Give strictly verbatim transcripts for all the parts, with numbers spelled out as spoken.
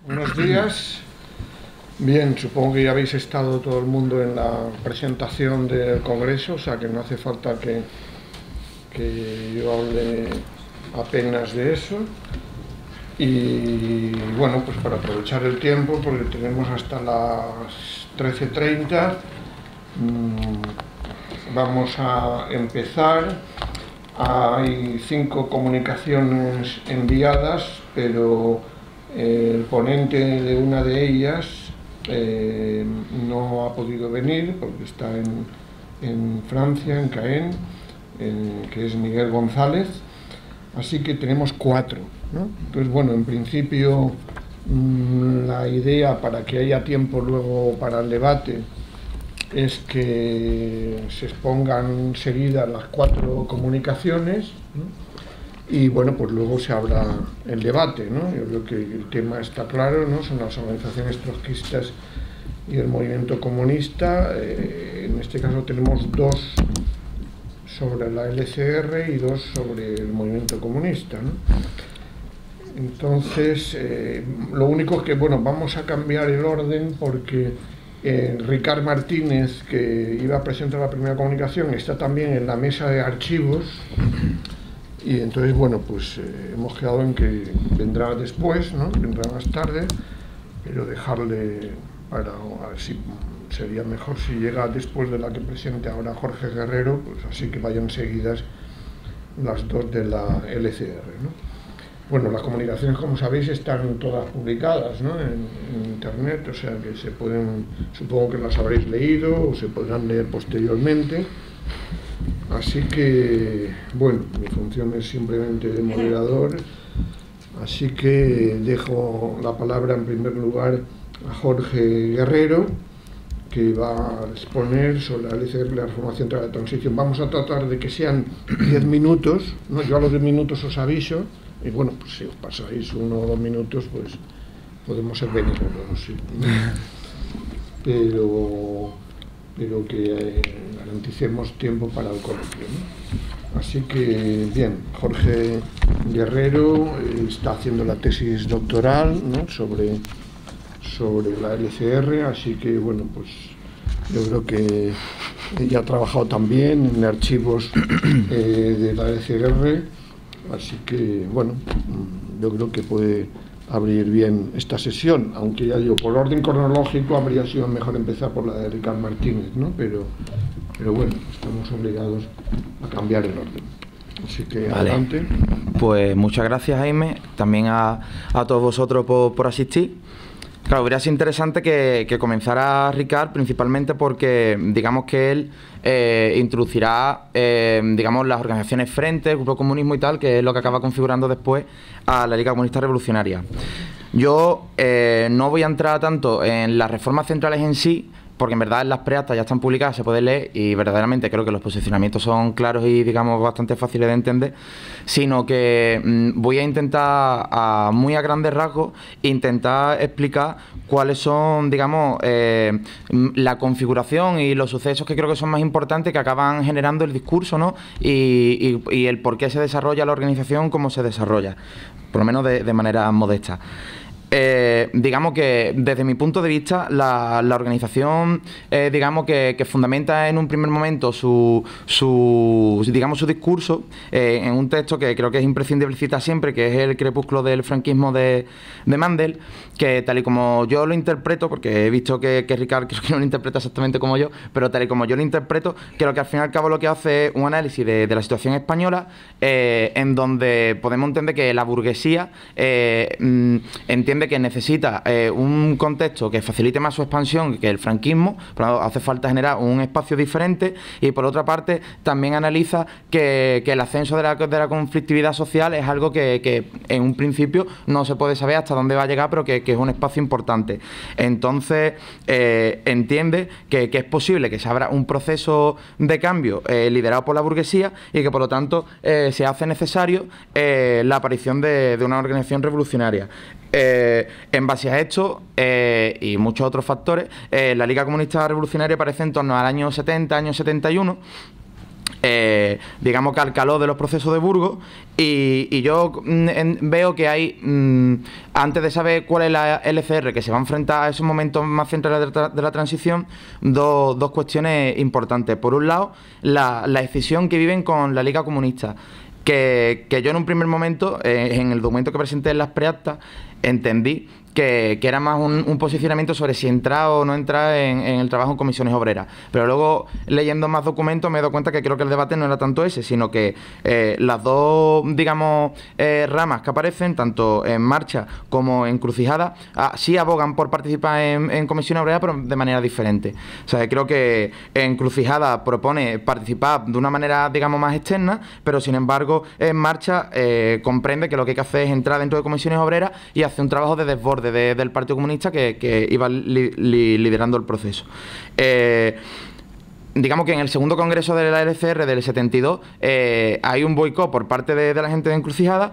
Buenos días. Bien, supongo que ya habéis estado todo el mundo en la presentación del Congreso, o sea que no hace falta que, que yo hable apenas de eso. Y bueno, pues para aprovechar el tiempo, porque tenemos hasta las trece treinta, mmm, vamos a empezar. Hay cinco comunicaciones enviadas, pero el ponente de una de ellas eh, no ha podido venir porque está en, en Francia, en Caen, en, que es Miguel González, así que tenemos cuatro, ¿no? Entonces, bueno, en principio mmm, la idea para que haya tiempo luego para el debate es que se expongan seguidas las cuatro comunicaciones, ¿no? Y bueno, pues luego se abra el debate, ¿no? Yo creo que el tema está claro, ¿no? Son las organizaciones trotskistas y el movimiento comunista. Eh, en este caso tenemos dos sobre la L C R y dos sobre el movimiento comunista, ¿no? Entonces, eh, lo único es que, bueno, vamos a cambiar el orden porque Eh, Ricard Martínez, que iba a presentar la primera comunicación, está también en la mesa de archivos y entonces, bueno, pues eh, hemos quedado en que vendrá después, ¿no? Vendrá más tarde, pero dejarle para, a ver si sería mejor si llega después de la que presente ahora Jorge Guerrero, pues así que vayan seguidas las dos de la L C R, ¿no? Bueno, las comunicaciones, como sabéis, están todas publicadas, ¿no? en, en internet, o sea que se pueden, supongo que las habréis leído o se podrán leer posteriormente. Así que, bueno, mi función es simplemente de moderador, así que dejo la palabra en primer lugar a Jorge Guerrero, que va a exponer sobre la L C R y la reformación tras la transición. Vamos a tratar de que sean diez minutos, ¿no? Yo a los diez minutos os aviso. Y bueno, pues si os pasáis uno o dos minutos, pues podemos ser benévolos, ¿sí? pero, pero que eh, garanticemos tiempo para el coloquio, ¿no? Así que, bien, Jorge Guerrero eh, está haciendo la tesis doctoral, ¿no? sobre, sobre la L C R, así que, bueno, pues yo creo que ella ha trabajado también en archivos eh, de la L C R. Así que, bueno, yo creo que puede abrir bien esta sesión, aunque ya digo, por orden cronológico habría sido mejor empezar por la de Ricard Martínez, ¿no? Pero, pero bueno, estamos obligados a cambiar el orden. Así que, vale. Adelante. Pues muchas gracias, Jaime, también a, a todos vosotros por, por asistir. Claro, hubiera sido interesante que, que comenzara Ricard, principalmente porque, digamos que él eh, introducirá, eh, digamos, las organizaciones Frente, el Grupo Comunismo y tal, que es lo que acaba configurando después a la Liga Comunista Revolucionaria. Yo eh, no voy a entrar tanto en las reformas centrales en sí, porque en verdad las preactas ya están publicadas, se pueden leer y verdaderamente creo que los posicionamientos son claros y, digamos, bastante fáciles de entender, sino que mmm, voy a intentar, a muy a grandes rasgos, intentar explicar cuáles son, digamos, eh, la configuración y los sucesos que creo que son más importantes, que acaban generando el discurso, ¿no? Y, y, y el por qué se desarrolla la organización, cómo se desarrolla, por lo menos de, de manera modesta. Eh, digamos que desde mi punto de vista la, la organización eh, digamos que, que fundamenta en un primer momento su, su digamos su discurso eh, en un texto que creo que es imprescindible citar siempre, que es El crepúsculo del franquismo de, de Mandel, que tal y como yo lo interpreto, porque he visto que, que Ricard creo que no lo interpreta exactamente como yo, pero tal y como yo lo interpreto, creo que al fin y al cabo lo que hace es un análisis de, de la situación española, eh, en donde podemos entender que la burguesía eh, entiende que necesita eh, un contexto que facilite más su expansión que el franquismo, por lo tanto hace falta generar un espacio diferente, y por otra parte también analiza que, que el ascenso de la, de la conflictividad social es algo que, que en un principio no se puede saber hasta dónde va a llegar, pero que, que es un espacio importante. Entonces eh, entiende que, que es posible que se abra un proceso de cambio eh, liderado por la burguesía y que por lo tanto eh, se hace necesario eh, la aparición de, de una organización revolucionaria. Eh, en base a esto eh, y muchos otros factores, eh, la Liga Comunista Revolucionaria aparece en torno al año setenta, año setenta y uno, Eh, digamos que al calor de los procesos de Burgos y, y yo mm, en, veo que hay, mm, antes de saber cuál es la L C R que se va a enfrentar a esos momentos más centrales de la, de la transición, do, dos cuestiones importantes. Por un lado, la, la decisión que viven con la Liga Comunista, que, que yo en un primer momento, eh, en el documento que presenté en las preactas, entendí Que, que era más un, un posicionamiento sobre si entrar o no entrar en, en el trabajo en comisiones obreras. Pero luego, leyendo más documentos, me he dado cuenta que creo que el debate no era tanto ese, sino que eh, las dos, digamos, eh, ramas que aparecen, tanto en Marcha como en Encrucijada, ah, sí abogan por participar en, en comisiones obreras, pero de manera diferente. O sea, creo que Encrucijada propone participar de una manera, digamos, más externa, pero sin embargo, en Marcha eh, comprende que lo que hay que hacer es entrar dentro de comisiones obreras y hacer un trabajo de desborde De, del Partido Comunista que, que iba li, li, liderando el proceso. Eh, digamos que en el segundo congreso de la L C R del setenta y dos eh, hay un boicot por parte de, de la gente de Encrucijada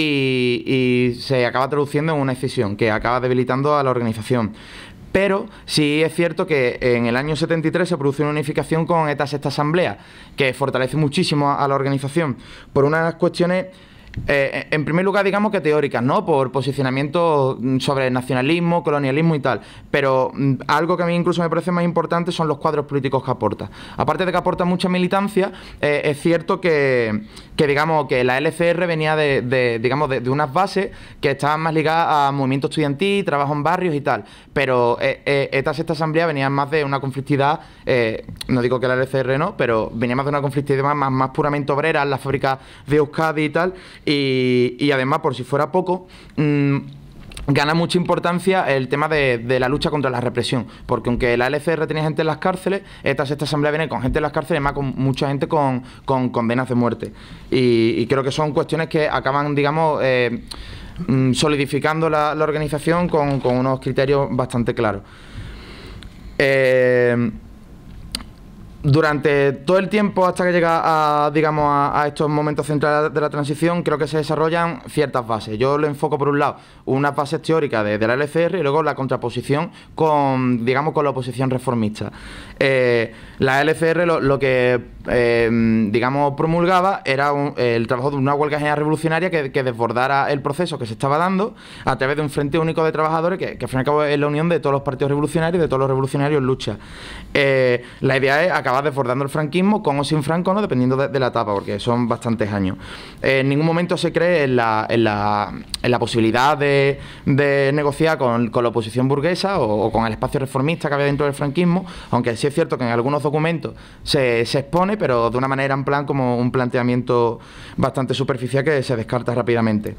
y, y se acaba traduciendo en una decisión que acaba debilitando a la organización. Pero sí es cierto que en el año setenta y tres se produce una unificación con esta sexta asamblea que fortalece muchísimo a, a la organización por unas cuestiones Eh, en primer lugar, digamos que teóricas, ¿no? Por posicionamiento sobre nacionalismo, colonialismo y tal. Pero mm, algo que a mí incluso me parece más importante son los cuadros políticos que aporta. Aparte de que aporta mucha militancia, eh, es cierto que, que, digamos, que la L C R venía de, de digamos, de, de unas bases que estaban más ligadas a movimiento estudiantil, trabajo en barrios y tal. Pero eh, eh, esta sexta asamblea venía más de una conflictividad, eh, no digo que la L C R no, pero venía más de una conflictividad más, más, más puramente obrera en las fábricas de Euskadi y tal. Y, y además, por si fuera poco, mmm, gana mucha importancia el tema de, de la lucha contra la represión, porque aunque la L C R tenía gente en las cárceles, esta sexta asamblea viene con gente en las cárceles, más con mucha gente con, con condenas de muerte. Y, y creo que son cuestiones que acaban, digamos, eh, solidificando la, la organización con, con unos criterios bastante claros. Eh, Durante todo el tiempo hasta que llega a, digamos, a, a estos momentos centrales de la transición, creo que se desarrollan ciertas bases. Yo lo enfoco por un lado unas bases teóricas de, de la L C R y luego la contraposición con, digamos, con la oposición reformista. Eh, la L C R lo, lo que, eh, digamos, promulgaba era un, el trabajo de una huelga general revolucionaria que, que desbordara el proceso que se estaba dando a través de un frente único de trabajadores que, que al fin y al cabo es la unión de todos los partidos revolucionarios y de todos los revolucionarios en lucha. Eh, la idea es acabar desbordando el franquismo con o sin Franco, ¿no? Dependiendo de, de la etapa, porque son bastantes años. Eh, en ningún momento se cree en la, en la, en la posibilidad de, de negociar con, con la oposición burguesa o, o con el espacio reformista que había dentro del franquismo, aunque sí es cierto que en algunos documentos se, se expone, pero de una manera en plan como un planteamiento bastante superficial que se descarta rápidamente.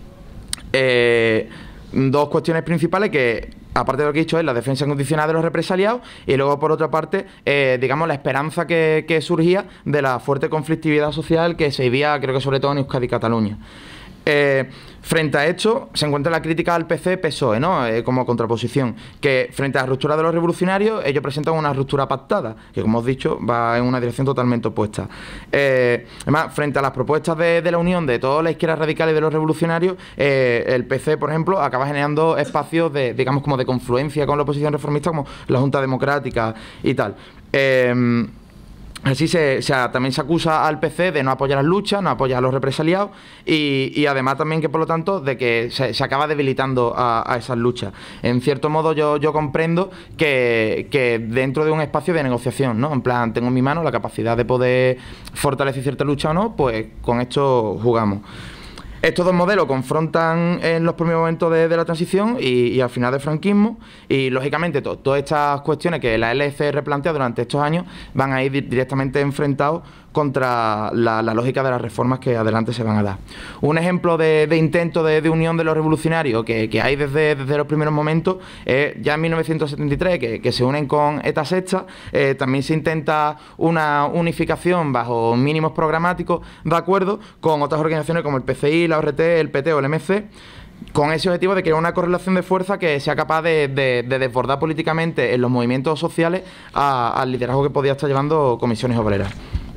Eh, dos cuestiones principales que, aparte de lo que he dicho, es la defensa incondicional de los represaliados y luego, por otra parte, eh, digamos, la esperanza que, que surgía de la fuerte conflictividad social que se vivía, creo que sobre todo en Euskadi y Cataluña. Eh, frente a esto se encuentra la crítica al P C P S O E, ¿no? Eh, como contraposición, que frente a la ruptura de los revolucionarios ellos presentan una ruptura pactada que, como os he dicho, va en una dirección totalmente opuesta. Eh, además, frente a las propuestas de, de la unión de toda la izquierda radical y de los revolucionarios, eh, el P C, por ejemplo, acaba generando espacios de, digamos, como de confluencia con la oposición reformista, como la Junta Democrática y tal. Eh, Así se, se, también se acusa al P C de no apoyar las luchas, no apoyar a los represaliados y, y además también que, por lo tanto, de que se, se acaba debilitando a, a esas luchas. En cierto modo yo, yo comprendo que, que dentro de un espacio de negociación, ¿no? En plan, tengo en mi mano la capacidad de poder fortalecer cierta lucha o no, pues con esto jugamos. Estos dos modelos confrontan en los primeros momentos de, de la transición y, y al final del franquismo y, lógicamente, to, todas estas cuestiones que la L C R plantea durante estos años van a ir di directamente enfrentados contra la, la lógica de las reformas que adelante se van a dar. Un ejemplo de, de intento de, de unión de los revolucionarios que, que hay desde, desde los primeros momentos es ya en mil novecientos setenta y tres, que, que se unen con ETA Sexta. Eh, también se intenta una unificación bajo mínimos programáticos de acuerdo con otras organizaciones como el P C I, la O R T, el P T o el M C, con ese objetivo de crear una correlación de fuerza que sea capaz de, de, de desbordar políticamente en los movimientos sociales a, al liderazgo que podía estar llevando Comisiones Obreras.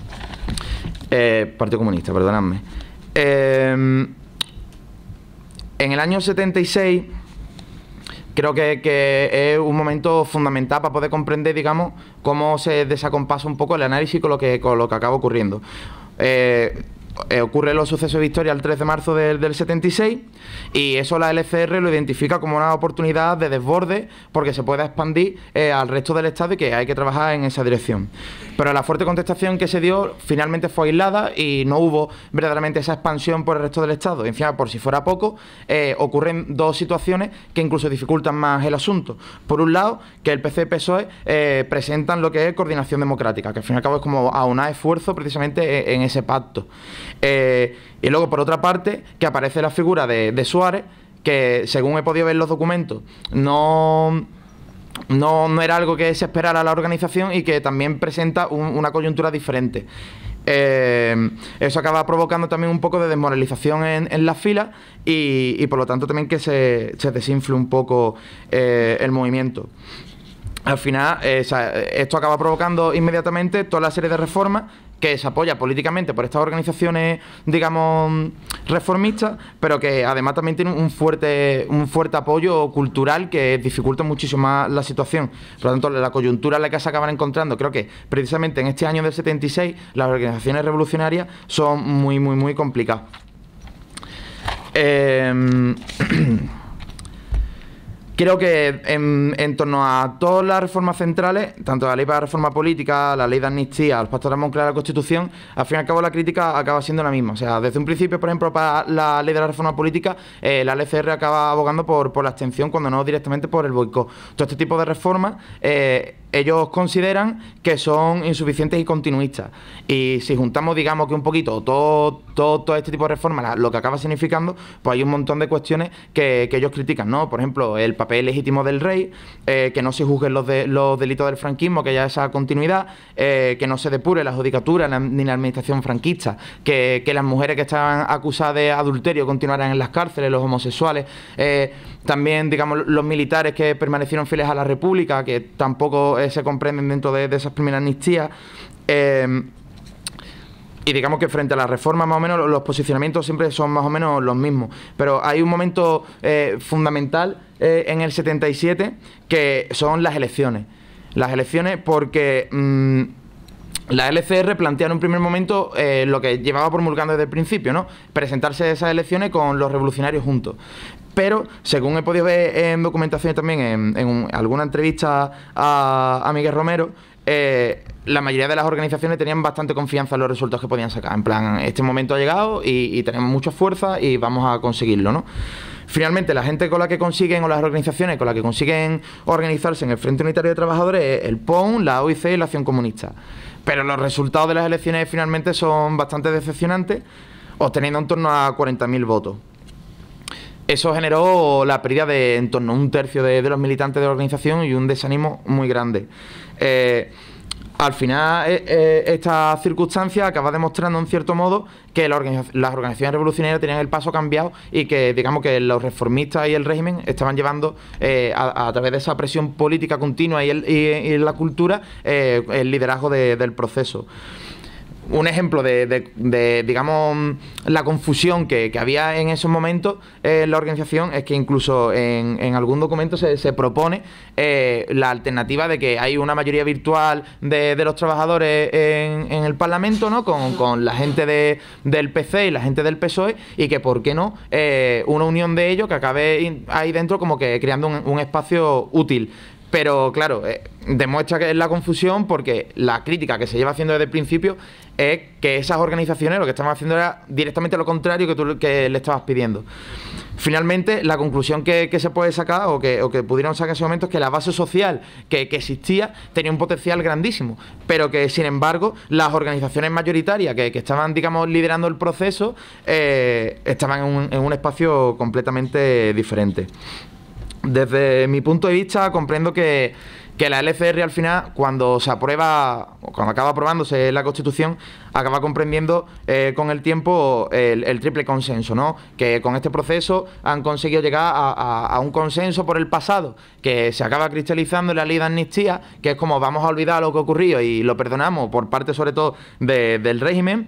Eh, Partido Comunista, perdonadme. Eh, en el año setenta y seis creo que, que es un momento fundamental para poder comprender, digamos, cómo se desacompasa un poco el análisis con lo que, con lo que acaba ocurriendo. Eh, Eh, ocurren los sucesos de Victoria el tres de marzo del, del setenta y seis, y eso la L C R lo identifica como una oportunidad de desborde porque se pueda expandir eh, al resto del Estado y que hay que trabajar en esa dirección. Pero la fuerte contestación que se dio finalmente fue aislada y no hubo verdaderamente esa expansión por el resto del Estado. En fin, por si fuera poco, eh, ocurren dos situaciones que incluso dificultan más el asunto. Por un lado, que el P C y P S O E eh, presentan lo que es coordinación democrática, que al fin y al cabo es como aunar esfuerzo precisamente en, en ese pacto. Eh, y luego, por otra parte, que aparece la figura de, de Suárez, que según he podido ver en los documentos, no, no, no era algo que se esperara a la organización y que también presenta un, una coyuntura diferente. Eh, eso acaba provocando también un poco de desmoralización en, en las filas y, y por lo tanto también que se, se desinfle un poco eh, el movimiento. Al final, eh, o sea, esto acaba provocando inmediatamente toda la serie de reformas que se apoya políticamente por estas organizaciones, digamos, reformistas, pero que además también tienen un fuerte, un fuerte apoyo cultural que dificulta muchísimo más la situación. Por lo tanto, la coyuntura en la que se acaban encontrando, creo que precisamente en este año del setenta y seis, las organizaciones revolucionarias son muy, muy, muy complicadas. Eh... Creo que en, en torno a todas las reformas centrales, tanto la ley para la reforma política, la ley de amnistía, el pacto de la Moncloa y la Constitución, al fin y al cabo la crítica acaba siendo la misma. O sea, desde un principio, por ejemplo, para la ley de la reforma política, eh, la L C R acaba abogando por, por la abstención, cuando no directamente por el boicot. Todo este tipo de reformas, eh, ellos consideran que son insuficientes y continuistas. Y si juntamos, digamos, que un poquito todo, todo, todo este tipo de reformas, lo que acaba significando, pues hay un montón de cuestiones que, que ellos critican, ¿no? Por ejemplo, el papel legítimo del rey, eh, que no se juzguen los, de, los delitos del franquismo, que haya esa continuidad, eh, que no se depure la judicatura la, ni la administración franquista, que, que las mujeres que estaban acusadas de adulterio continuaran en las cárceles, los homosexuales, eh, también, digamos, los militares que permanecieron fieles a la República, que tampoco eh, se comprenden dentro de, de esas primeras amnistías. Eh, Y digamos que frente a la reforma, más o menos, los posicionamientos siempre son más o menos los mismos. Pero hay un momento eh, fundamental eh, en el setenta y siete, que son las elecciones. Las elecciones porque mmm, la L C R plantea en un primer momento eh, lo que llevaba promulgando desde el principio, ¿no? Presentarse a esas elecciones con los revolucionarios juntos. Pero, según he podido ver en documentación también, en, en un, alguna entrevista a, a Miguel Romero, eh, la mayoría de las organizaciones tenían bastante confianza en los resultados que podían sacar. En plan, este momento ha llegado y, y tenemos mucha fuerza y vamos a conseguirlo, ¿no? Finalmente, la gente con la que consiguen, o las organizaciones con las que consiguen organizarse en el Frente Unitario de Trabajadores es el P O N, la O I C y la Acción Comunista. Pero los resultados de las elecciones finalmente son bastante decepcionantes, obteniendo en torno a cuarenta mil votos. Eso generó la pérdida de en torno a un tercio de, de los militantes de la organización y un desánimo muy grande. Eh, al final, eh, eh, esta circunstancia acaba demostrando, en cierto modo, que la organiza las organizaciones revolucionarias tenían el paso cambiado y que, digamos, que los reformistas y el régimen estaban llevando, eh, a, a través de esa presión política continua y, el, y, y la cultura, eh, el liderazgo de, del proceso. Un ejemplo de, de, de, digamos, la confusión que, que había en esos momentos eh, en la organización es que incluso en, en algún documento se, se propone eh, la alternativa de que hay una mayoría virtual de, de los trabajadores en, en el Parlamento, ¿no? Con, con la gente de, del P C y la gente del P S O E, y que, ¿por qué no?, eh, una unión de ellos que acabe ahí dentro como que creando un, un espacio útil. Pero claro, eh, demuestra que es la confusión, porque la crítica que se lleva haciendo desde el principio es que esas organizaciones lo que estaban haciendo era directamente lo contrario que tú que le estabas pidiendo. Finalmente, la conclusión que, que se puede sacar, o que, o que pudieron sacar en ese momento, es que la base social que, que existía tenía un potencial grandísimo, pero que, sin embargo, las organizaciones mayoritarias que, que estaban, digamos, liderando el proceso eh, estaban en un, en un espacio completamente diferente. Desde mi punto de vista, comprendo que, que la L C R al final, cuando se aprueba, o cuando acaba aprobándose la Constitución, acaba comprendiendo eh, con el tiempo el, el triple consenso, ¿no? Que con este proceso han conseguido llegar a, a, a un consenso por el pasado, que se acaba cristalizando en la ley de amnistía, que es como vamos a olvidar lo que ocurrió y lo perdonamos por parte sobre todo de, del régimen,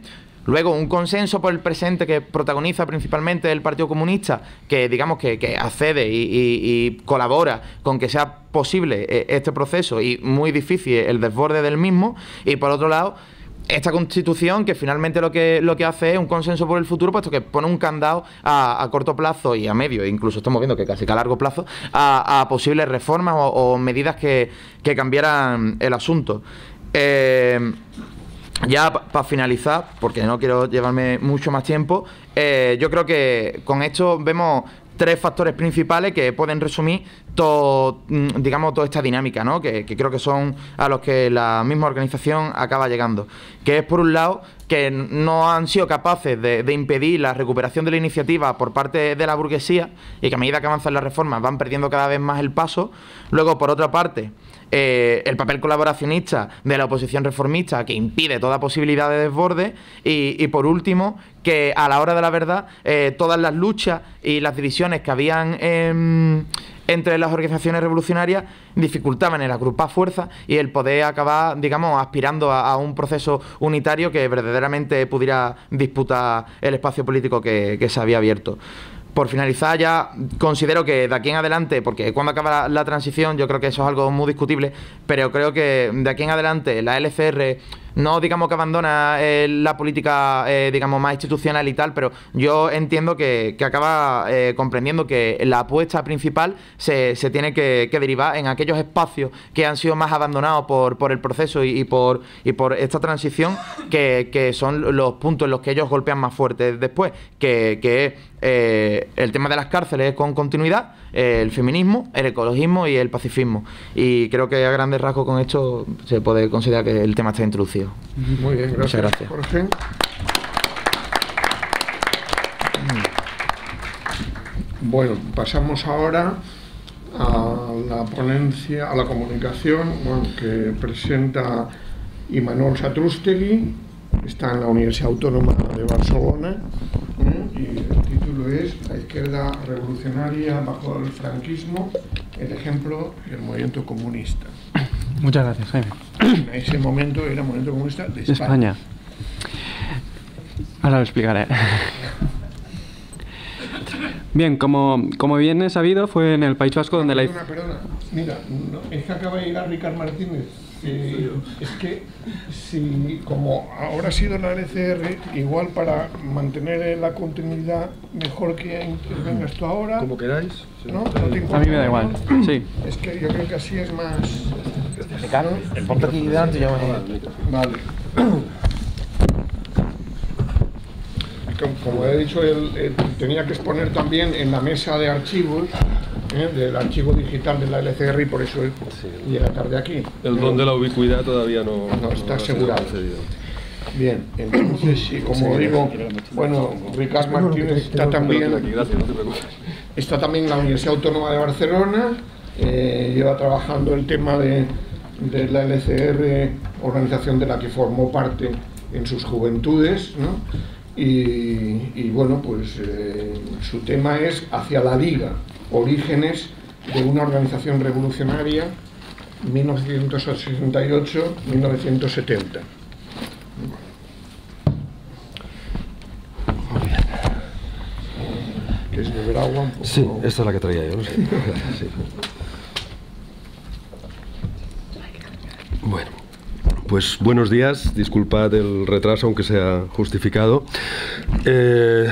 Luego, un consenso por el presente que protagoniza principalmente el Partido Comunista, que digamos que, que accede y, y, y colabora con que sea posible este proceso y muy difícil el desborde del mismo. Y por otro lado, esta Constitución, que finalmente lo que, lo que hace es un consenso por el futuro, puesto que pone un candado a, a corto plazo y a medio, e incluso estamos viendo que casi que a largo plazo, a, a posibles reformas o, o medidas que, que cambiaran el asunto. Eh, ya para pa finalizar, porque no quiero llevarme mucho más tiempo, eh, yo creo que con esto vemos tres factores principales que pueden resumir todo, digamos, toda esta dinámica, ¿no? Que, que creo que son a los que la misma organización acaba llegando. Que es, por un lado, que no han sido capaces de, de impedir la recuperación de la iniciativa por parte de la burguesía y que a medida que avanzan las reformas van perdiendo cada vez más el paso. Luego, por otra parte, Eh, el papel colaboracionista de la oposición reformista, que impide toda posibilidad de desborde. Y, y por último, que a la hora de la verdad, eh, todas las luchas y las divisiones que habían eh, entre las organizaciones revolucionarias dificultaban el agrupar fuerzas y el poder acabar, digamos, aspirando a, a un proceso unitario que verdaderamente pudiera disputar el espacio político que, que se había abierto. Por finalizar, ya considero que de aquí en adelante, porque cuando acaba la, la transición, yo creo que eso es algo muy discutible, pero creo que de aquí en adelante la L C R no digamos que abandona eh, la política eh, digamos más institucional y tal, pero yo entiendo que, que acaba eh, comprendiendo que la apuesta principal se, se tiene que, que derivar en aquellos espacios que han sido más abandonados por, por el proceso y, y, por, y por esta transición, que, que son los puntos en los que ellos golpean más fuerte después, que, que es eh, el tema de las cárceles con continuidad, eh, el feminismo, el ecologismo y el pacifismo. Y creo que a grandes rasgos con esto se puede considerar que el tema está introducido. Muy bien, gracias, Muchas gracias. Jorge. Bueno, pasamos ahora a la ponencia, a la comunicación, bueno, que presenta Imanol Satrústegui, está en la Universidad Autónoma de Barcelona, ¿eh? Y el título es La izquierda revolucionaria bajo el franquismo, el ejemplo del movimiento comunista. Muchas gracias, Jaime. En ese momento era el movimiento comunista de España. España. Ahora lo explicaré. Bien, como, como bien he sabido, fue en el País Vasco donde perdona, la... Perdona, mira, no, es que acaba de llegar Ricard Martínez. Eh, es que si, como ahora ha sido la L C R, igual para mantener la continuidad, mejor que intervengas tú ahora. Como queráis. Sí. ¿No? ¿No te importa? A mí me da igual, sí. Es que yo creo que así es más... Claro, el ponte aquí delante y yo me... Vale. Como he dicho, él, él tenía que exponer también en la mesa de archivos, ¿eh? Del archivo digital de la L C R, y por eso él llega tarde aquí. El don de la ubicuidad todavía no, no está no asegurado. Bien, entonces, sí, como sí, digo, bueno, Ricard Martínez está también, aquí, gracias, no te preocupes. Está también en la Universidad Autónoma de Barcelona, eh, lleva trabajando el tema de, de la L C R, organización de la que formó parte en sus juventudes, ¿no? Y, y bueno, pues eh, su tema es Hacia la Liga, orígenes de una organización revolucionaria, mil novecientos sesenta y ocho a mil novecientos setenta. Muy bien. ¿Quieres beber agua un poco? Sí, esta es la que traía yo, no sé. Sí. Bueno. Pues buenos días, disculpad el retraso, aunque sea justificado. Eh,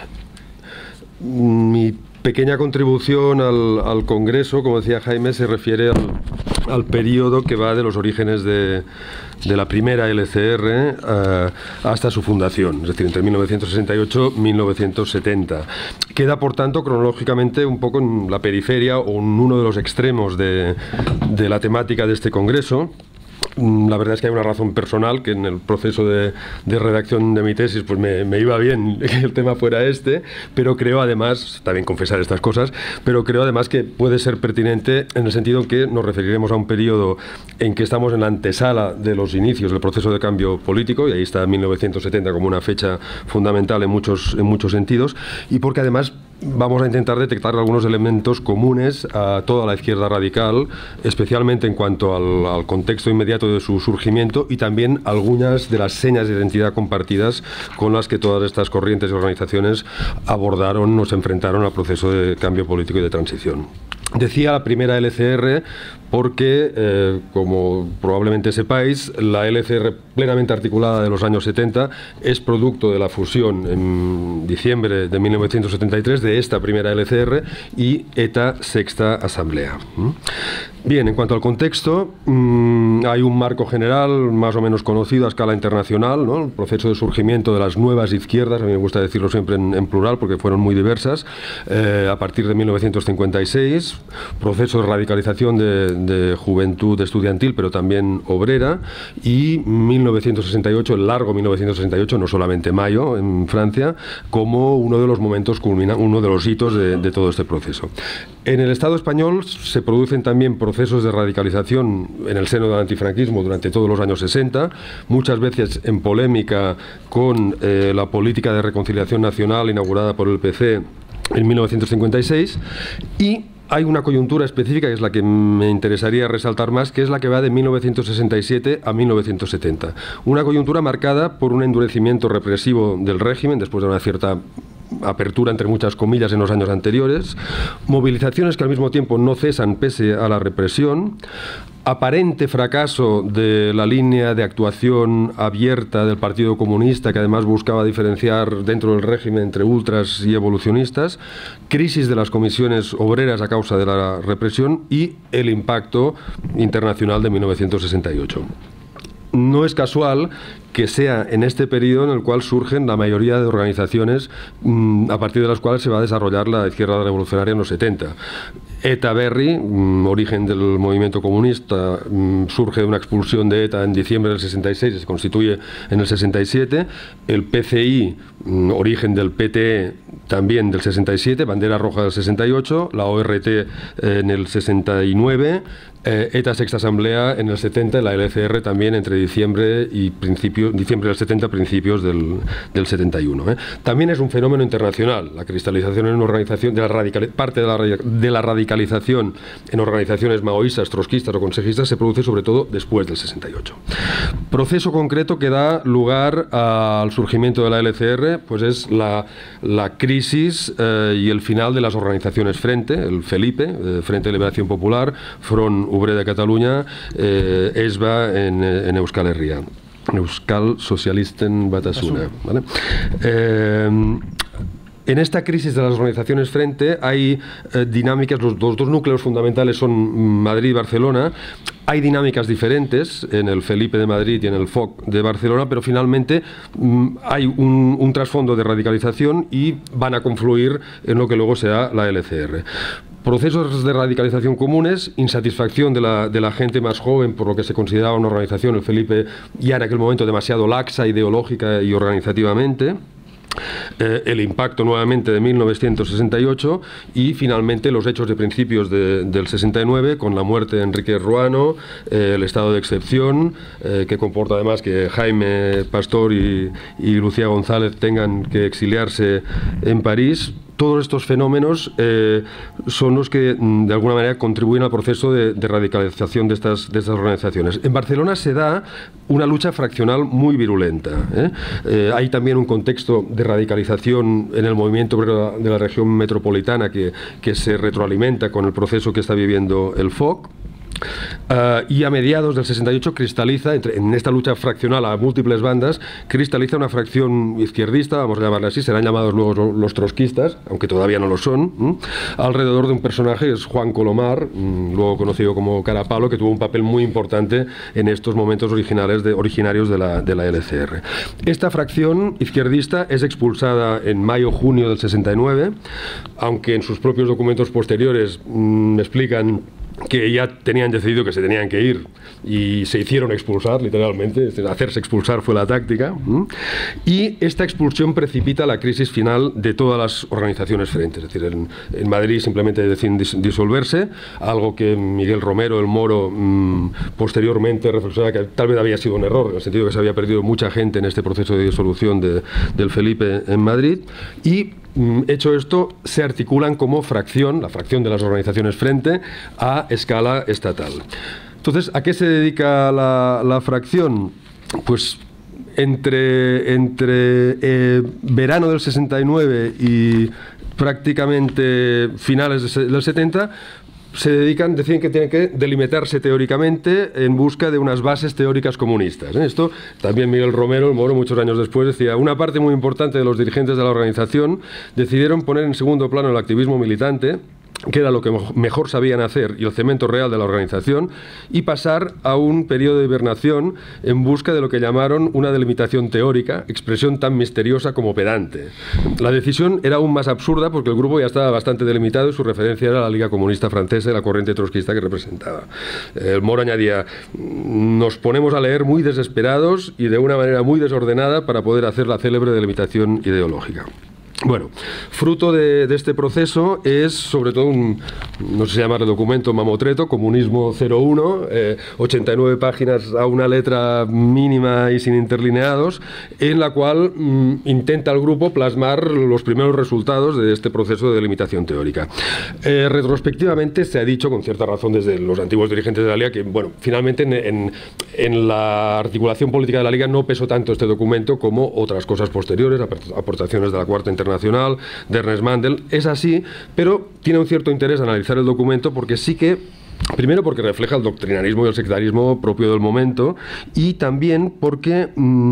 mi pequeña contribución al, al Congreso, como decía Jaime, se refiere al, al periodo que va de los orígenes de, de la primera L C R eh, hasta su fundación, es decir, entre mil novecientos sesenta y ocho y mil novecientos setenta. Queda, por tanto, cronológicamente un poco en la periferia o en uno de los extremos de, de la temática de este Congreso. La verdad es que hay una razón personal, que en el proceso de, de redacción de mi tesis pues me, me iba bien que el tema fuera este, pero creo además, está bien confesar estas cosas, pero creo además que puede ser pertinente en el sentido en que nos referiremos a un periodo en que estamos en la antesala de los inicios del proceso de cambio político, y ahí está mil novecientos setenta como una fecha fundamental en muchos, en muchos sentidos, y porque además vamos a intentar detectar algunos elementos comunes a toda la izquierda radical, especialmente en cuanto al, al contexto inmediato de su surgimiento y también algunas de las señas de identidad compartidas con las que todas estas corrientes y organizaciones abordaron o se enfrentaron al proceso de cambio político y de transición. Decía la primera L C R porque, eh, como probablemente sepáis, la L C R plenamente articulada de los años setenta es producto de la fusión en diciembre de mil novecientos setenta y tres de esta primera L C R y ETA Sexta Asamblea. Bien, en cuanto al contexto, mmm, hay un marco general más o menos conocido a escala internacional, ¿no? El proceso de surgimiento de las nuevas izquierdas, a mí me gusta decirlo siempre en, en plural porque fueron muy diversas, eh, a partir de mil novecientos cincuenta y seis, proceso de radicalización de, de juventud estudiantil, pero también obrera, y mil novecientos sesenta y ocho, el largo mil novecientos sesenta y ocho, no solamente mayo en Francia, como uno de los momentos culmina, uno de los hitos de, de todo este proceso. En el Estado español se producen también procesos de radicalización en el seno del antifranquismo durante todos los años sesenta, muchas veces en polémica con eh, la política de reconciliación nacional inaugurada por el P C en mil novecientos cincuenta y seis, y hay una coyuntura específica que es la que me interesaría resaltar más, que es la que va de mil novecientos sesenta y siete a mil novecientos setenta. Una coyuntura marcada por un endurecimiento represivo del régimen después de una cierta apertura entre muchas comillas en los años anteriores, movilizaciones que al mismo tiempo no cesan pese a la represión, aparente fracaso de la línea de actuación abierta del Partido Comunista, que además buscaba diferenciar dentro del régimen entre ultras y evolucionistas, crisis de las comisiones obreras a causa de la represión y el impacto internacional de mil novecientos sesenta y ocho. No es casual que sea en este periodo en el cual surgen la mayoría de organizaciones mmm, a partir de las cuales se va a desarrollar la izquierda revolucionaria en los setenta. ETA Berri, mmm, origen del movimiento comunista, mmm, surge de una expulsión de ETA en diciembre del sesenta y seis y se constituye en el sesenta y siete. El P C I, mmm, origen del P T E, también del sesenta y siete, bandera roja del sesenta y ocho, la O R T eh, en el sesenta y nueve, eh, ETA Sexta Asamblea en el setenta, la L C R también entre diciembre y principios, diciembre del setenta, principios del, del setenta y uno. ¿eh? También es un fenómeno internacional, la cristalización en una organización, de la radical, parte de la, de la radicalización en organizaciones maoístas, trotskistas o consejistas se produce sobre todo después del sesenta y ocho. Proceso concreto que da lugar al surgimiento de la L C R, pues es la, la crisis eh, y el final de las organizaciones Frente, el Felipe, eh, Frente de Liberación Popular, Front Obrer de Catalunya, eh, ESBA en, en Euskal Herria, Euskal Sozialisten Batasuna. ¿Vale? Eh, En esta crisis de las organizaciones Frente hay eh, dinámicas, los, los dos núcleos fundamentales son Madrid y Barcelona. Hay dinámicas diferentes en el Felipe de Madrid y en el F O C de Barcelona, pero finalmente mmm, hay un, un trasfondo de radicalización y van a confluir en lo que luego será la L C R. Procesos de radicalización comunes, insatisfacción de la, de la gente más joven por lo que se consideraba una organización, el Felipe, ya en aquel momento demasiado laxa ideológica y organizativamente. Eh, el impacto nuevamente de mil novecientos sesenta y ocho y finalmente los hechos de principios de, del sesenta y nueve con la muerte de Enrique Ruano, eh, el estado de excepción eh, que comporta además que Jaime Pastor y, y Lucía González tengan que exiliarse en París. Todos estos fenómenos eh, son los que de alguna manera contribuyen al proceso de, de radicalización de estas, de estas organizaciones. En Barcelona se da una lucha fraccional muy virulenta. ¿eh? Eh, hay también un contexto de radicalización en el movimiento de la región metropolitana que, que se retroalimenta con el proceso que está viviendo el F O C. Uh, y a mediados del sesenta y ocho cristaliza, entre, en esta lucha fraccional a múltiples bandas, cristaliza una fracción izquierdista, vamos a llamarla así, serán llamados luego los trotskistas, aunque todavía no lo son, ¿m? alrededor de un personaje que es Juan Colomar, m, luego conocido como Carapalo, que tuvo un papel muy importante en estos momentos originales de, originarios de la, de la L C R. Esta fracción izquierdista es expulsada en mayo-junio del sesenta y nueve, aunque en sus propios documentos posteriores m, explican que ya tenían decidido que se tenían que ir y se hicieron expulsar, literalmente, hacerse expulsar fue la táctica, y esta expulsión precipita la crisis final de todas las organizaciones frentes, es decir, en, en Madrid simplemente deciden dis, disolverse, algo que Miguel Romero, el Moro, mmm, posteriormente reflexionaba que tal vez había sido un error, en el sentido que se había perdido mucha gente en este proceso de disolución de, del Felipe en Madrid, y Hecho esto, se articulan como fracción, la fracción de las organizaciones Frente, a escala estatal. Entonces, ¿a qué se dedica la, la fracción? Pues entre, entre eh, verano del sesenta y nueve y prácticamente finales del setenta, se dedican, deciden que tienen que delimitarse teóricamente en busca de unas bases teóricas comunistas. Esto también Miguel Romero, el Moro, muchos años después, decía: una parte muy importante de los dirigentes de la organización decidieron poner en segundo plano el activismo militante, que era lo que mejor sabían hacer y el cemento real de la organización, y pasar a un periodo de hibernación en busca de lo que llamaron una delimitación teórica, expresión tan misteriosa como pedante. La decisión era aún más absurda porque el grupo ya estaba bastante delimitado y su referencia era la Liga Comunista Francesa y la corriente trotskista que representaba. El Moro añadía: nos ponemos a leer muy desesperados y de una manera muy desordenada para poder hacer la célebre delimitación ideológica. Bueno, fruto de, de este proceso es sobre todo un, no sé si llamarle documento mamotreto, Comunismo cero uno, eh, ochenta y nueve páginas a una letra mínima y sin interlineados, en la cual mm, intenta el grupo plasmar los primeros resultados de este proceso de delimitación teórica. Eh, retrospectivamente se ha dicho, con cierta razón desde los antiguos dirigentes de la Liga, que bueno, finalmente en, en, en la articulación política de la Liga no pesó tanto este documento como otras cosas posteriores, aportaciones de la Cuarta Internacional, de Ernest Mandel. Es así, pero tiene un cierto interés analizar el documento porque sí que, primero porque refleja el doctrinarismo y el sectarismo propio del momento, y también porque mmm,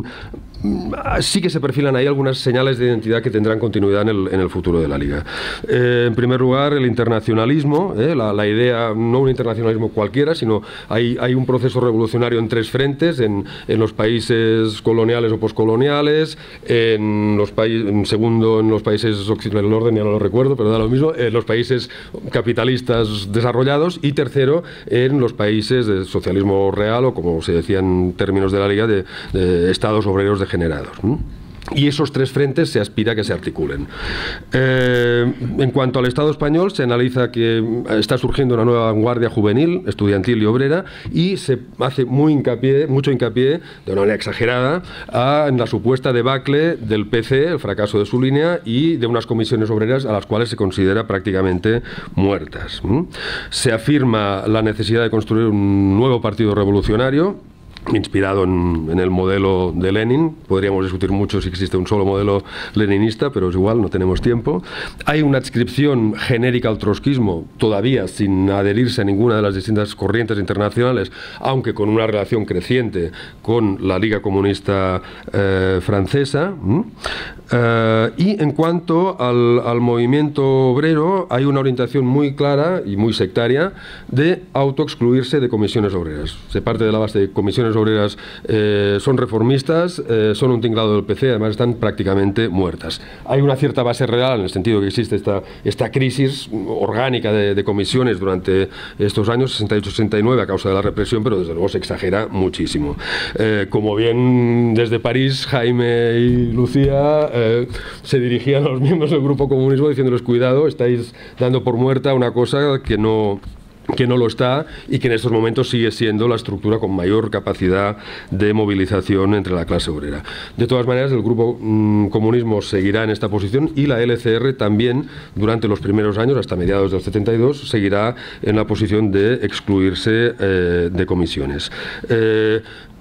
sí que se perfilan ahí algunas señales de identidad que tendrán continuidad en el, en el futuro de la Liga. Eh, en primer lugar, el internacionalismo, eh, la, la idea, no un internacionalismo cualquiera, sino hay, hay un proceso revolucionario en tres frentes, en, en los países coloniales o poscoloniales, en los países, en segundo, en los países occidentales, el orden ya no lo recuerdo, pero da lo mismo, en los países capitalistas desarrollados, y tercero, en los países de socialismo real, o como se decía en términos de la Liga, de, de estados obreros de generados. ¿no? Y esos tres frentes se aspira a que se articulen. Eh, en cuanto al Estado español, se analiza que está surgiendo una nueva vanguardia juvenil, estudiantil y obrera, y se hace muy hincapié, mucho hincapié, de una manera exagerada, a, en la supuesta debacle del P C, el fracaso de su línea, y de unas comisiones obreras a las cuales se considera prácticamente muertas. ¿Mm? Se afirma la necesidad de construir un nuevo partido revolucionario, inspirado en, en el modelo de Lenin. Podríamos discutir mucho si existe un solo modelo leninista, pero es igual, no tenemos tiempo. Hay una adscripción genérica al trotskismo, todavía sin adherirse a ninguna de las distintas corrientes internacionales, aunque con una relación creciente con la Liga Comunista eh, Francesa. ¿Mm? Eh, y en cuanto al, al movimiento obrero, hay una orientación muy clara y muy sectaria de autoexcluirse de comisiones obreras. Se parte de la base de comisiones obreras eh, son reformistas, eh, son un tinglado del P C, además están prácticamente muertas. Hay una cierta base real en el sentido que existe esta, esta crisis orgánica de, de comisiones durante estos años, sesenta y ocho sesenta y nueve, a causa de la represión, pero desde luego se exagera muchísimo. Eh, como bien desde París, Jaime y Lucía eh, se dirigían a los miembros del Grupo Comunismo diciéndoles: cuidado, estáis dando por muerta una cosa que no... que no lo está, y que en estos momentos sigue siendo la estructura con mayor capacidad de movilización entre la clase obrera. De todas maneras, el Grupo mmm, Comunismo seguirá en esta posición, y la L C R también, durante los primeros años, hasta mediados del setenta y dos, seguirá en la posición de excluirse eh, de comisiones. Eh,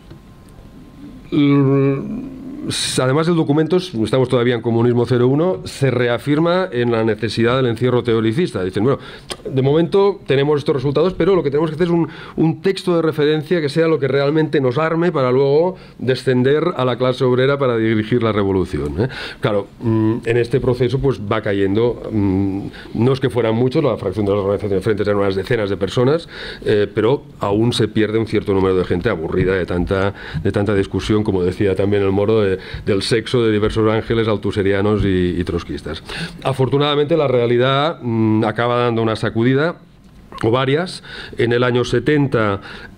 Además del documento, estamos todavía en Comunismo cero uno, se reafirma en la necesidad del encierro teoricista. Dicen, bueno, de momento tenemos estos resultados, pero lo que tenemos que hacer es un, un texto de referencia que sea lo que realmente nos arme para luego descender a la clase obrera para dirigir la revolución. ¿eh? Claro, mmm, en este proceso pues va cayendo, mmm, no es que fueran muchos, la fracción de las organizaciones de frentes eran unas decenas de personas, eh, pero aún se pierde un cierto número de gente aburrida de tanta, de tanta discusión, como decía también el Moro, de del sexo de diversos ángeles altuserianos y, y trotskistas. Afortunadamente la realidad mmm, acaba dando una sacudida. o varias. En el año setenta,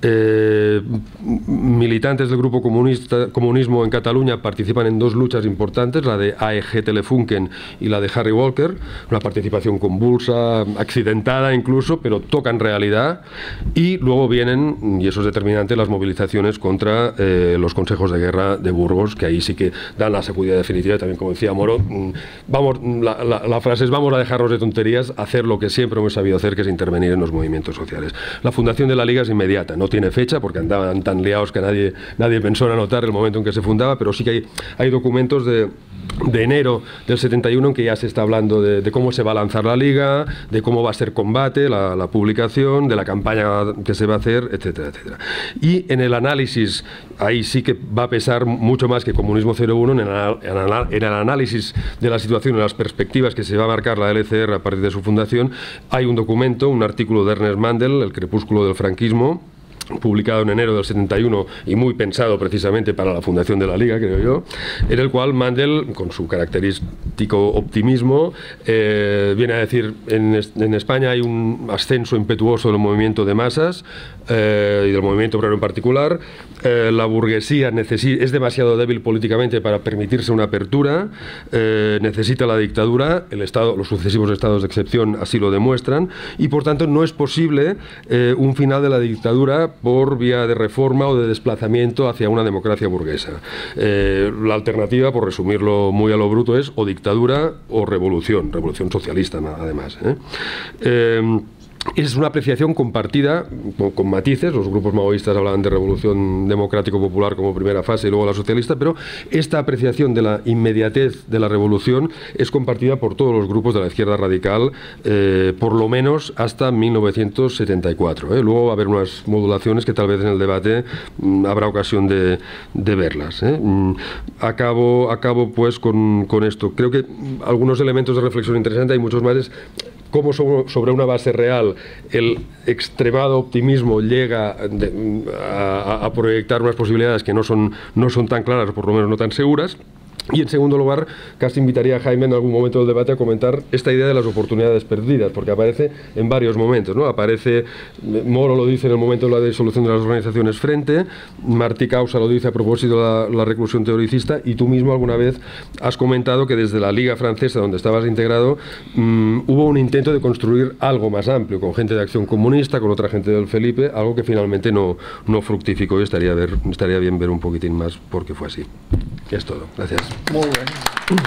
eh, militantes del Grupo Comunista, Comunismo en Cataluña participan en dos luchas importantes, la de A E G Telefunken y la de Harry Walker, una participación convulsa, accidentada incluso, pero toca en realidad. Y luego vienen, y eso es determinante, las movilizaciones contra eh, los consejos de guerra de Burgos, que ahí sí que dan la sacudida definitiva. También, como decía Moro, vamos, la, la, la frase es: vamos a dejarnos de tonterías, hacer lo que siempre hemos sabido hacer, que es intervenir en los movimientos sociales. La fundación de la Liga es inmediata, no tiene fecha porque andaban tan liados que nadie, nadie pensó en anotar el momento en que se fundaba, pero sí que hay, hay documentos de, de enero del setenta y uno en que ya se está hablando de, de cómo se va a lanzar la Liga, de cómo va a ser combate, la, la publicación, de la campaña que se va a hacer, etcétera, etcétera. Y en el análisis, ahí sí que va a pesar mucho más que Comunismo cero uno, en el, en el análisis de la situación, en las perspectivas que se va a marcar la L C R a partir de su fundación, hay un documento, un artículo de Ernest Mandel, El crepúsculo del franquismo, publicado en enero del setenta y uno y muy pensado precisamente para la fundación de la Liga, creo yo, en el cual Mandel, con su característico optimismo, eh, viene a decir: en, en España hay un ascenso impetuoso del movimiento de masas eh, y del movimiento obrero en particular. Eh, la burguesía es demasiado débil políticamente para permitirse una apertura, eh, necesita la dictadura, el Estado, los sucesivos estados de excepción así lo demuestran, y por tanto no es posible eh, un final de la dictadura por vía de reforma o de desplazamiento hacia una democracia burguesa. Eh, la alternativa, por resumirlo muy a lo bruto, es o dictadura o revolución, revolución socialista además. ¿eh? Eh, Es una apreciación compartida, con, con matices. Los grupos maoístas hablaban de revolución democrático-popular como primera fase y luego la socialista, pero esta apreciación de la inmediatez de la revolución es compartida por todos los grupos de la izquierda radical, eh, por lo menos hasta mil novecientos setenta y cuatro. ¿eh? Luego va a haber unas modulaciones que tal vez en el debate mm, habrá ocasión de, de verlas. ¿eh? Mm, acabo, acabo pues con, con esto. Creo que algunos elementos de reflexión interesantes, hay muchos más. Es cómo sobre una base real el extremado optimismo llega de, a, a proyectar unas posibilidades que no son, no son tan claras, o por lo menos no tan seguras. Y en segundo lugar, casi invitaría a Jaime en algún momento del debate a comentar esta idea de las oportunidades perdidas, porque aparece en varios momentos, ¿no? Aparece, Moro lo dice en el momento de la disolución de las organizaciones Frente, Martí Causa lo dice a propósito de la, la reclusión teoricista, y tú mismo alguna vez has comentado que desde la Liga Francesa, donde estabas integrado, mmm, hubo un intento de construir algo más amplio, con gente de Acción Comunista, con otra gente del Felipe, algo que finalmente no, no fructificó, y estaría, ver, estaría bien ver un poquitín más por qué fue así. Y es todo. Gracias. Muy bien.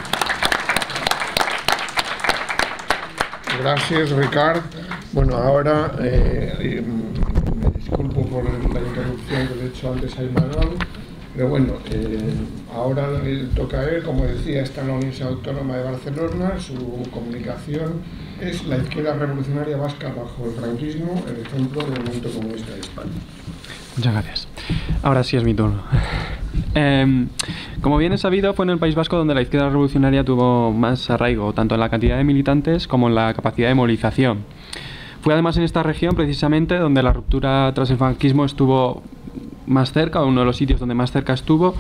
Gracias, Ricard. Bueno, ahora eh, me disculpo por la interrupción que le he hecho antes a Imanol, pero bueno, eh, ahora le toca a él. Como decía, está en la Universidad Autónoma de Barcelona. Su comunicación es La izquierda revolucionaria vasca bajo el franquismo, el ejemplo del movimiento comunista de España. Muchas gracias. Ahora sí es mi turno. Eh, como bien es sabido, fue en el País Vasco donde la izquierda revolucionaria tuvo más arraigo, tanto en la cantidad de militantes como en la capacidad de movilización. Fue además en esta región, precisamente, donde la ruptura tras el franquismo estuvo más cerca, o uno de los sitios donde más cerca estuvo,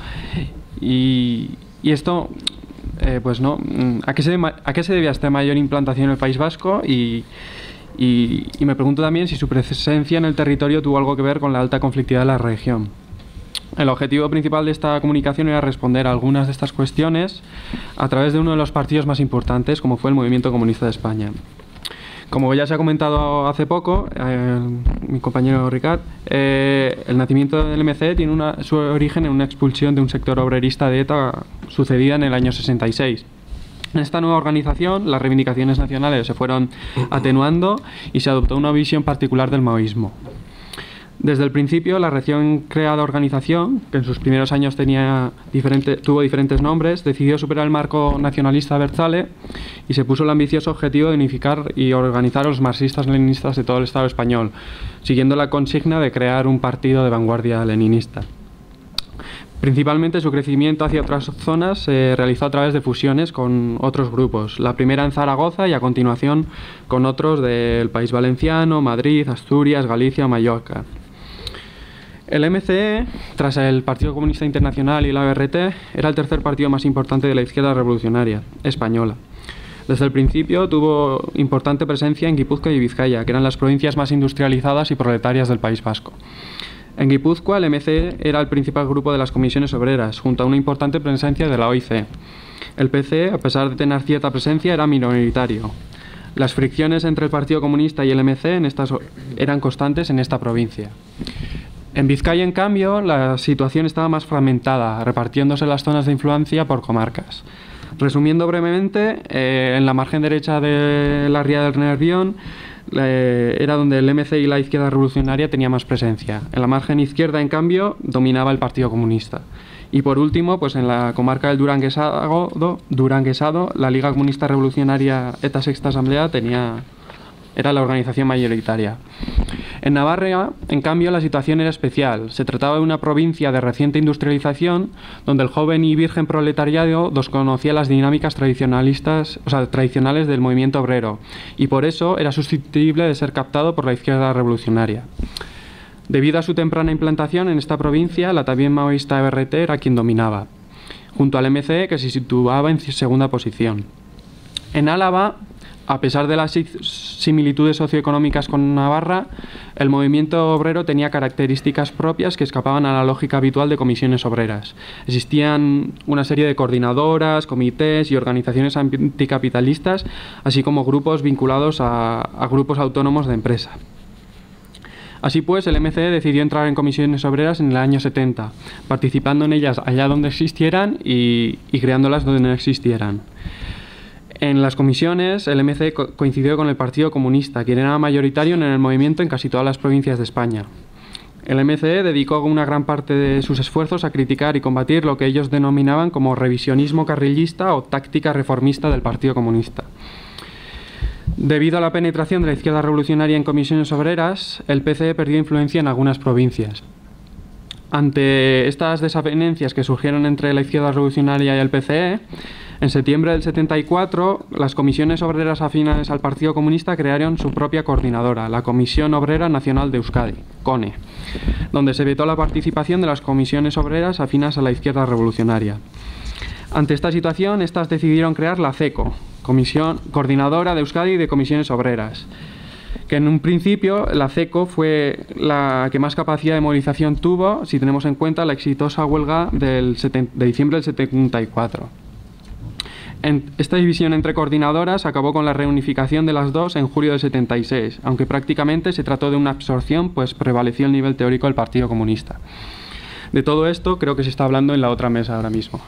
y, y esto, eh, pues no, ¿a qué, se, ¿a qué se debía esta mayor implantación en el País Vasco? Y, y, y me pregunto también si su presencia en el territorio tuvo algo que ver con la alta conflictividad de la región. El objetivo principal de esta comunicación era responder a algunas de estas cuestiones a través de uno de los partidos más importantes, como fue el Movimiento Comunista de España. Como ya se ha comentado hace poco, eh, mi compañero Ricard, eh, el nacimiento del M C tiene una, su origen en una expulsión de un sector obrerista de ETA sucedida en el año sesenta y seis. En esta nueva organización, las reivindicaciones nacionales se fueron atenuando y se adoptó una visión particular del maoísmo. Desde el principio, la recién creada organización, que en sus primeros años tenía diferente, tuvo diferentes nombres, decidió superar el marco nacionalista abertzale y se puso el ambicioso objetivo de unificar y organizar a los marxistas-leninistas de todo el Estado español, siguiendo la consigna de crear un partido de vanguardia leninista. Principalmente su crecimiento hacia otras zonas se realizó a través de fusiones con otros grupos, la primera en Zaragoza y a continuación con otros del País Valenciano, Madrid, Asturias, Galicia o Mallorca. El M C E, tras el Partido Comunista Internacional y la U R T, era el tercer partido más importante de la izquierda revolucionaria española. Desde el principio tuvo importante presencia en Guipúzcoa y Vizcaya, que eran las provincias más industrializadas y proletarias del País Vasco. En Guipúzcoa, el M C E era el principal grupo de las comisiones obreras, junto a una importante presencia de la O I C. El P C E, a pesar de tener cierta presencia, era minoritario. Las fricciones entre el Partido Comunista y el M C E en estas, eran constantes en esta provincia. En Vizcaya, en cambio, la situación estaba más fragmentada, repartiéndose las zonas de influencia por comarcas. Resumiendo brevemente, eh, en la margen derecha de la ría del Nervión eh, era donde el M C E y la izquierda revolucionaria tenía más presencia. En la margen izquierda, en cambio, dominaba el Partido Comunista. Y por último, pues en la comarca del Duranguesado, Duranguesado la Liga Comunista Revolucionaria Eta Sexta Asamblea tenía, era la organización mayoritaria. En Navarra, en cambio, la situación era especial. Se trataba de una provincia de reciente industrialización, donde el joven y virgen proletariado desconocía las dinámicas tradicionalistas, o sea, tradicionales del movimiento obrero, y por eso era susceptible de ser captado por la izquierda revolucionaria. Debido a su temprana implantación en esta provincia, la también maoísta E B R T era quien dominaba, junto al M C E, que se situaba en segunda posición. En Álava, a pesar de las similitudes socioeconómicas con Navarra, el movimiento obrero tenía características propias que escapaban a la lógica habitual de comisiones obreras. Existían una serie de coordinadoras, comités y organizaciones anticapitalistas, así como grupos vinculados a, a grupos autónomos de empresa. Así pues, el M C E decidió entrar en comisiones obreras en el año setenta, participando en ellas allá donde existieran y, y creándolas donde no existieran. En las comisiones, el M C E co coincidió con el Partido Comunista, quien era mayoritario en el movimiento en casi todas las provincias de España. El M C E dedicó una gran parte de sus esfuerzos a criticar y combatir lo que ellos denominaban como revisionismo carrillista o táctica reformista del Partido Comunista. Debido a la penetración de la izquierda revolucionaria en comisiones obreras, el P C E perdió influencia en algunas provincias. Ante estas desavenencias que surgieron entre la izquierda revolucionaria y el P C E, en septiembre del setenta y cuatro, las comisiones obreras afines al Partido Comunista crearon su propia coordinadora, la Comisión Obrera Nacional de Euskadi, CONE, donde se vetó la participación de las comisiones obreras afinas a la izquierda revolucionaria. Ante esta situación, estas decidieron crear la CECO, Comisión Coordinadora de Euskadi de Comisiones Obreras, que en un principio la CECO fue la que más capacidad de movilización tuvo, si tenemos en cuenta la exitosa huelga del de diciembre del setenta y cuatro. En esta división entre coordinadoras acabó con la reunificación de las dos en julio del setenta y seis, aunque prácticamente se trató de una absorción, pues prevaleció el nivel teórico del Partido Comunista. De todo esto creo que se está hablando en la otra mesa ahora mismo.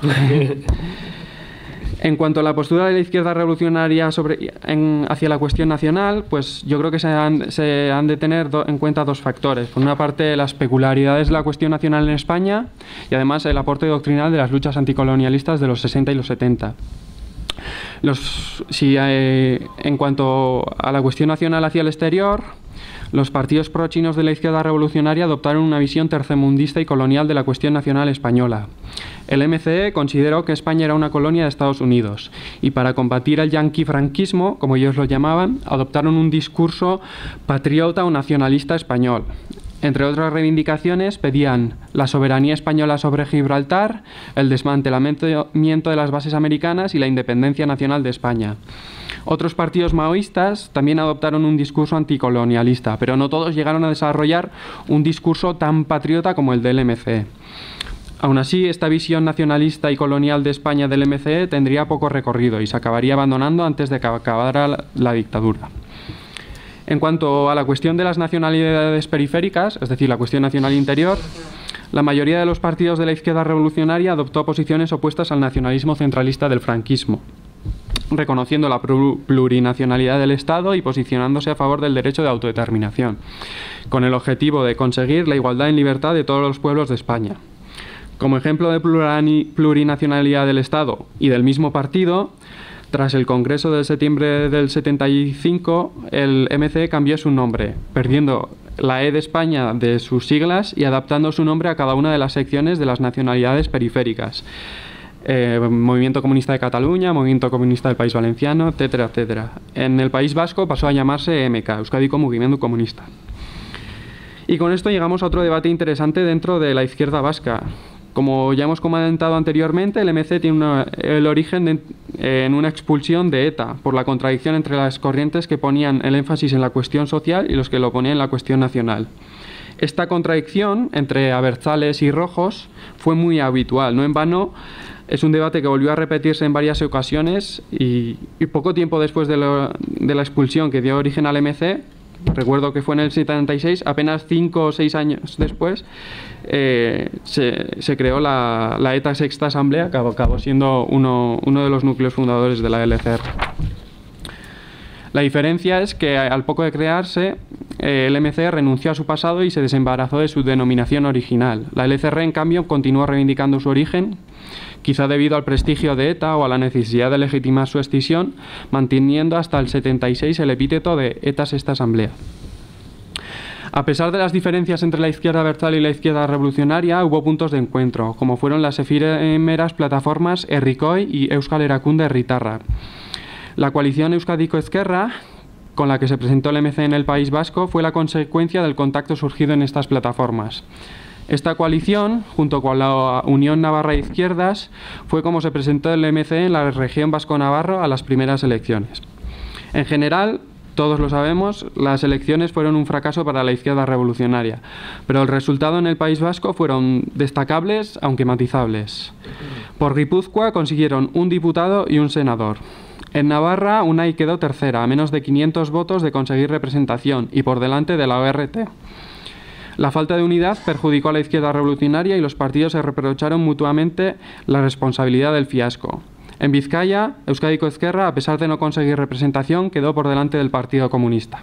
En cuanto a la postura de la izquierda revolucionaria sobre, en, hacia la cuestión nacional, pues yo creo que se han, se han de tener do, en cuenta dos factores. Por una parte, las peculiaridades de la cuestión nacional en España y además el aporte doctrinal de las luchas anticolonialistas de los sesenta y los setenta. Los, si, eh, en cuanto a la cuestión nacional hacia el exterior, los partidos pro-chinos de la izquierda revolucionaria adoptaron una visión tercermundista y colonial de la cuestión nacional española. El M C E consideró que España era una colonia de Estados Unidos y para combatir el yanquifranquismo, como ellos lo llamaban, adoptaron un discurso patriota o nacionalista español. Entre otras reivindicaciones, pedían la soberanía española sobre Gibraltar, el desmantelamiento de las bases americanas y la independencia nacional de España. Otros partidos maoístas también adoptaron un discurso anticolonialista, pero no todos llegaron a desarrollar un discurso tan patriota como el del M C E. Aún así, esta visión nacionalista y colonial de España del M C E tendría poco recorrido y se acabaría abandonando antes de que acabara la, la dictadura. En cuanto a la cuestión de las nacionalidades periféricas, es decir, la cuestión nacional interior, la mayoría de los partidos de la izquierda revolucionaria adoptó posiciones opuestas al nacionalismo centralista del franquismo, reconociendo la plurinacionalidad del Estado y posicionándose a favor del derecho de autodeterminación, con el objetivo de conseguir la igualdad en libertad de todos los pueblos de España. Como ejemplo de plurinacionalidad del Estado y del mismo partido, tras el Congreso de septiembre del setenta y cinco, el M C E cambió su nombre, perdiendo la E de España de sus siglas y adaptando su nombre a cada una de las secciones de las nacionalidades periféricas. Eh, Movimiento Comunista de Cataluña, Movimiento Comunista del País Valenciano, etcétera, etcétera. En el País Vasco pasó a llamarse E M K, Euskadi como Movimiento Comunista. Y con esto llegamos a otro debate interesante dentro de la izquierda vasca, Como ya hemos comentado anteriormente, el M C tiene una, el origen de, eh, en una expulsión de ETA, por la contradicción entre las corrientes que ponían el énfasis en la cuestión social y los que lo ponían en la cuestión nacional. Esta contradicción entre abertzales y rojos fue muy habitual, no en vano. Es un debate que volvió a repetirse en varias ocasiones y, y poco tiempo después de, lo, de la expulsión que dio origen al M C, recuerdo que fue en el setenta y seis, apenas cinco o seis años después, eh, se, se creó la, la ETA Sexta Asamblea, que acabó siendo uno, uno de los núcleos fundadores de la L C R. La diferencia es que al poco de crearse, eh, el M C renunció a su pasado y se desembarazó de su denominación original. La L C R, en cambio, continuó reivindicando su origen, quizá debido al prestigio de ETA o a la necesidad de legitimar su escisión, manteniendo hasta el setenta y seis el epíteto de ETA Sexta Asamblea. A pesar de las diferencias entre la izquierda abertzale y la izquierda revolucionaria, hubo puntos de encuentro, como fueron las efímeras plataformas Herrikoi y Euskal Erakunde Herritarra. La coalición Euskadiko Ezkerra, con la que se presentó el M C en el País Vasco, fue la consecuencia del contacto surgido en estas plataformas. Esta coalición, junto con la Unión Navarra de Izquierdas, fue como se presentó el M C en la región vasco-navarro a las primeras elecciones. En general, todos lo sabemos, las elecciones fueron un fracaso para la izquierda revolucionaria, pero el resultado en el País Vasco fueron destacables, aunque matizables. Por Guipúzcoa consiguieron un diputado y un senador. En Navarra, UNAI quedó tercera, a menos de quinientos votos de conseguir representación y por delante de la O R T. La falta de unidad perjudicó a la izquierda revolucionaria y los partidos se reprocharon mutuamente la responsabilidad del fiasco. En Vizcaya, Euskadiko Ezkerra, a pesar de no conseguir representación, quedó por delante del Partido Comunista.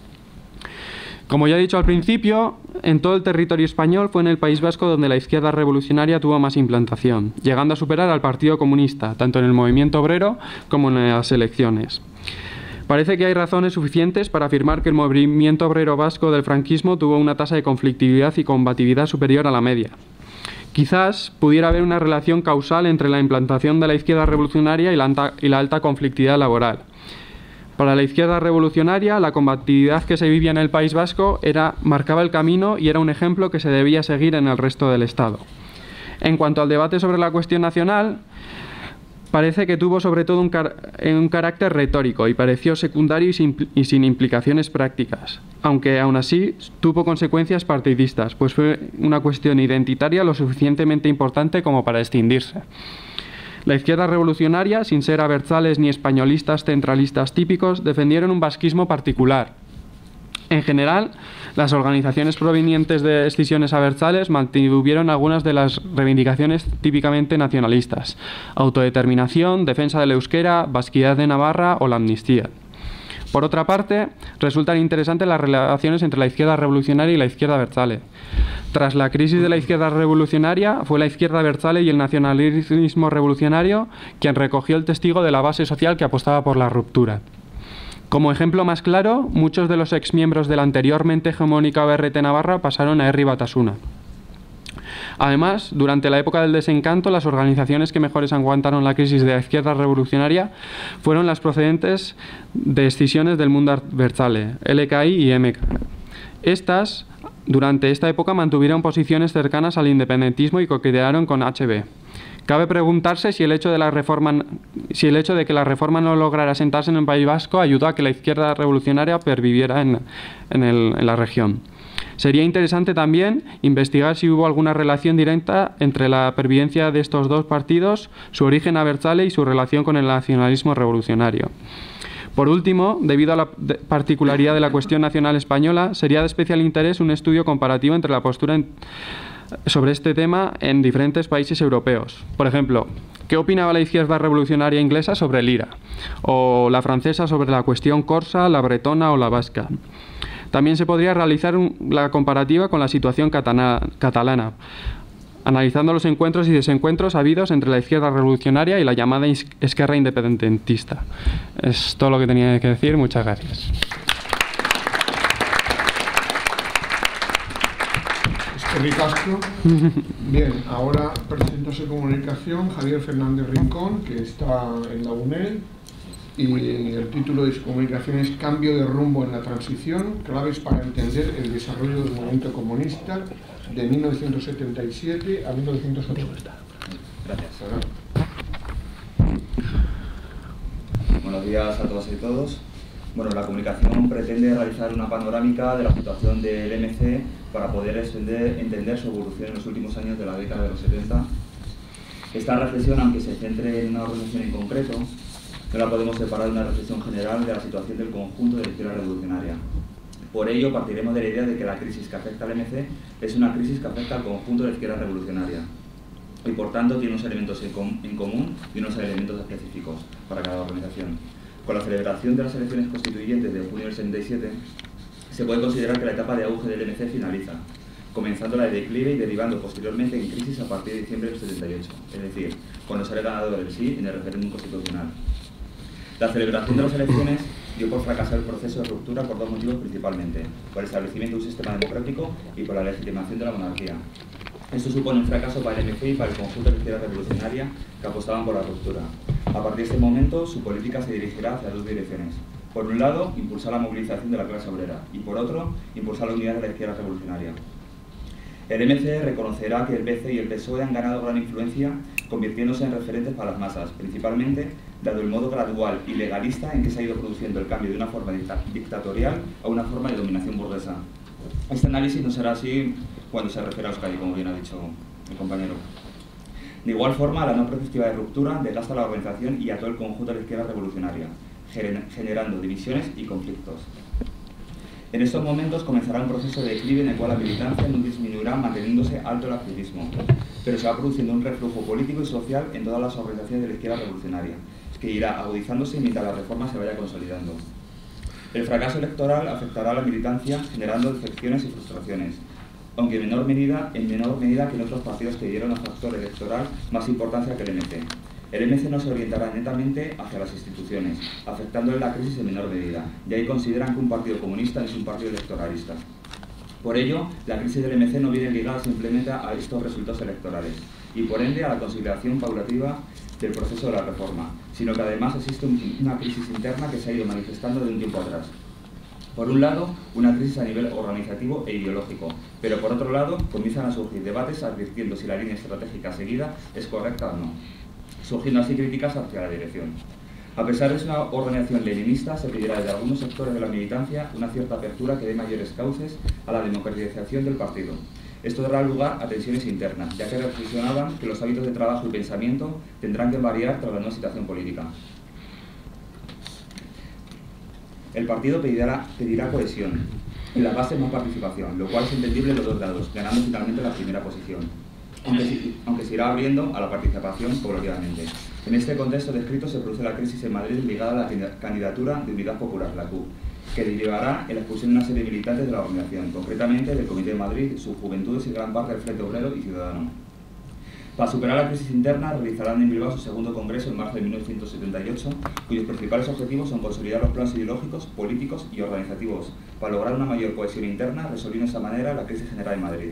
Como ya he dicho al principio, en todo el territorio español fue en el País Vasco donde la izquierda revolucionaria tuvo más implantación, llegando a superar al Partido Comunista, tanto en el movimiento obrero como en las elecciones. Parece que hay razones suficientes para afirmar que el movimiento obrero vasco del franquismo tuvo una tasa de conflictividad y combatividad superior a la media. Quizás pudiera haber una relación causal entre la implantación de la izquierda revolucionaria y la alta, y la alta conflictividad laboral. Para la izquierda revolucionaria, la combatividad que se vivía en el País Vasco era, marcaba el camino y era un ejemplo que se debía seguir en el resto del Estado. En cuanto al debate sobre la cuestión nacional, parece que tuvo sobre todo un, car un carácter retórico y pareció secundario y sin, y sin implicaciones prácticas, aunque aún así tuvo consecuencias partidistas, pues fue una cuestión identitaria lo suficientemente importante como para extinguirse. La izquierda revolucionaria, sin ser abertzales ni españolistas centralistas típicos, defendieron un vasquismo particular. En general, las organizaciones provenientes de escisiones abertzales mantuvieron algunas de las reivindicaciones típicamente nacionalistas: autodeterminación, defensa del euskera, vasquidad de Navarra o la amnistía. Por otra parte, resultan interesantes las relaciones entre la izquierda revolucionaria y la izquierda abertzale. Tras la crisis de la izquierda revolucionaria, fue la izquierda abertzale y el nacionalismo revolucionario quien recogió el testigo de la base social que apostaba por la ruptura. Como ejemplo más claro, muchos de los exmiembros de la anteriormente hegemónica O R T Navarra pasaron a Herri Batasuna. Además, durante la época del desencanto, las organizaciones que mejores aguantaron la crisis de la izquierda revolucionaria fueron las procedentes de escisiones del mundo abertzale, L K I y M K. Estas, durante esta época, mantuvieron posiciones cercanas al independentismo y coquetearon con H B. Cabe preguntarse si el hecho de la reforma, si el hecho de que la reforma no lograra sentarse en el País Vasco ayudó a que la izquierda revolucionaria perviviera en, en, el, en la región. Sería interesante también investigar si hubo alguna relación directa entre la pervivencia de estos dos partidos, su origen abertzale y su relación con el nacionalismo revolucionario. Por último, debido a la particularidad de la cuestión nacional española, sería de especial interés un estudio comparativo entre la postura en, sobre este tema en diferentes países europeos. Por ejemplo, ¿qué opinaba la izquierda revolucionaria inglesa sobre el I R A? O la francesa sobre la cuestión corsa, la bretona o la vasca. También se podría realizar un, la comparativa con la situación catana, catalana, analizando los encuentros y desencuentros habidos entre la izquierda revolucionaria y la llamada esquerra independentista. Es todo lo que tenía que decir. Muchas gracias. Ricasco. Bien, ahora presenta su comunicación Javier Fernández Rincón, que está en la UNED, y el título de su comunicación es Cambio de rumbo en la transición, claves para entender el desarrollo del movimiento comunista de mil novecientos setenta y siete a mil novecientos ochenta. Gracias. Buenos días a todas y todos. Bueno, la comunicación pretende realizar una panorámica de la situación del M C para poder extender, entender su evolución en los últimos años de la década de los setenta. Esta reflexión, aunque se centre en una organización en concreto, no la podemos separar de una reflexión general de la situación del conjunto de la izquierda revolucionaria. Por ello, partiremos de la idea de que la crisis que afecta al M C es una crisis que afecta al conjunto de la izquierda revolucionaria y, por tanto, tiene unos elementos en, com en común y unos elementos específicos para cada organización. Con la celebración de las elecciones constituyentes de junio del setenta y siete, se puede considerar que la etapa de auge del M C finaliza, comenzando la de declive y derivando posteriormente en crisis a partir de diciembre del setenta y ocho, es decir, cuando sale ganador el sí en el referéndum constitucional. La celebración de las elecciones dio por fracasar el proceso de ruptura por dos motivos principalmente: por el establecimiento de un sistema democrático y por la legitimación de la monarquía. Esto supone un fracaso para el M C y para el conjunto de la izquierda revolucionaria que apostaban por la ruptura. A partir de este momento, su política se dirigirá hacia dos direcciones. Por un lado, impulsar la movilización de la clase obrera y, por otro, impulsar la unidad de la izquierda revolucionaria. El M C reconocerá que el P C y el P S O E han ganado gran influencia, convirtiéndose en referentes para las masas, principalmente dado el modo gradual y legalista en que se ha ido produciendo el cambio de una forma dictatorial a una forma de dominación burguesa. Este análisis no será así cuando se refiere a Euskadi, como bien ha dicho el compañero. De igual forma, la no perspectiva de ruptura desgasta a la organización y a todo el conjunto de la izquierda revolucionaria, generando divisiones y conflictos. En estos momentos comenzará un proceso de declive en el cual la militancia no disminuirá manteniéndose alto el activismo, pero se va produciendo un reflujo político y social en todas las organizaciones de la izquierda revolucionaria, que irá agudizándose mientras la reforma se vaya consolidando. El fracaso electoral afectará a la militancia, generando decepciones y frustraciones, aunque en menor medida, en menor medida que en otros partidos que dieron al factor electoral más importancia que el M C. El M C no se orientará netamente hacia las instituciones, afectándole la crisis en menor medida, y ahí consideran que un partido comunista no es un partido electoralista. Por ello, la crisis del M C no viene ligada simplemente a estos resultados electorales, y por ende a la consolidación paulativa del proceso de la reforma, sino que además existe un, una crisis interna que se ha ido manifestando de un tiempo atrás. Por un lado, una crisis a nivel organizativo e ideológico, pero por otro lado, comienzan a surgir debates advirtiendo si la línea estratégica seguida es correcta o no, surgiendo así críticas hacia la dirección. A pesar de ser una organización leninista, se pedirá desde algunos sectores de la militancia una cierta apertura que dé mayores cauces a la democratización del partido. Esto dará lugar a tensiones internas, ya que reflexionaban que los hábitos de trabajo y pensamiento tendrán que variar tras la nueva situación política. El partido pedirá, pedirá cohesión, en la base más participación, lo cual es entendible en los dos lados, ganando finalmente la primera posición, aunque, aunque se irá abriendo a la participación progresivamente. En este contexto descrito se produce la crisis en Madrid ligada a la candidatura de Unidad Popular, la C U P, que derivará en la expulsión de una serie de militantes de la organización, concretamente del Comité de Madrid, sus juventudes y gran parte del Frente Obrero y Ciudadano. Para superar la crisis interna, realizarán en Bilbao su segundo congreso en marzo de mil novecientos setenta y ocho, cuyos principales objetivos son consolidar los planes ideológicos, políticos y organizativos para lograr una mayor cohesión interna, resolviendo de esa manera la crisis general en Madrid.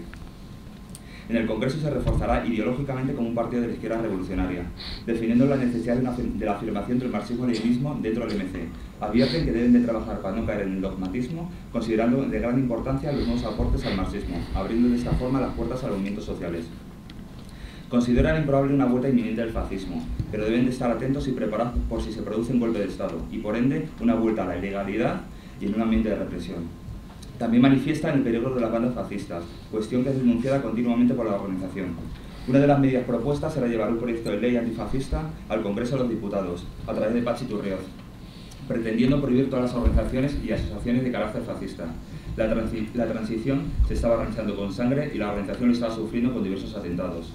En el Congreso se reforzará ideológicamente como un partido de la izquierda revolucionaria, definiendo la necesidad de, una, de la afirmación del marxismo-leninismo dentro del M C. Advierten que deben de trabajar para no caer en el dogmatismo, considerando de gran importancia los nuevos aportes al marxismo, abriendo de esta forma las puertas a los movimientos sociales. Consideran improbable una vuelta inminente del fascismo, pero deben de estar atentos y preparados por si se produce un golpe de Estado, y por ende una vuelta a la ilegalidad y en un ambiente de represión. También manifiestan el peligro de las bandas fascistas, cuestión que es denunciada continuamente por la organización. Una de las medidas propuestas será llevar un proyecto de ley antifascista al Congreso de los Diputados, a través de Patxi Turrioz, pretendiendo prohibir todas las organizaciones y asociaciones de carácter fascista. La, transi la transición se estaba realizando con sangre y la organización lo estaba sufriendo con diversos atentados.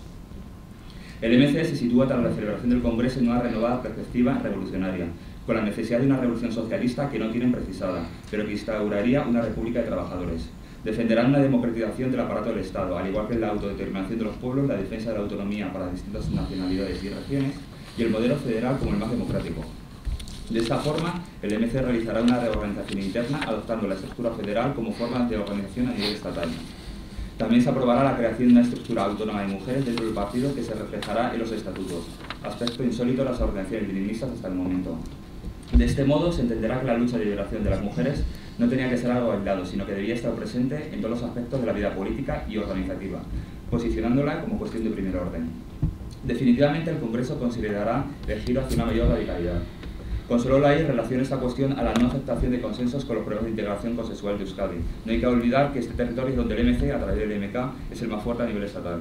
El M C se sitúa tras la celebración del Congreso en una renovada perspectiva revolucionaria, con la necesidad de una revolución socialista que no tienen precisada, pero que instauraría una república de trabajadores. Defenderán una democratización del aparato del Estado, al igual que la autodeterminación de los pueblos, la defensa de la autonomía para distintas nacionalidades y regiones, y el modelo federal como el más democrático. De esta forma, el M C realizará una reorganización interna, adoptando la estructura federal como forma de organización a nivel estatal. También se aprobará la creación de una estructura autónoma de mujeres dentro del partido que se reflejará en los estatutos, aspecto insólito de las organizaciones leninistas hasta el momento. De este modo se entenderá que la lucha de liberación de las mujeres no tenía que ser algo aislado, sino que debía estar presente en todos los aspectos de la vida política y organizativa, posicionándola como cuestión de primer orden. Definitivamente el Congreso considerará el giro hacia una mayor radicalidad. Con solo la I relaciona esta cuestión a la no aceptación de consensos con los programas de integración consensual de Euskadi. No hay que olvidar que este territorio es donde el M C, a través del M K, es el más fuerte a nivel estatal.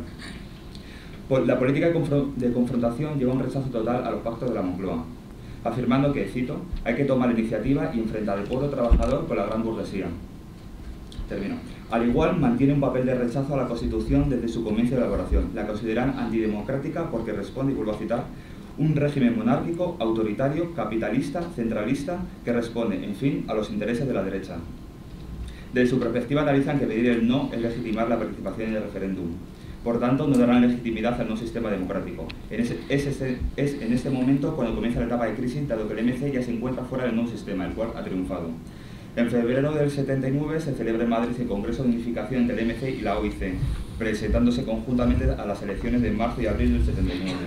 La política de confrontación lleva un rechazo total a los pactos de la Moncloa, afirmando que, cito, hay que tomar la iniciativa y enfrentar al pueblo trabajador con la gran burguesía. Termino. Al igual, mantiene un papel de rechazo a la Constitución desde su comienzo de elaboración. La consideran antidemocrática porque responde, y vuelvo a citar, un régimen monárquico, autoritario, capitalista, centralista, que responde, en fin, a los intereses de la derecha. Desde su perspectiva analizan que pedir el no es legitimar la participación en el referéndum. Por tanto, no darán legitimidad al nuevo sistema democrático. En ese, es, ese, es en este momento cuando comienza la etapa de crisis, dado que el M C ya se encuentra fuera del nuevo sistema, el cual ha triunfado. En febrero del setenta y nueve se celebra en Madrid el Congreso de Unificación entre el M C y la O I C, presentándose conjuntamente a las elecciones de marzo y abril del setenta y nueve.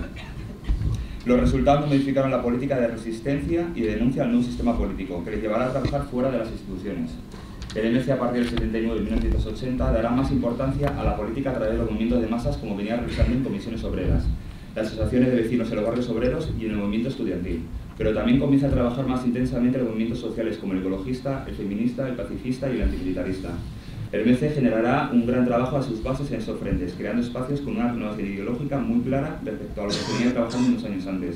Los resultados modificaron la política de resistencia y de denuncia al nuevo sistema político, que les llevará a trabajar fuera de las instituciones. El M C a partir del setenta y nueve y mil novecientos ochenta dará más importancia a la política a través de los movimientos de masas, como venía realizando en comisiones obreras, las asociaciones de vecinos en los barrios obreros y en el movimiento estudiantil. Pero también comienza a trabajar más intensamente en los movimientos sociales como el ecologista, el feminista, el pacifista y el antimilitarista. El M C generará un gran trabajo a sus bases en estos frentes, creando espacios con una renovación ideológica muy clara respecto a lo que venía trabajando unos años antes.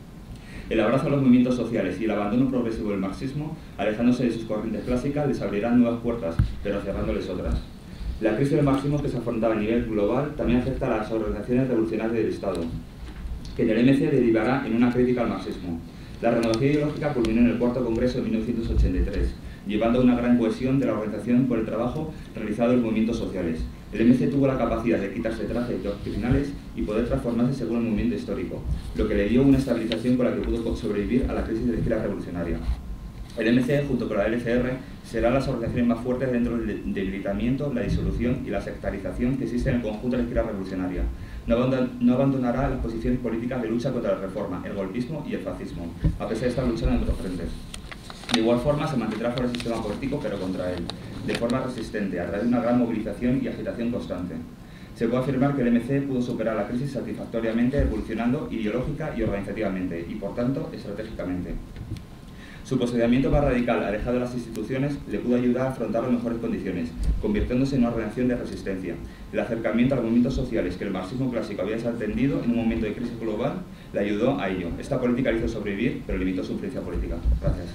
El abrazo a los movimientos sociales y el abandono progresivo del marxismo, alejándose de sus corrientes clásicas, les abrirán nuevas puertas, pero cerrándoles otras. La crisis del marxismo que se afrontaba a nivel global también afecta a las organizaciones revolucionarias del Estado, que en el M C derivará en una crítica al marxismo. La renovación ideológica culminó en el cuarto Congreso de mil novecientos ochenta y tres, llevando a una gran cohesión de la organización por el trabajo realizado en movimientos sociales. El M C tuvo la capacidad de quitarse trajes doctrinales y poder transformarse según el movimiento histórico, lo que le dio una estabilización con la que pudo sobrevivir a la crisis de la izquierda revolucionaria. El M C, junto con la L C R, serán las organizaciones más fuertes dentro del debilitamiento, la disolución y la sectarización que existe en el conjunto de la izquierda revolucionaria. No abandonará las posiciones políticas de lucha contra la reforma, el golpismo y el fascismo, a pesar de estar luchando en otros frentes. De igual forma, se mantendrá fuera del sistema político, pero contra él, de forma resistente, a través de una gran movilización y agitación constante. Se puede afirmar que el M C pudo superar la crisis satisfactoriamente, evolucionando ideológica y organizativamente, y por tanto, estratégicamente. Su posicionamiento más radical, alejado de las instituciones, le pudo ayudar a afrontar las mejores condiciones, convirtiéndose en una organización de resistencia. El acercamiento a los movimientos sociales que el marxismo clásico había desatendido en un momento de crisis global le ayudó a ello. Esta política le hizo sobrevivir, pero limitó su influencia política. Gracias.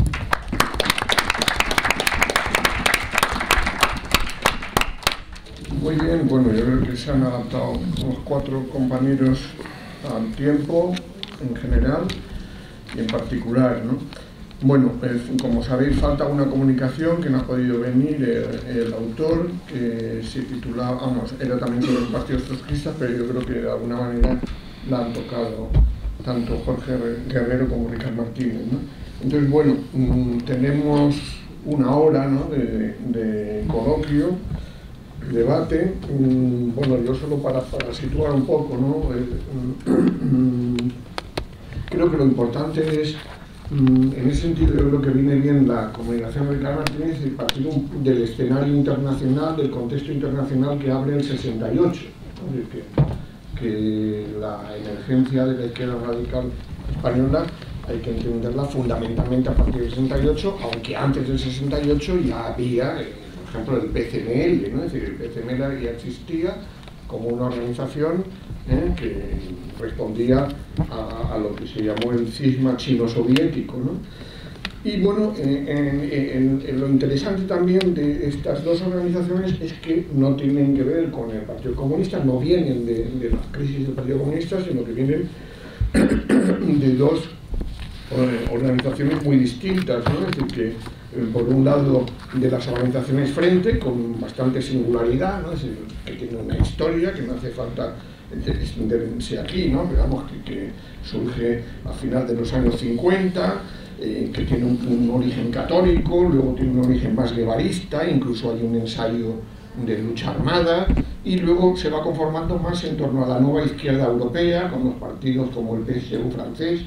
Muy bien, bueno, yo creo que se han adaptado los cuatro compañeros al tiempo en general y en particular, ¿no? Bueno, pues, como sabéis, falta una comunicación que no ha podido venir el, el autor, que se titulaba, vamos, era también sobre los partidos trotskistas, pero yo creo que de alguna manera la han tocado tanto Jorge Guerrero como Ricardo Martínez, ¿no? Entonces, bueno, mmm, tenemos una hora, ¿no?, de, de coloquio, debate. Mmm, bueno, yo solo para, para situar un poco, ¿no? Eh, mmm, creo que lo importante es, en ese sentido, yo creo que viene bien la comunicación de Ricardo Martínez y partir del escenario internacional, del contexto internacional que abre el sesenta y ocho, ¿no? De que, que la emergencia de la izquierda radical española hay que entenderla fundamentalmente a partir del sesenta y ocho, aunque antes del sesenta y ocho ya había, eh, por ejemplo, el P C M L, ¿no? Es decir, el P C M L ya existía como una organización ¿eh? que respondía a, a lo que se llamó el cisma chino-soviético, ¿no? Y bueno, en, en, en lo interesante también de estas dos organizaciones es que no tienen que ver con el Partido Comunista, no vienen de, de la crisis del Partido Comunista, sino que vienen de dos organizaciones muy distintas, ¿no? Es decir, que por un lado de las organizaciones Frente, con bastante singularidad, ¿no? Es decir, que tiene una historia que no hace falta extenderse aquí, ¿no? Digamos que, que surge a final de los años cincuenta, eh, que tiene un, un origen católico, luego tiene un origen más guevarista, incluso hay un ensayo de lucha armada, y luego se va conformando más en torno a la nueva izquierda europea, con los partidos como el P S U francés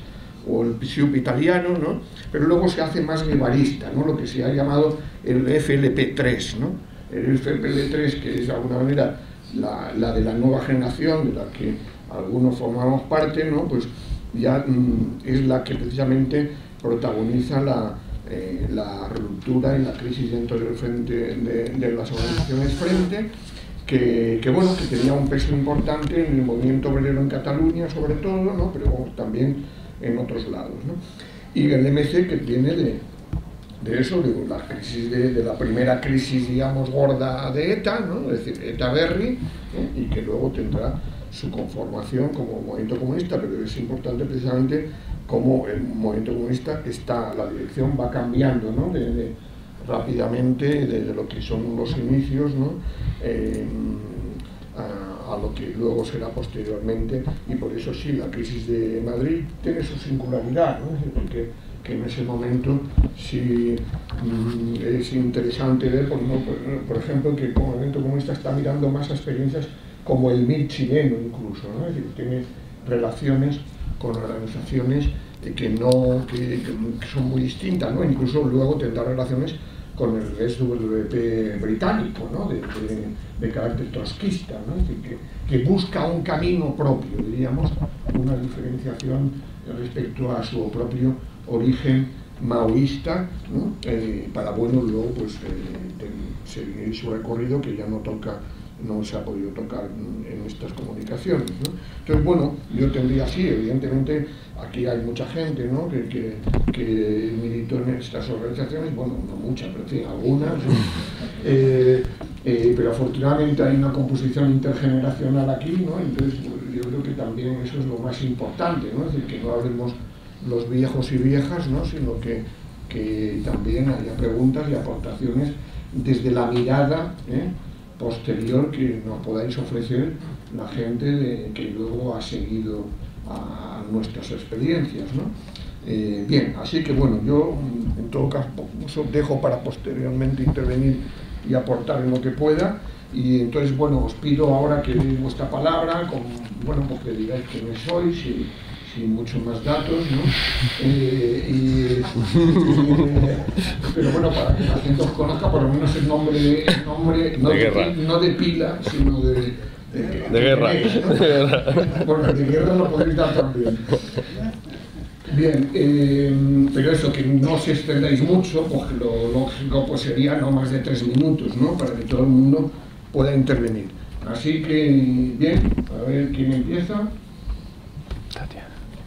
o el P S U P italiano, ¿no? Pero luego se hace más guevarista, ¿no? Lo que se ha llamado el F L P tres, ¿no? El F L P tres, que es de alguna manera la, la de la nueva generación, de la que algunos formamos parte, ¿no? Pues ya mmm, es la que precisamente protagoniza la, eh, la ruptura y la crisis dentro del frente de, de las organizaciones Frente, que, que bueno, que tenía un peso importante en el movimiento obrero en Cataluña sobre todo, ¿no? Pero también en otros lados, ¿no? Y el M C, que viene de, de eso, de la crisis de, de la primera crisis, digamos, gorda de ETA, ¿no? Es decir, ETA-Berri, ¿eh? Y que luego tendrá su conformación como movimiento comunista, pero es importante precisamente cómo el movimiento comunista está, la dirección va cambiando, ¿no? de, de, rápidamente desde lo que son los inicios, ¿no? eh, a, a lo que luego será posteriormente, y por eso sí, la crisis de Madrid tiene su singularidad, ¿no? Porque que en ese momento sí mmm, es interesante ver, por, ¿no? por, por ejemplo, que el movimiento comunista está mirando más a experiencias como el M I R chileno incluso, ¿no? Es decir, tiene relaciones con organizaciones que, no, que, que son muy distintas, ¿no? Incluso luego tendrá relaciones con el S W P británico, ¿no? de, de, de carácter trotskista, ¿no? Es decir, que, que busca un camino propio, diríamos, una diferenciación respecto a su propio origen maoísta, ¿no? eh, para bueno luego pues eh, seguir su recorrido, que ya no toca, no se ha podido tocar en estas comunicaciones, ¿no? Entonces, bueno, yo tendría así, evidentemente, aquí hay mucha gente, ¿no? que, que, que militó en estas organizaciones, bueno, no muchas, pero en fin, algunas, ¿no? eh, eh, pero afortunadamente hay una composición intergeneracional aquí, ¿no? Entonces, pues, yo creo que también eso es lo más importante, ¿no? Es decir, que no hablemos los viejos y viejas, ¿no? Sino que, que también haya preguntas y aportaciones desde la mirada, ¿eh? posterior que nos podáis ofrecer la gente de, que luego ha seguido a nuestras experiencias, ¿no? Eh, bien, así que bueno, yo en todo caso dejo para posteriormente intervenir y aportar en lo que pueda, y entonces bueno, os pido ahora que deis vuestra palabra, con, bueno, pues que digáis quiénes sois y sin muchos más datos, ¿no? Eh, y, y, eh, pero bueno, para que la gente os conozca, por lo menos el nombre, el nombre no, de de, guerra. no de pila, sino de, de, de, de guerra. Tenéis, ¿no? De guerra. Bueno, de guerra lo podéis dar también. Bien, eh, pero eso, que no os extendáis mucho, pues lo lógico pues sería no más de tres minutos, ¿no? Para que todo el mundo pueda intervenir. Así que, bien, a ver quién empieza. Tatiana.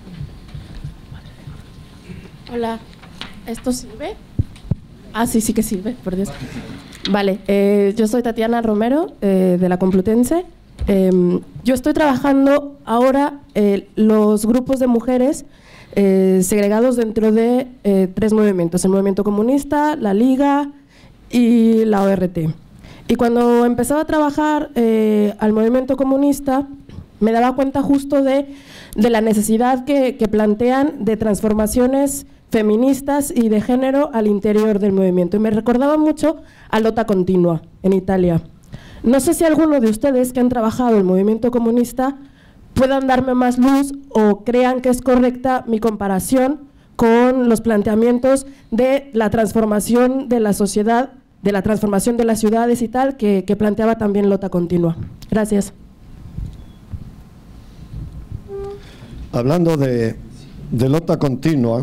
Hola, ¿esto sirve? Ah, sí, sí que sirve, por Dios. Vale, eh, yo soy Tatiana Romero, eh, de la Complutense. Eh, yo estoy trabajando ahora eh, los grupos de mujeres eh, segregados dentro de eh, tres movimientos, el movimiento comunista, la Liga y la O R T. Y cuando empezaba a trabajar eh, al movimiento comunista, me daba cuenta justo de, de la necesidad que, que plantean de transformaciones feministas y de género al interior del movimiento. Y me recordaba mucho a Lotta Continua, en Italia. No sé si alguno de ustedes que han trabajado el movimiento comunista puedan darme más luz o crean que es correcta mi comparación con los planteamientos de la transformación de la sociedad, de la transformación de las ciudades y tal, que, que planteaba también Lotta Continua. Gracias. Hablando de, de Lotta Continua,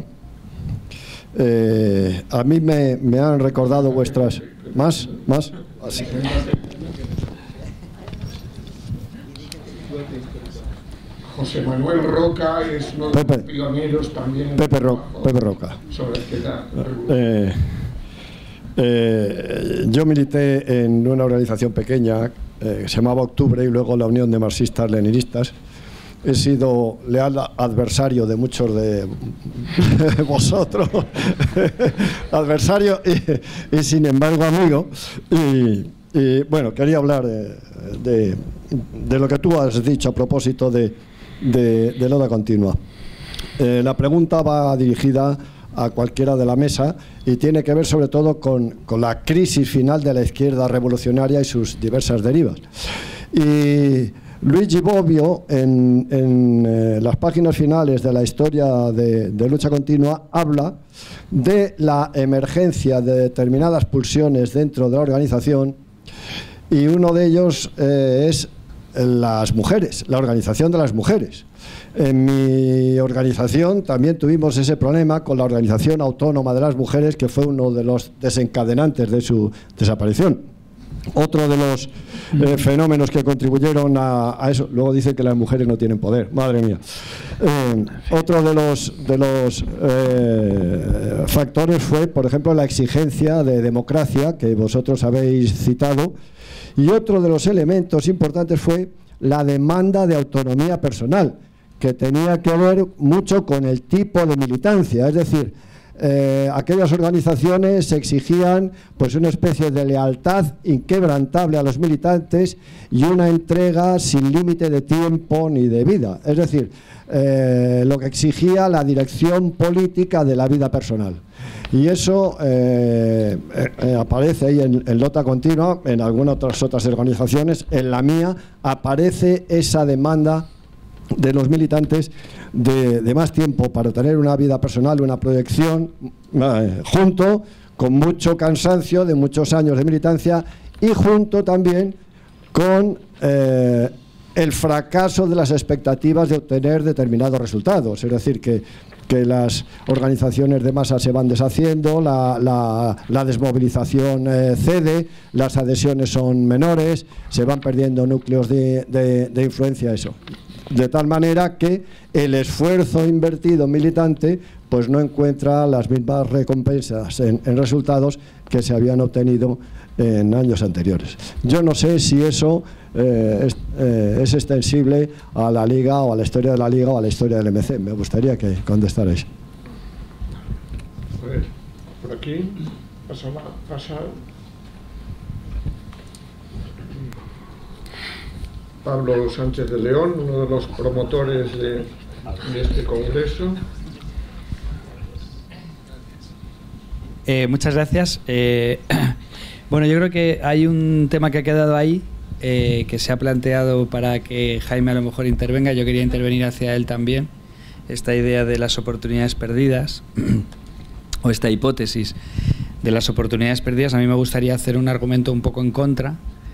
eh, a mí me, me han recordado vuestras... ¿Más? ¿Más? Así. José Manuel Roca es uno de los pioneros también. Pepe, Ro, Pepe Roca. Sobre el que da eh, eh, yo milité en una organización pequeña eh, que se llamaba Octubre y luego la Unión de Marxistas Leninistas. He sido leal adversario de muchos de vosotros, adversario y, y sin embargo amigo. Y, y bueno, quería hablar de, de, de lo que tú has dicho a propósito de, de, de Lotta Continua. Eh, la pregunta va dirigida a cualquiera de la mesa y tiene que ver sobre todo con, con la crisis final de la izquierda revolucionaria y sus diversas derivas. Y Luigi Bobbio, en, en eh, las páginas finales de la historia de, de Lucha Continua, habla de la emergencia de determinadas pulsiones dentro de la organización, y uno de ellos eh, es las mujeres, la organización de las mujeres. En mi organización también tuvimos ese problema con la Organización Autónoma de las Mujeres, que fue uno de los desencadenantes de su desaparición. Otro de los eh, fenómenos que contribuyeron a, a eso, luego dice que las mujeres no tienen poder, madre mía. Eh, otro de los, de los eh, factores fue, por ejemplo, la exigencia de democracia, que vosotros habéis citado, y otro de los elementos importantes fue la demanda de autonomía personal, que tenía que ver mucho con el tipo de militancia, es decir, Eh, aquellas organizaciones exigían pues una especie de lealtad inquebrantable a los militantes y una entrega sin límite de tiempo ni de vida, es decir, eh, lo que exigía la dirección política de la vida personal. Y eso eh, eh, aparece ahí en, en Lota Continua, en algunas otras, otras organizaciones. En la mía aparece esa demanda de los militantes de, de más tiempo para tener una vida personal, una proyección, eh, junto con mucho cansancio de muchos años de militancia, y junto también con eh, el fracaso de las expectativas de obtener determinados resultados. Es decir, que, que las organizaciones de masa se van deshaciendo, la, la, la desmovilización eh, cede, las adhesiones son menores, se van perdiendo núcleos de, de, de influencia, eso. De tal manera que el esfuerzo invertido militante pues no encuentra las mismas recompensas en, en resultados que se habían obtenido en años anteriores. Yo no sé si eso eh, es, eh, es extensible a la Liga, o a la historia de la Liga, o a la historia del M C. Me gustaría que contestarais. A ver, por aquí pasa, pasa Pablo Sánchez de León, uno de los promotores de, de este congreso. Eh, muchas gracias. Eh, bueno, yo creo que hay un tema que ha quedado ahí, eh, que se ha planteado para que Jaime a lo mejor intervenga. Yo quería intervenir hacia él también. Esta idea de las oportunidades perdidas, o esta hipótesis de las oportunidades perdidas, a mí me gustaría hacer un argumento un poco en contra,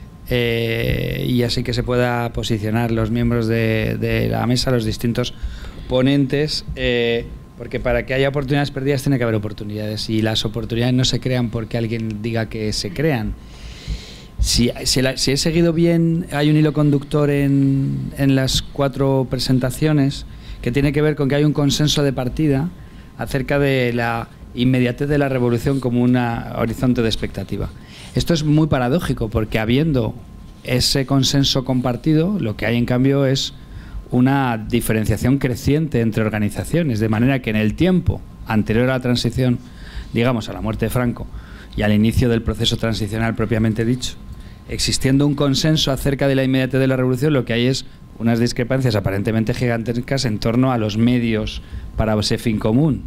eh, y así que se pueda posicionar los miembros de, de la mesa, los distintos ponentes, eh, porque para que haya oportunidades perdidas tiene que haber oportunidades, y las oportunidades no se crean porque alguien diga que se crean. Si, si, la, si he seguido bien, hay un hilo conductor en, en las cuatro presentaciones que tiene que ver con que hay un consenso de partida acerca de la inmediatez de la revolución como un horizonte de expectativa. Esto es muy paradójico, porque habiendo ese consenso compartido, lo que hay en cambio es una diferenciación creciente entre organizaciones, de manera que en el tiempo anterior a la transición, digamos a la muerte de Franco y al inicio del proceso transicional propiamente dicho, existiendo un consenso acerca de la inmediatez de la revolución, lo que hay es unas discrepancias aparentemente gigantescas en torno a los medios para ese fin común.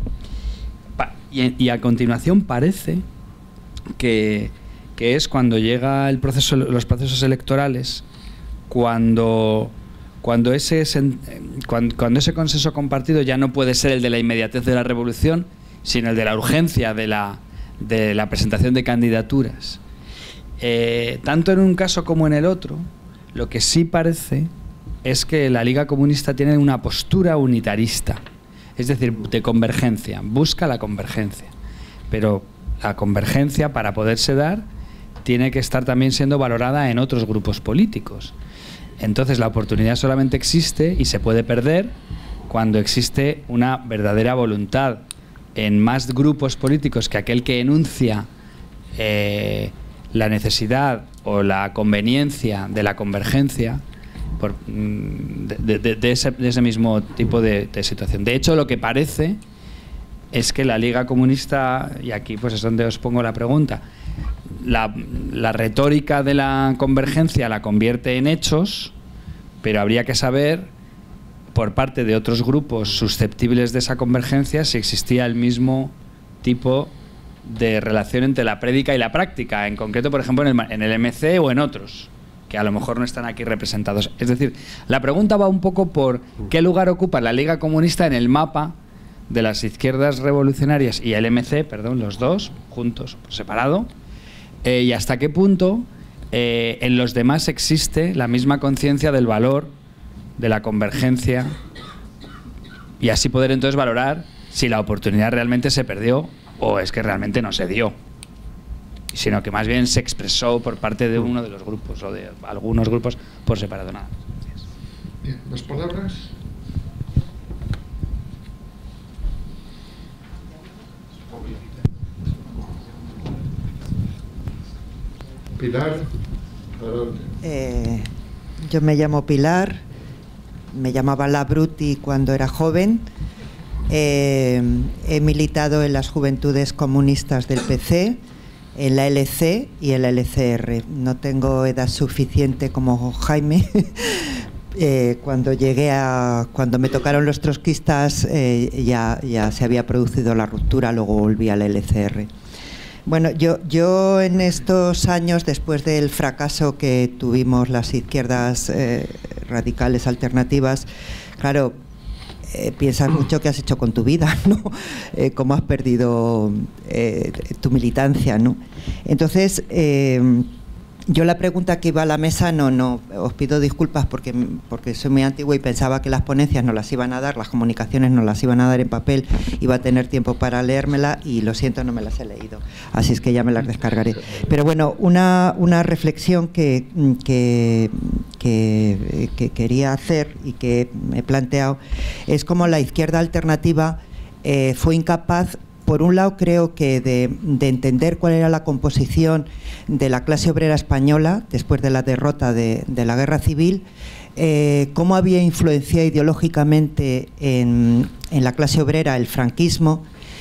Y, y a continuación parece que, que es cuando llega el proceso, los procesos electorales, cuando, cuando, ese, cuando, cuando ese consenso compartido ya no puede ser el de la inmediatez de la revolución, sino el de la urgencia de la, de la presentación de candidaturas. Eh, tanto en un caso como en el otro, lo que sí parece es que la Liga Comunista tiene una postura unitarista, es decir, de convergencia, busca la convergencia, pero la convergencia, para poderse dar, tiene que estar también siendo valorada en otros grupos políticos. Entonces la oportunidad solamente existe y se puede perder cuando existe una verdadera voluntad en más grupos políticos que aquel que enuncia eh, la necesidad o la conveniencia de la convergencia por, de, de, de, ese, de ese mismo tipo de, de situación. De hecho, lo que parece es que la Liga Comunista, y aquí pues es donde os pongo la pregunta, la, la retórica de la convergencia la convierte en hechos, pero habría que saber por parte de otros grupos susceptibles de esa convergencia si existía el mismo tipo de relación entre la prédica y la práctica, en concreto, por ejemplo, en el, en el M C o en otros. que a lo mejor no están aquí representados. Es decir, la pregunta va un poco por qué lugar ocupa la Liga Comunista en el mapa de las izquierdas revolucionarias y el M C, perdón, los dos, juntos, por separado, eh, y hasta qué punto eh, en los demás existe la misma conciencia del valor, de la convergencia, y así poder entonces valorar si la oportunidad realmente se perdió o es que realmente no se dio, sino que más bien se expresó por parte de uno de los grupos o de algunos grupos por separado. Nada. Bien, ¿más palabras? Pilar, adelante. Eh, yo me llamo Pilar, me llamaba La Bruti cuando era joven. Eh, he militado en las Juventudes Comunistas del P C, en la L C y en la L C R. No tengo edad suficiente como Jaime. eh, cuando llegué a, cuando me tocaron los trotskistas, eh, ya, ya se había producido la ruptura, luego volví a la L C R. Bueno, yo, yo en estos años, después del fracaso que tuvimos las izquierdas eh, radicales alternativas, claro, eh, piensas mucho qué has hecho con tu vida, ¿no? Eh, cómo has perdido eh, tu militancia, ¿no? Entonces, eh, yo la pregunta que iba a la mesa, no, no, os pido disculpas porque, porque soy muy antigua y pensaba que las ponencias nos las iban a dar, las comunicaciones nos las iban a dar en papel, iba a tener tiempo para leérmela y lo siento, no me las he leído, así es que ya me las descargaré. Pero bueno, una, una reflexión que, que, que, que quería hacer y que he planteado es cómo la izquierda alternativa eh, fue incapaz. Por un lado, creo que de, de entender cuál era la composición de la clase obrera española después de la derrota de, de la Guerra Civil, eh, cómo había influenciado ideológicamente en, en la clase obrera el franquismo,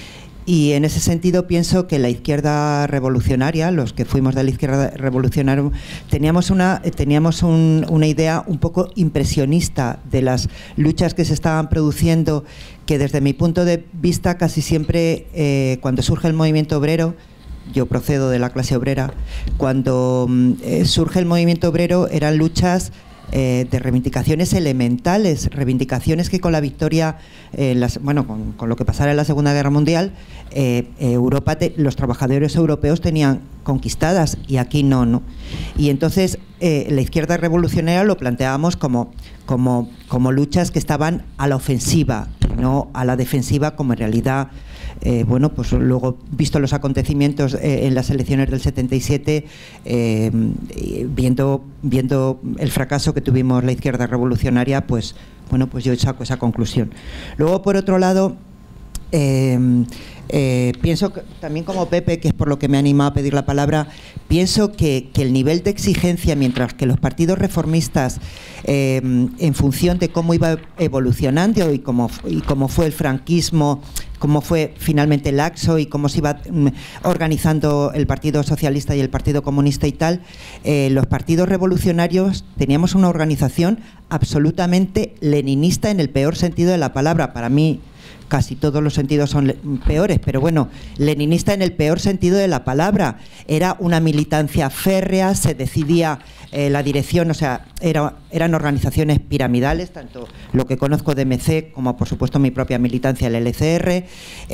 y en ese sentido pienso que la izquierda revolucionaria, los que fuimos de la izquierda revolucionaria, teníamos una, teníamos un, una idea un poco impresionista de las luchas que se estaban produciendo, que desde mi punto de vista casi siempre eh, cuando surge el movimiento obrero, yo procedo de la clase obrera, cuando eh, surge el movimiento obrero eran luchas Eh, de reivindicaciones elementales, reivindicaciones que con la victoria, eh, las, bueno, con, con lo que pasara en la Segunda Guerra Mundial, eh, Europa, te, los trabajadores europeos tenían conquistadas y aquí no, ¿no? Y entonces eh, la izquierda revolucionaria lo planteábamos como, como, como luchas que estaban a la ofensiva, no a la defensiva, como en realidad. Eh, bueno, pues luego, visto los acontecimientos eh, en las elecciones del setenta y siete, eh, viendo, viendo el fracaso que tuvimos la izquierda revolucionaria, pues bueno, pues yo saco esa conclusión. Luego, por otro lado, eh, eh, pienso que, también como Pepe, que es por lo que me anima a pedir la palabra, pienso que, que el nivel de exigencia, mientras que los partidos reformistas, eh, en función de cómo iba evolucionando y cómo, y cómo fue el franquismo, cómo fue finalmente laxo y cómo se iba mm, organizando el Partido Socialista y el Partido Comunista y tal, eh, los partidos revolucionarios teníamos una organización absolutamente leninista en el peor sentido de la palabra. Para mí casi todos los sentidos son peores, pero bueno, leninista en el peor sentido de la palabra. Era una militancia férrea, se decidía eh, la dirección, o sea, era, eran organizaciones piramidales, tanto lo que conozco de M C como por supuesto mi propia militancia, el L C R,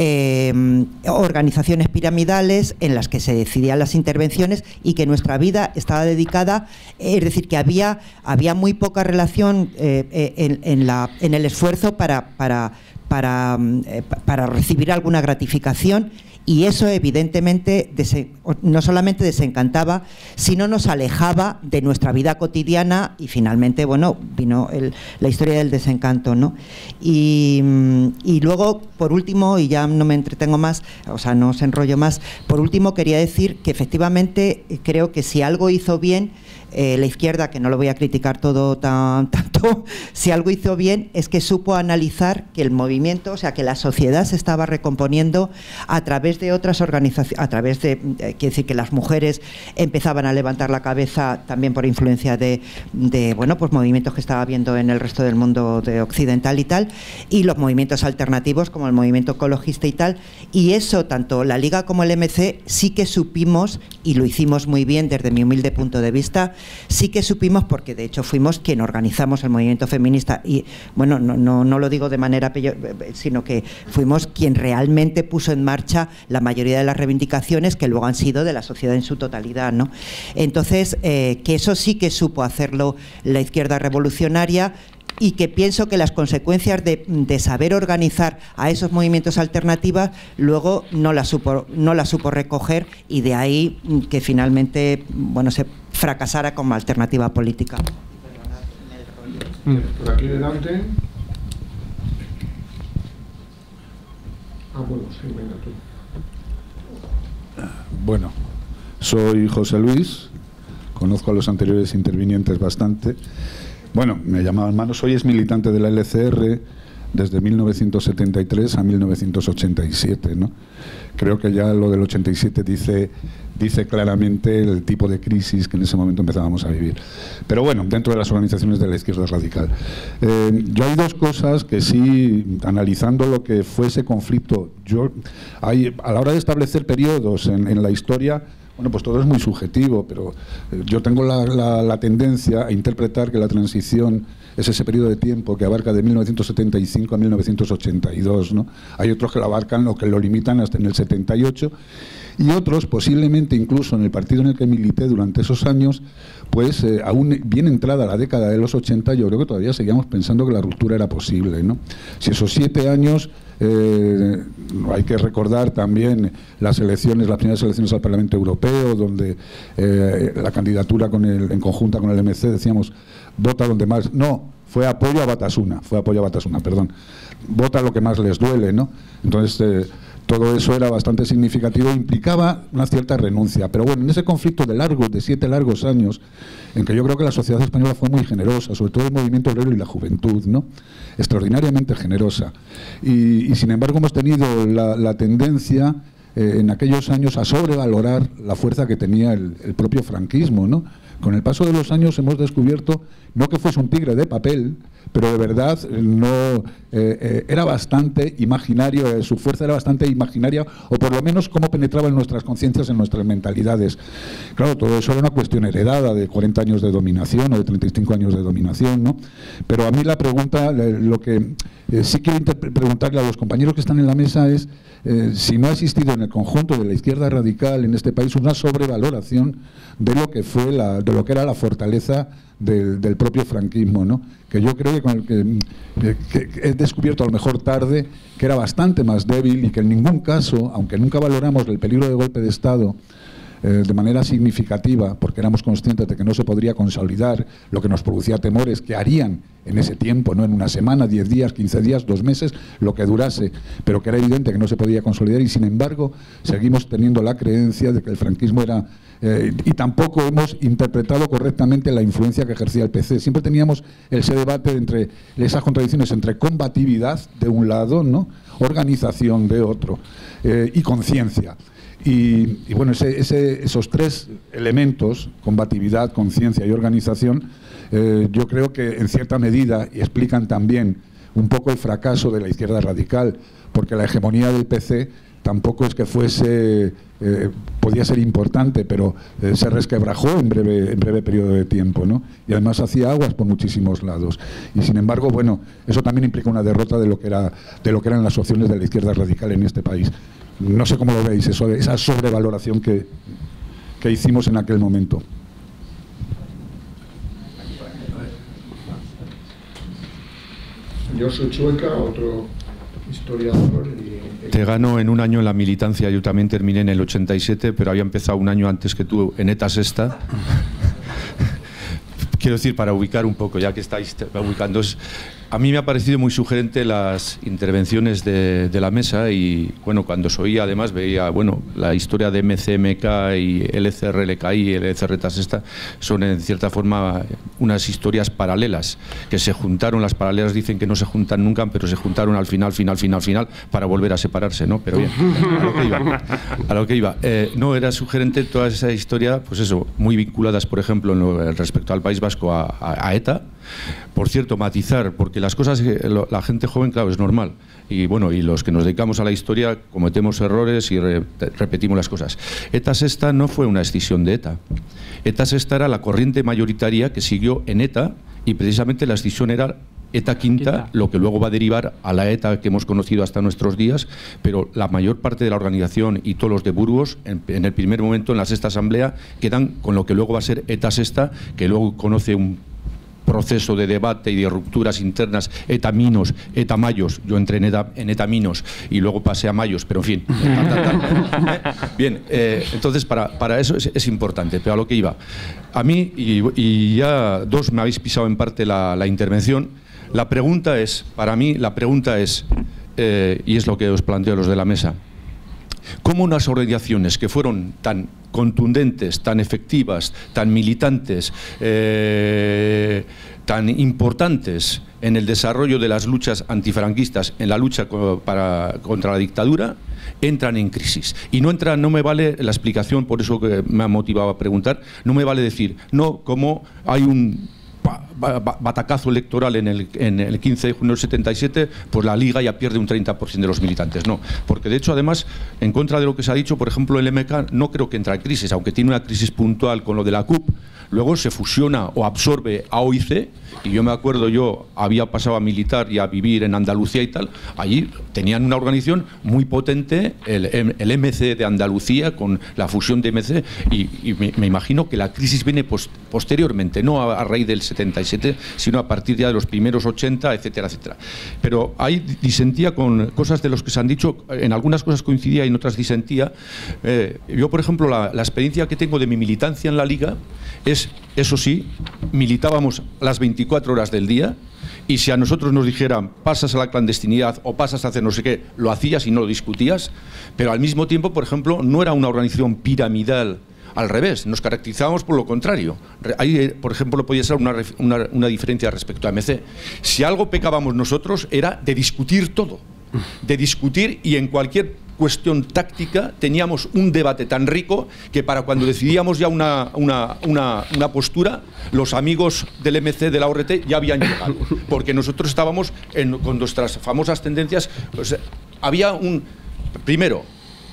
eh, organizaciones piramidales en las que se decidían las intervenciones y que nuestra vida estaba dedicada, es decir, que había, había muy poca relación eh, en, en, la, en el esfuerzo para... para Para, para recibir alguna gratificación, y eso evidentemente no solamente desencantaba, sino nos alejaba de nuestra vida cotidiana, y finalmente, bueno, vino el, la historia del desencanto, ¿no? Y, y luego, por último, y ya no me entretengo más, o sea, no os enrollo más, por último quería decir que efectivamente creo que si algo hizo bien eh, la izquierda, que no lo voy a criticar todo tan, tanto tanto, si algo hizo bien es que supo analizar que el movimiento, o sea, que la sociedad se estaba recomponiendo a través de otras organizaciones, a través de, eh, quiere decir que las mujeres empezaban a levantar la cabeza también por influencia de, de bueno, pues movimientos que estaba viendo en el resto del mundo de occidental y tal, y los movimientos alternativos como el movimiento ecologista y tal, y eso, tanto la Liga como el M C, sí que supimos, y lo hicimos muy bien desde mi humilde punto de vista, sí que supimos, porque de hecho fuimos quien organizamos el movimiento feminista, y bueno, no, no, no lo digo de manera peyor, sino que fuimos quien realmente puso en marcha la mayoría de las reivindicaciones que luego han sido de la sociedad en su totalidad, ¿no? Entonces, eh, que eso sí que supo hacerlo la izquierda revolucionaria, y que pienso que las consecuencias de, de saber organizar a esos movimientos alternativos luego no las supo, no las supo recoger, y de ahí que finalmente, bueno, se fracasara como alternativa política. Por aquí delante. Ah, bueno, sí, venga tú. Bueno, soy José Luis, conozco a los anteriores intervinientes bastante. Bueno, me llamaban Mano, soy ex militante de la L C R desde mil novecientos setenta y tres a mil novecientos ochenta y siete, ¿no? Creo que ya lo del ochenta y siete dice, dice claramente el tipo de crisis que en ese momento empezábamos a vivir. Pero bueno, dentro de las organizaciones de la izquierda radical. Eh, yo hay dos cosas que sí, analizando lo que fue ese conflicto, yo hay, a la hora de establecer periodos en, en la historia, bueno, pues todo es muy subjetivo, pero yo tengo la, la, la tendencia a interpretar que la transición es ese periodo de tiempo que abarca de mil novecientos setenta y cinco a mil novecientos ochenta y dos, ¿no? Hay otros que lo abarcan o que lo limitan hasta en el setenta y ocho, y otros, posiblemente incluso en el partido en el que milité durante esos años, pues eh, aún bien entrada la década de los ochenta, yo creo que todavía seguíamos pensando que la ruptura era posible, ¿no? Si esos siete años... Eh, hay que recordar también las elecciones, las primeras elecciones al Parlamento Europeo, donde eh, la candidatura con el, en conjunta con el M C decíamos, vota donde más... No, fue apoyo a Batasuna, fue apoyo a Batasuna, perdón. Vota lo que más les duele, ¿no? Entonces... Eh, todo eso era bastante significativo, implicaba una cierta renuncia. Pero bueno, en ese conflicto de largos, de siete largos años, en que yo creo que la sociedad española fue muy generosa, sobre todo el movimiento obrero y la juventud, ¿no? Extraordinariamente generosa. Y, y sin embargo hemos tenido la, la tendencia eh, en aquellos años a sobrevalorar la fuerza que tenía el, el propio franquismo, ¿no? Con el paso de los años hemos descubierto, no que fuese un tigre de papel, pero de verdad no eh, eh, era bastante imaginario, eh, su fuerza era bastante imaginaria, o por lo menos cómo penetraba en nuestras conciencias, en nuestras mentalidades. Claro, todo eso era una cuestión heredada de cuarenta años de dominación o de treinta y cinco años de dominación, ¿no? Pero a mí la pregunta, lo que eh, sí quiero preguntarle a los compañeros que están en la mesa es eh, si no ha existido en el conjunto de la izquierda radical en este país una sobrevaloración de lo que fue la, de lo que era la fortaleza del, del propio franquismo, ¿no? Que yo creo que, con el que, que, que he descubierto a lo mejor tarde que era bastante más débil y que en ningún caso, aunque nunca valoramos el peligro de golpe de Estado eh, de manera significativa, porque éramos conscientes de que no se podría consolidar, lo que nos producía temores que harían en ese tiempo, no en una semana, diez días, quince días, dos meses, lo que durase, pero que era evidente que no se podía consolidar, y sin embargo seguimos teniendo la creencia de que el franquismo era... Eh, y tampoco hemos interpretado correctamente la influencia que ejercía el P C. Siempre teníamos ese debate entre esas contradicciones entre combatividad de un lado, ¿no? Organización de otro, eh, y conciencia. Y, y bueno, ese, ese, esos tres elementos, combatividad, conciencia y organización, eh, yo creo que en cierta medida explican también un poco el fracaso de la izquierda radical, porque la hegemonía del P C tampoco es que fuese, eh, podía ser importante, pero eh, se resquebrajó en breve, en breve periodo de tiempo, ¿no? Y además hacía aguas por muchísimos lados. Y sin embargo, bueno, eso también implica una derrota de lo que era, de lo que eran las opciones de la izquierda radical en este país. No sé cómo lo veis, eso, esa sobrevaloración que, que hicimos en aquel momento. Yo soy Chueca, otro historiador. Y... Te gano en un año en la militancia. Yo también terminé en el ochenta y siete, pero había empezado un año antes que tú en ETA Sexta. quiero decir, para ubicar un poco, ya que estáis ubicando, es, a mí me ha parecido muy sugerente las intervenciones de, de la mesa y, bueno, cuando os oía, además, veía, bueno, la historia de M C M K y L C R L K I y L C R Tasesta son, en cierta forma, unas historias paralelas, que se juntaron, las paralelas dicen que no se juntan nunca, pero se juntaron al final, final, final, final, para volver a separarse, ¿no? Pero bien, a lo que iba. A lo que iba. Eh, no, era sugerente toda esa historia, pues eso, muy vinculadas, por ejemplo, en lo, respecto al País Vasco, a, a, a ETA. Por cierto, matizar, porque las cosas, la gente joven, claro, es normal. Y bueno, y los que nos dedicamos a la historia cometemos errores y re, repetimos las cosas. ETA Sesta no fue una escisión de ETA. ETA Sesta era la corriente mayoritaria que siguió en ETA y precisamente la escisión era ETA Quinta, lo que luego va a derivar a la ETA que hemos conocido hasta nuestros días, pero la mayor parte de la organización y todos los de Burgos, en, en el primer momento, en la sexta asamblea, quedan con lo que luego va a ser ETA Sesta, que luego conoce un proceso de debate y de rupturas internas, ETA Minos, ETA Mayos, yo entré en ETA, en ETA Minos y luego pasé a Mayos, pero en fin. Tal, tal, tal. Bien, eh, entonces para, para eso es, es importante, pero a lo que iba. A mí, y, y ya dos me habéis pisado en parte la, la intervención, la pregunta es, para mí, la pregunta es, eh, y es lo que os planteo a los de la mesa, ¿cómo unas organizaciones que fueron tan contundentes, tan efectivas, tan militantes, eh, tan importantes en el desarrollo de las luchas antifranquistas, en la lucha co para, contra la dictadura, entran en crisis? Y no entra, no me vale la explicación, por eso que me ha motivado a preguntar, no me vale decir, no, como hay un batacazo electoral en el, en el quince de junio del setenta y siete, pues la Liga ya pierde un treinta por ciento de los militantes. No, porque de hecho, además, en contra de lo que se ha dicho, por ejemplo, el M K no creo que entre en crisis, aunque tiene una crisis puntual con lo de la C U P, luego se fusiona o absorbe a O I C, y yo me acuerdo, yo había pasado a militar y a vivir en Andalucía y tal, allí tenían una organización muy potente, el, el M C de Andalucía, con la fusión de M C, y, y me, me imagino que la crisis viene post, posteriormente, no a, a raíz del setenta y siete, sino a partir ya de los primeros ochenta, etcétera, etcétera. Pero ahí disentía con cosas de los que se han dicho, en algunas cosas coincidía y en otras disentía. Eh, yo, por ejemplo, la, la experiencia que tengo de mi militancia en la Liga es, eso sí, militábamos las veinticuatro horas del día, y si a nosotros nos dijeran pasas a la clandestinidad o pasas a hacer no sé qué, lo hacías y no lo discutías, pero al mismo tiempo, por ejemplo, no era una organización piramidal. Al revés, nos caracterizábamos por lo contrario. Ahí, por ejemplo, podía ser una, una, una diferencia respecto a M C. Si algo pecábamos nosotros era de discutir todo, de discutir, y en cualquier cuestión táctica teníamos un debate tan rico que para cuando decidíamos ya una, una, una, una postura, los amigos del M C, de la O R T, ya habían llegado, porque nosotros estábamos en, con nuestras famosas tendencias. Pues, había un, primero,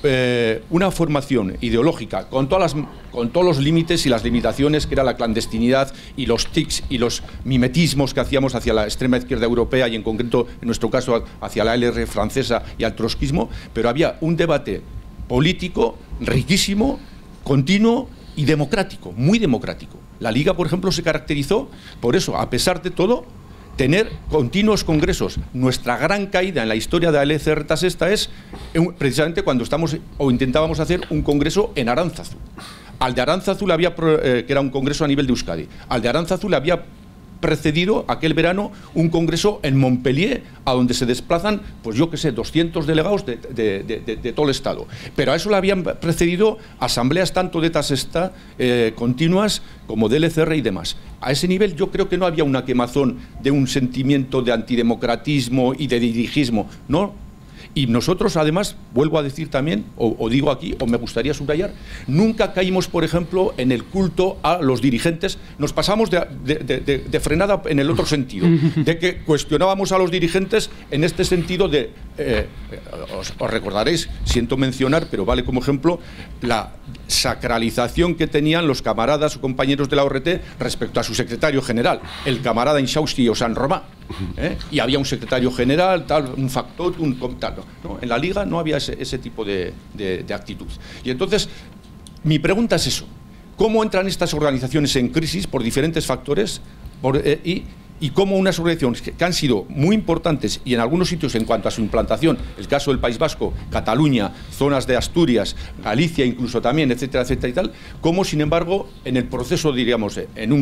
Eh, una formación ideológica con, todas las, con todos los límites y las limitaciones que era la clandestinidad y los tics y los mimetismos que hacíamos hacia la extrema izquierda europea y en concreto, en nuestro caso, hacia la L R francesa y al trotskismo, pero había un debate político riquísimo, continuo y democrático, muy democrático. La Liga, por ejemplo, se caracterizó por eso, a pesar de todo, tener continuos congresos. Nuestra gran caída en la historia de la L C R Tasesta es precisamente cuando estamos o intentábamos hacer un congreso en Aránzazu. Al de Aránzazu le había, eh, que era un congreso a nivel de Euskadi, al de Aránzazu le había precedido aquel verano un congreso en Montpellier, a donde se desplazan, pues yo que sé, doscientos delegados de, de, de, de, de todo el Estado. Pero a eso le habían precedido asambleas tanto de Tasesta eh, continuas como de L C R y demás. A ese nivel yo creo que no había una quemazón de un sentimiento de antidemocratismo y de dirigismo, ¿no? Y nosotros, además, vuelvo a decir también, o, o digo aquí, o me gustaría subrayar, nunca caímos, por ejemplo, en el culto a los dirigentes. Nos pasamos de, de, de, de frenada en el otro sentido, de que cuestionábamos a los dirigentes en este sentido de, eh, os, os recordaréis, siento mencionar, pero vale como ejemplo, la sacralización que tenían los camaradas o compañeros de la O R T respecto a su secretario general, el camarada Inchausti o San Román. ¿Eh? Y había un secretario general, tal, un factotum, tal, ¿no? En la Liga no había ese, ese tipo de, de, de actitud. Y entonces, mi pregunta es eso: ¿cómo entran estas organizaciones en crisis por diferentes factores? Por, eh, y, y cómo unas organizaciones que, que han sido muy importantes y en algunos sitios en cuanto a su implantación, el caso del País Vasco, Cataluña, zonas de Asturias, Galicia incluso también, etcétera, etcétera y tal, cómo sin embargo en el proceso, diríamos, en un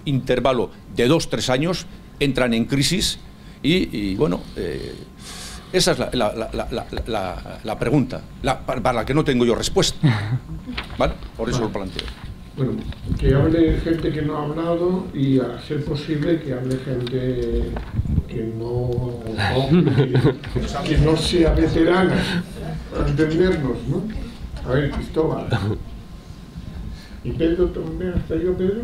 intervalo de dos, tres años, entran en crisis y, y bueno, eh, esa es la, la, la, la, la, la pregunta, la, para, para la que no tengo yo respuesta, ¿vale? Por eso vale. Lo planteo. Bueno, que hable gente que no ha hablado y, a ser posible, que hable gente que no, no, que, que no sea veterana, para entendernos, ¿no? A ver, Cristóbal. ¿Y Pedro también? ¿Hasta yo, Pedro?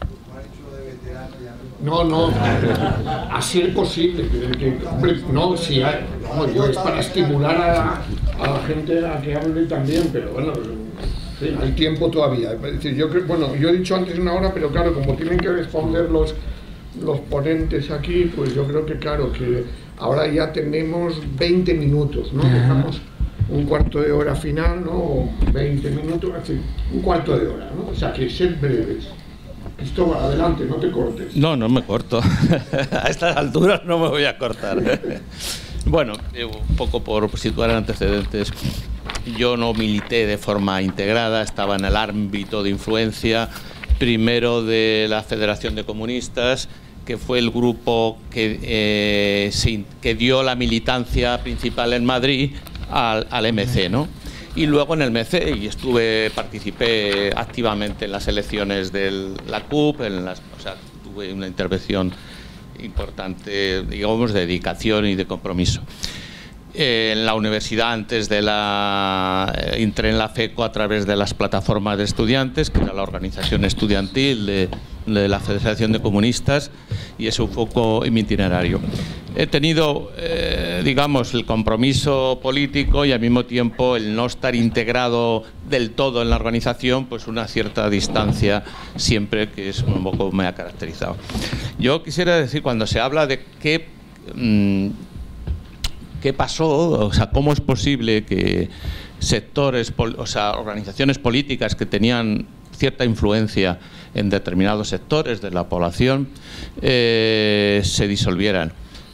No, no, a ser posible, que, que, hombre, no, si hay, no, yo es para estimular a, a la gente a que hable también, pero bueno, sí, hay tiempo todavía. Es decir, yo creo, bueno, yo he dicho antes una hora, pero claro, como tienen que responder los, los ponentes aquí, pues yo creo que claro, que ahora ya tenemos veinte minutos, ¿no? Dejamos un cuarto de hora final, ¿no? O veinte minutos, así, un cuarto de hora, ¿no? O sea, que ser breves. Cristóbal, adelante, no te cortes. No, no me corto. A estas alturas no me voy a cortar. Bueno, un poco por situar antecedentes. Yo no milité de forma integrada, estaba en el ámbito de influencia, primero de la Federación de Comunistas, que fue el grupo que, eh, se, que dio la militancia principal en Madrid al, al M C, ¿no? Y luego en el M C, y estuve, participé activamente en las elecciones de la C U P, en las, o sea, tuve una intervención importante, digamos, de dedicación y de compromiso. Eh, en la universidad, antes de la... Eh, entré en la FECO a través de las plataformas de estudiantes, que era la organización estudiantil de, de la Federación de Comunistas, y eso un poco en mi itinerario. He tenido, eh, digamos, el compromiso político y al mismo tiempo el no estar integrado del todo en la organización, pues una cierta distancia siempre, que es un poco me ha caracterizado. Yo quisiera decir, cuando se habla de qué, mmm, qué pasó, o sea, cómo es posible que sectores, o sea, organizaciones políticas que tenían cierta influencia en determinados sectores de la población eh, se disolvieran.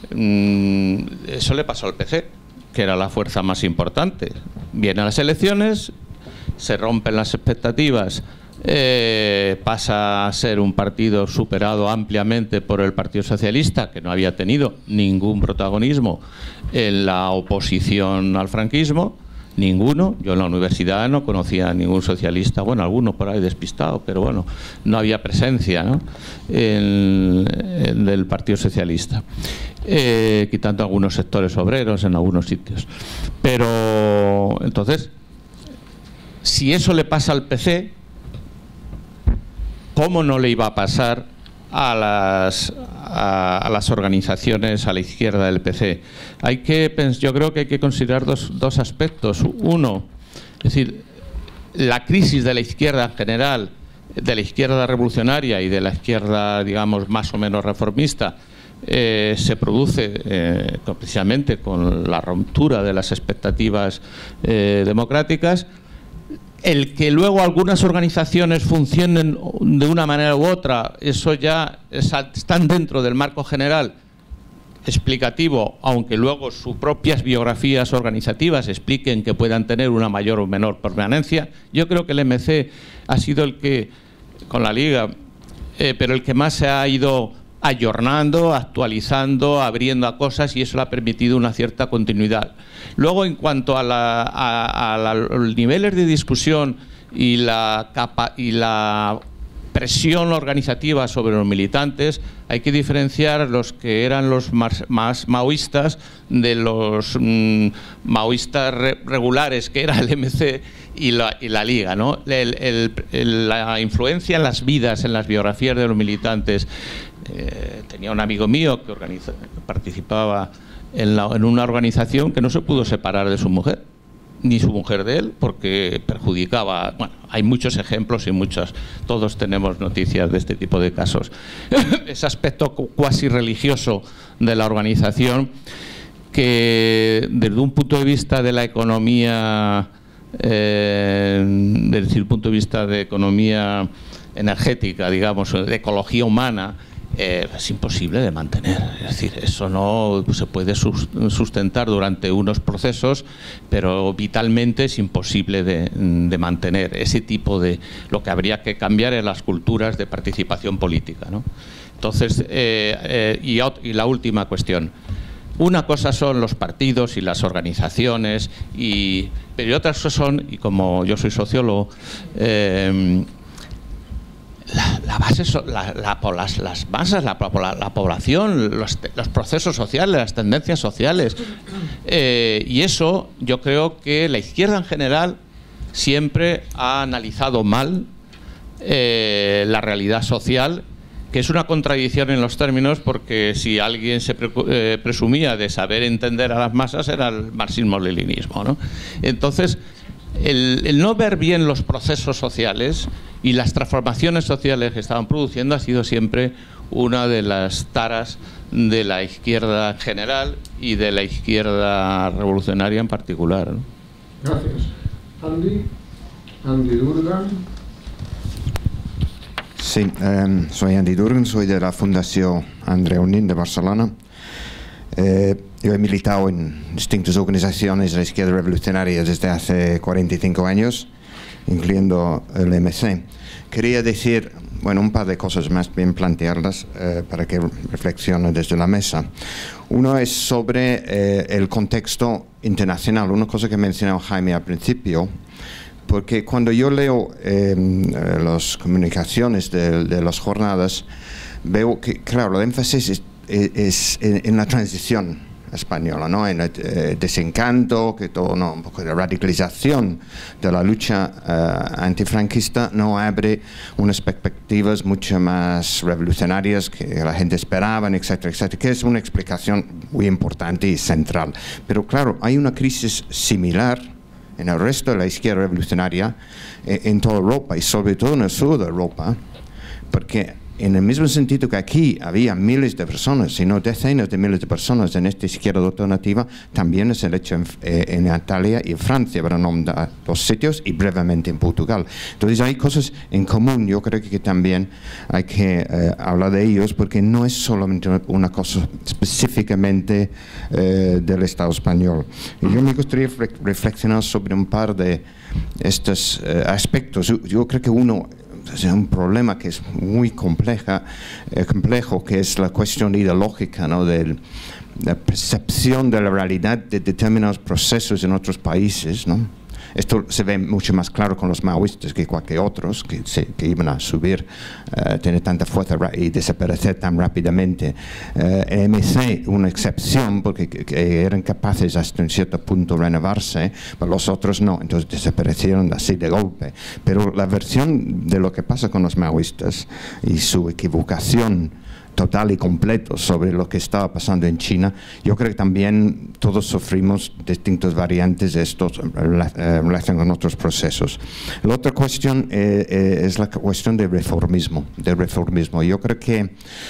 Eso le pasó al P C, que era la fuerza más importante. Vienen las elecciones, se rompen las expectativas, eh, pasa a ser un partido superado ampliamente por el Partido Socialista, que no había tenido ningún protagonismo en la oposición al franquismo, ninguno. Yo en la universidad no conocía a ningún socialista, bueno, algunos por ahí despistados, pero bueno, no había presencia, ¿no?, en, en del Partido Socialista, eh, quitando algunos sectores obreros en algunos sitios. Pero entonces, si eso le pasa al P C, ¿cómo no le iba a pasar a las, a, a las organizaciones a la izquierda del P C? Hay que, yo creo que hay que considerar dos, dos aspectos. Uno, es decir, la crisis de la izquierda en general, de la izquierda revolucionaria y de la izquierda, digamos, más o menos reformista, eh, se produce eh, precisamente con la ruptura de las expectativas eh, democráticas. El que luego algunas organizaciones funcionen de una manera u otra, eso ya están dentro del marco general explicativo, aunque luego sus propias biografías organizativas expliquen que puedan tener una mayor o menor permanencia. Yo creo que el M C ha sido el que, con la Liga, eh, pero el que más se ha ido ayornando, actualizando, abriendo a cosas, y eso le ha permitido una cierta continuidad. Luego, en cuanto a, la, a, a la, los niveles de discusión y la, capa, y la presión organizativa sobre los militantes, hay que diferenciar los que eran los más, más maoístas de los mmm, maoístas re, regulares, que era el M C y la, y la Liga, ¿no? El, el, el, la influencia en las vidas, en las biografías de los militantes. Eh, tenía un amigo mío que organiza, participaba en, la, en una organización que no se pudo separar de su mujer, ni su mujer de él, porque perjudicaba. Bueno, hay muchos ejemplos y muchas, todos tenemos noticias de este tipo de casos. Ese aspecto cuasi religioso de la organización, que desde un punto de vista de la economía, eh, desde el punto de vista de economía energética, digamos, de ecología humana, eh, es imposible de mantener. Es decir, eso no se puede sustentar durante unos procesos, pero vitalmente es imposible de, de mantener ese tipo de... Lo que habría que cambiar en las culturas de participación política, ¿no? Entonces, eh, eh, y, y la última cuestión. Una cosa son los partidos y las organizaciones, y, pero otras cosas son, y como yo soy sociólogo, eh, la, la base, la, la, las, las masas, la, la, la población, los, los procesos sociales, las tendencias sociales. Eh, y eso yo creo que la izquierda en general siempre ha analizado mal eh, la realidad social, que es una contradicción en los términos, porque si alguien se pre eh, presumía de saber entender a las masas era el marxismo-leninismo, ¿no? Entonces, el, el no ver bien los procesos sociales y las transformaciones sociales que estaban produciendo ha sido siempre una de las taras de la izquierda en general y de la izquierda revolucionaria en particular, ¿no? Gracias. Andy, Andy Durgan. Sí, eh, soy Andy Durgan, soy de la Fundación Andreu Nin de Barcelona. Eh, yo he militado en distintas organizaciones de la izquierda revolucionaria desde hace cuarenta y cinco años, incluyendo el M C. Quería decir, bueno, un par de cosas más, bien plantearlas eh, para que reflexionen desde la mesa. Uno es sobre eh, el contexto internacional, una cosa que mencionó Jaime al principio, porque cuando yo leo eh, las comunicaciones de, de las jornadas, veo que, claro, el énfasis es, es, es en, en la transición española, ¿no? En el eh, desencanto, que todo, ¿no? Un poco de radicalización de la lucha eh, antifranquista no abre unas perspectivas mucho más revolucionarias que la gente esperaba, etcétera, etcétera, que es una explicación muy importante y central. Pero claro, hay una crisis similar en el resto de la izquierda revolucionaria eh, en toda Europa y sobre todo en el sur de Europa, porque en el mismo sentido que aquí había miles de personas, sino decenas de miles de personas en esta izquierda alternativa, también es el hecho en, eh, en Italia y en Francia, para nombrar dos sitios, y brevemente en Portugal. Entonces hay cosas en común, yo creo que, que también hay que eh, hablar de ellos, porque no es solamente una cosa específicamente eh, del Estado español. Y yo me gustaría reflexionar sobre un par de estos eh, aspectos. Yo, yo creo que uno... es un problema que es muy compleja, eh, complejo, que es la cuestión ideológica, ¿no? De la percepción de la realidad de determinados procesos en otros países, ¿no? Esto se ve mucho más claro con los maoístas que cualquier otros, que, se, que iban a subir, uh, tener tanta fuerza y desaparecer tan rápidamente. Uh, el M C, una excepción, porque que, que eran capaces hasta un cierto punto de renovarse, pero los otros no, entonces desaparecieron así de golpe. Pero la versión de lo que pasa con los maoístas y su equivocación total y completo sobre lo que estaba pasando en China, yo creo que también todos sufrimos distintas variantes de esto en relación con otros procesos. La otra cuestión eh, eh, es la cuestión del reformismo, del reformismo. Yo creo que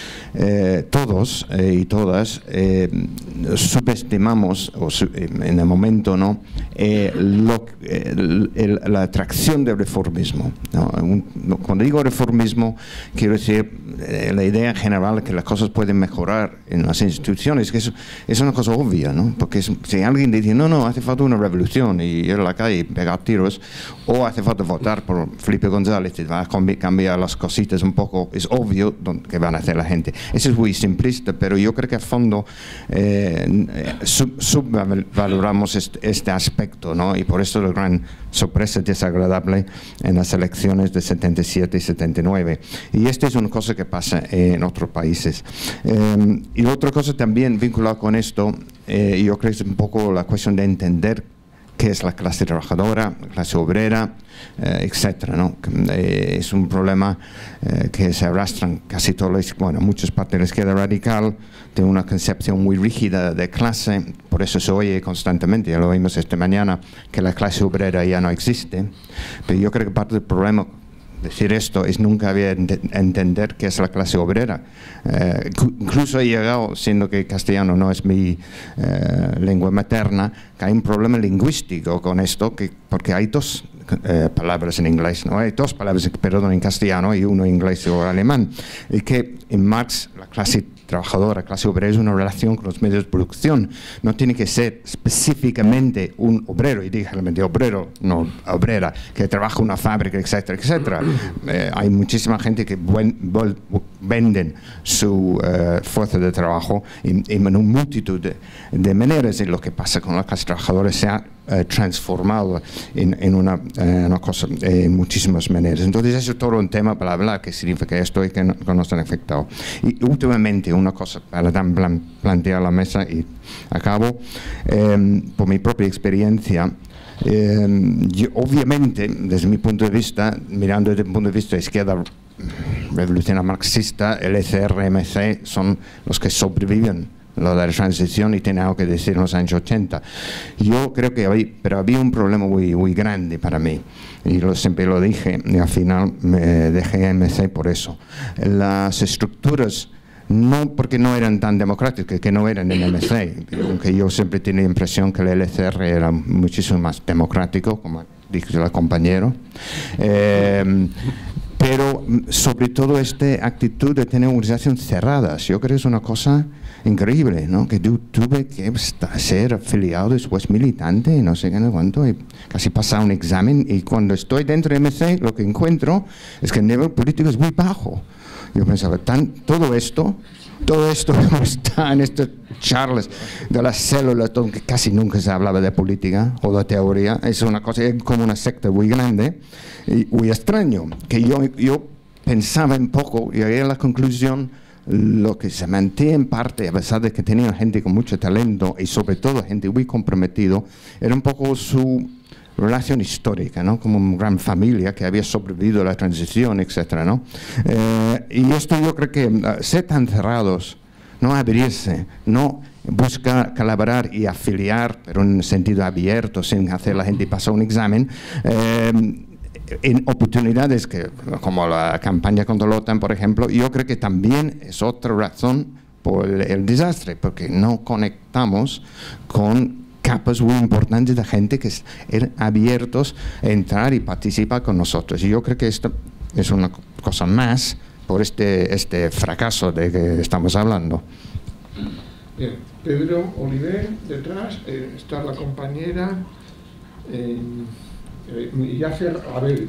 eh, todos eh, y todas eh, subestimamos o su, eh, en el momento, ¿no? Eh, lo, el, el, la atracción del reformismo, ¿no? Un, cuando digo reformismo, quiero decir eh, la idea general que las cosas pueden mejorar en las instituciones, que es, es una cosa obvia, ¿no? Porque es, si alguien dice, no, no, hace falta una revolución y ir a la calle y pegar tiros, o hace falta votar por Felipe González y va a cambiar las cositas un poco, es obvio que van a hacer la gente. Eso es muy simplista, pero yo creo que a fondo eh, sub, subvaloramos este, este aspecto, ¿no? Y por eso la gran sorpresa desagradable en las elecciones de setenta y siete y setenta y nueve. Y esta es una cosa que pasa en otros países. Eh, y otra cosa también vinculada con esto, eh, yo creo que es un poco la cuestión de entender qué es la clase trabajadora, la clase obrera, eh, etcétera, ¿no? Eh, es un problema eh, que se arrastran casi todas, bueno, muchas partes de la izquierda radical, de una concepción muy rígida de clase. Por eso se oye constantemente, ya lo oímos esta mañana, que la clase obrera ya no existe. Pero yo creo que parte del problema decir esto es nunca había ent entender qué es la clase obrera. Eh, incluso he llegado, siendo que castellano no es mi eh, lengua materna, que hay un problema lingüístico con esto, que, porque hay dos eh, palabras en inglés, ¿no? Hay dos palabras, perdón, en castellano y uno en inglés o alemán. Y que en Marx la clase trabajadora, clase obrera es una relación con los medios de producción. No tiene que ser específicamente un obrero, y dije realmente obrero, no obrera, que trabaja en una fábrica, etcétera, etcétera. Eh, hay muchísima gente que buen, buen, venden su uh, fuerza de trabajo en, en una multitud de, de maneras, y lo que pasa con la clase trabajadora se ha Uh, transformado en, en una, uh, una cosa eh, en muchísimas maneras. Entonces eso es todo un tema para hablar, que significa esto y que no, que no están afectados. Y últimamente una cosa para plan, plantear la mesa y acabo, eh, por mi propia experiencia, eh, yo, obviamente desde mi punto de vista, mirando desde el punto de vista de izquierda revolucionaria marxista, el E C R, M C son los que sobreviven lo de la transición y tiene algo que decir en los años ochenta. Yo creo que había, pero había un problema muy, muy grande para mí, y lo, siempre lo dije, y al final me dejé M C por eso. Las estructuras, no porque no eran tan democráticas, que no eran en M C, aunque yo siempre tenía la impresión que el L C R era muchísimo más democrático, como dijo el compañero, eh, pero sobre todo esta actitud de tener organizaciones cerradas, yo creo que es una cosa increíble, ¿no? Que yo tuve que ser afiliado, después militante, y no sé qué, no cuánto, y casi pasar un examen, y cuando estoy dentro de M C lo que encuentro es que el nivel político es muy bajo. Yo pensaba, tan, todo esto, todo esto como está en estas charlas de las células, donde casi nunca se hablaba de política o de teoría, es una cosa como una secta muy grande y muy extraño, que yo, yo pensaba un poco y llegué a la conclusión, lo que se mantiene en parte, a pesar de que tenía gente con mucho talento y sobre todo gente muy comprometido, era un poco su relación histórica, ¿no? Como una gran familia que había sobrevivido a la transición, etcétera, ¿no? Eh, y esto yo creo que uh, ser tan cerrados, no abrirse, no buscar colaborar y afiliar, pero en un sentido abierto, sin hacer la gente pasar un examen, eh, en oportunidades que, como la campaña contra la OTAN, por ejemplo, yo creo que también es otra razón por el, el desastre, porque no conectamos con capas muy importantes de gente que están abiertos a entrar y participar con nosotros. Y yo creo que esto es una cosa más por este, este fracaso de que estamos hablando. Bien, Pedro Oliver, detrás, eh, está la compañera... Eh, Eh, ya hacer, a ver,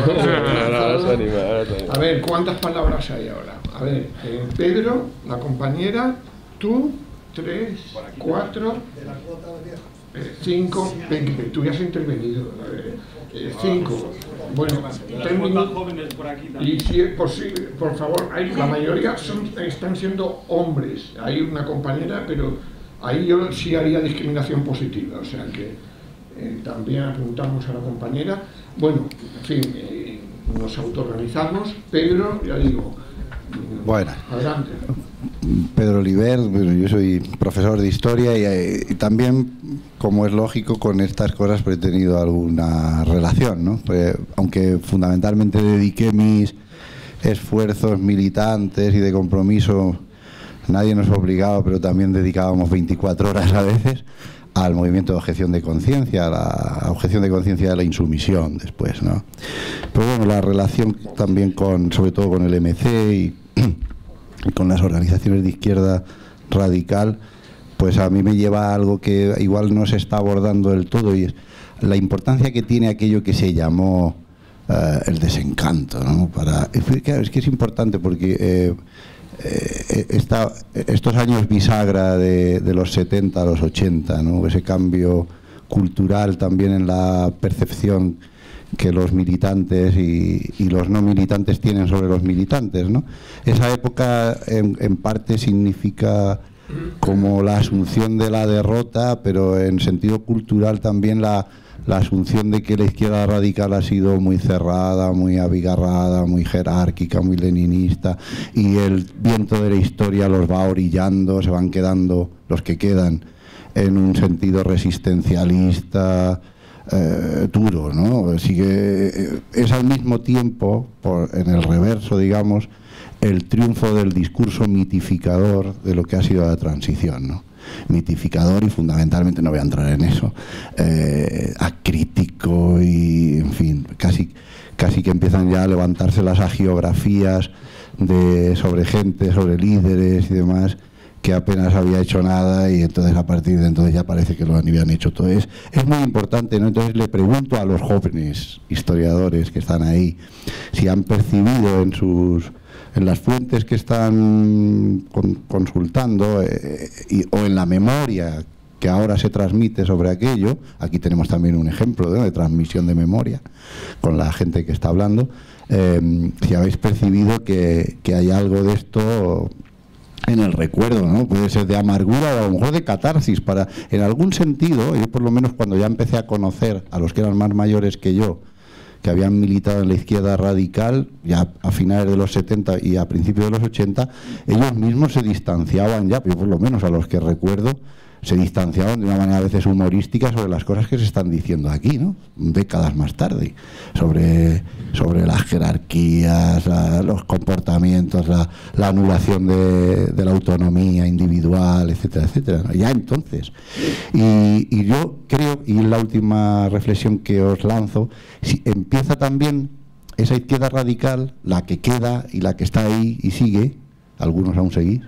a ver, ¿cuántas palabras hay ahora? A ver, eh, Pedro, la compañera, tú, tres, cuatro, eh, cinco, veinte, tú ya has intervenido, eh, eh, cinco, bueno, termino, y si es posible, por favor, hay, la mayoría son, están siendo hombres, hay una compañera, pero ahí yo sí haría discriminación positiva, o sea que Eh, también apuntamos a la compañera. Bueno, en fin, eh, nos autoorganizamos. Pedro, ya digo, bueno, adelante. Pedro Oliver, bueno, yo soy profesor de historia y, y también, como es lógico, con estas cosas pues, he tenido alguna relación, ¿no? Pues, aunque fundamentalmente dediqué mis esfuerzos militantes y de compromiso, nadie nos obligaba, pero también dedicábamos veinticuatro horas a veces al movimiento de objeción de conciencia, a la objeción de conciencia de la insumisión después, ¿no? Pero bueno, la relación también con, sobre todo con el M C y, y con las organizaciones de izquierda radical, pues a mí me lleva a algo que igual no se está abordando del todo, y es la importancia que tiene aquello que se llamó uh, el desencanto, ¿no? Para, claro, es que es importante porque eh, Eh, esta, estos años bisagra de, de los setenta a los ochenta, ¿no? Ese cambio cultural también en la percepción que los militantes y, y los no militantes tienen sobre los militantes, ¿no? Esa época en, en parte significa como la asunción de la derrota, pero en sentido cultural también la la asunción de que la izquierda radical ha sido muy cerrada, muy abigarrada, muy jerárquica, muy leninista, y el viento de la historia los va orillando, se van quedando, los que quedan, en un sentido resistencialista, eh, duro, ¿no? Sigue, es al mismo tiempo, por, en el reverso, digamos, el triunfo del discurso mitificador de lo que ha sido la transición, ¿no? Mitificador y fundamentalmente, no voy a entrar en eso, eh, acrítico y, en fin, casi, casi que empiezan ya a levantarse las agiografías de, sobre gente, sobre líderes y demás, que apenas había hecho nada y entonces a partir de entonces ya parece que lo habían hecho todo. Es, es muy importante, ¿no? Entonces le pregunto a los jóvenes historiadores que están ahí si han percibido en sus en las fuentes que están con, consultando eh, y, o en la memoria que ahora se transmite sobre aquello. Aquí tenemos también un ejemplo, ¿no?, de transmisión de memoria con la gente que está hablando. Eh, si habéis percibido que, que hay algo de esto en el recuerdo, ¿no? Puede ser de amargura o a lo mejor de catarsis, para, en algún sentido. Yo por lo menos cuando ya empecé a conocer a los que eran más mayores que yo, que habían militado en la izquierda radical, ya a finales de los setenta y a principios de los ochenta, ellos mismos se distanciaban ya, yo por lo menos a los que recuerdo, se distanciaban de una manera a veces humorística sobre las cosas que se están diciendo aquí, ¿no?, décadas más tarde, sobre, sobre las jerarquías, la, los comportamientos, la, la anulación de, de la autonomía individual, etcétera, etcétera, ¿no? Ya entonces. Y, y yo creo, y la última reflexión que os lanzo, si empieza también esa izquierda radical, la que queda y la que está ahí y sigue, algunos aún seguís,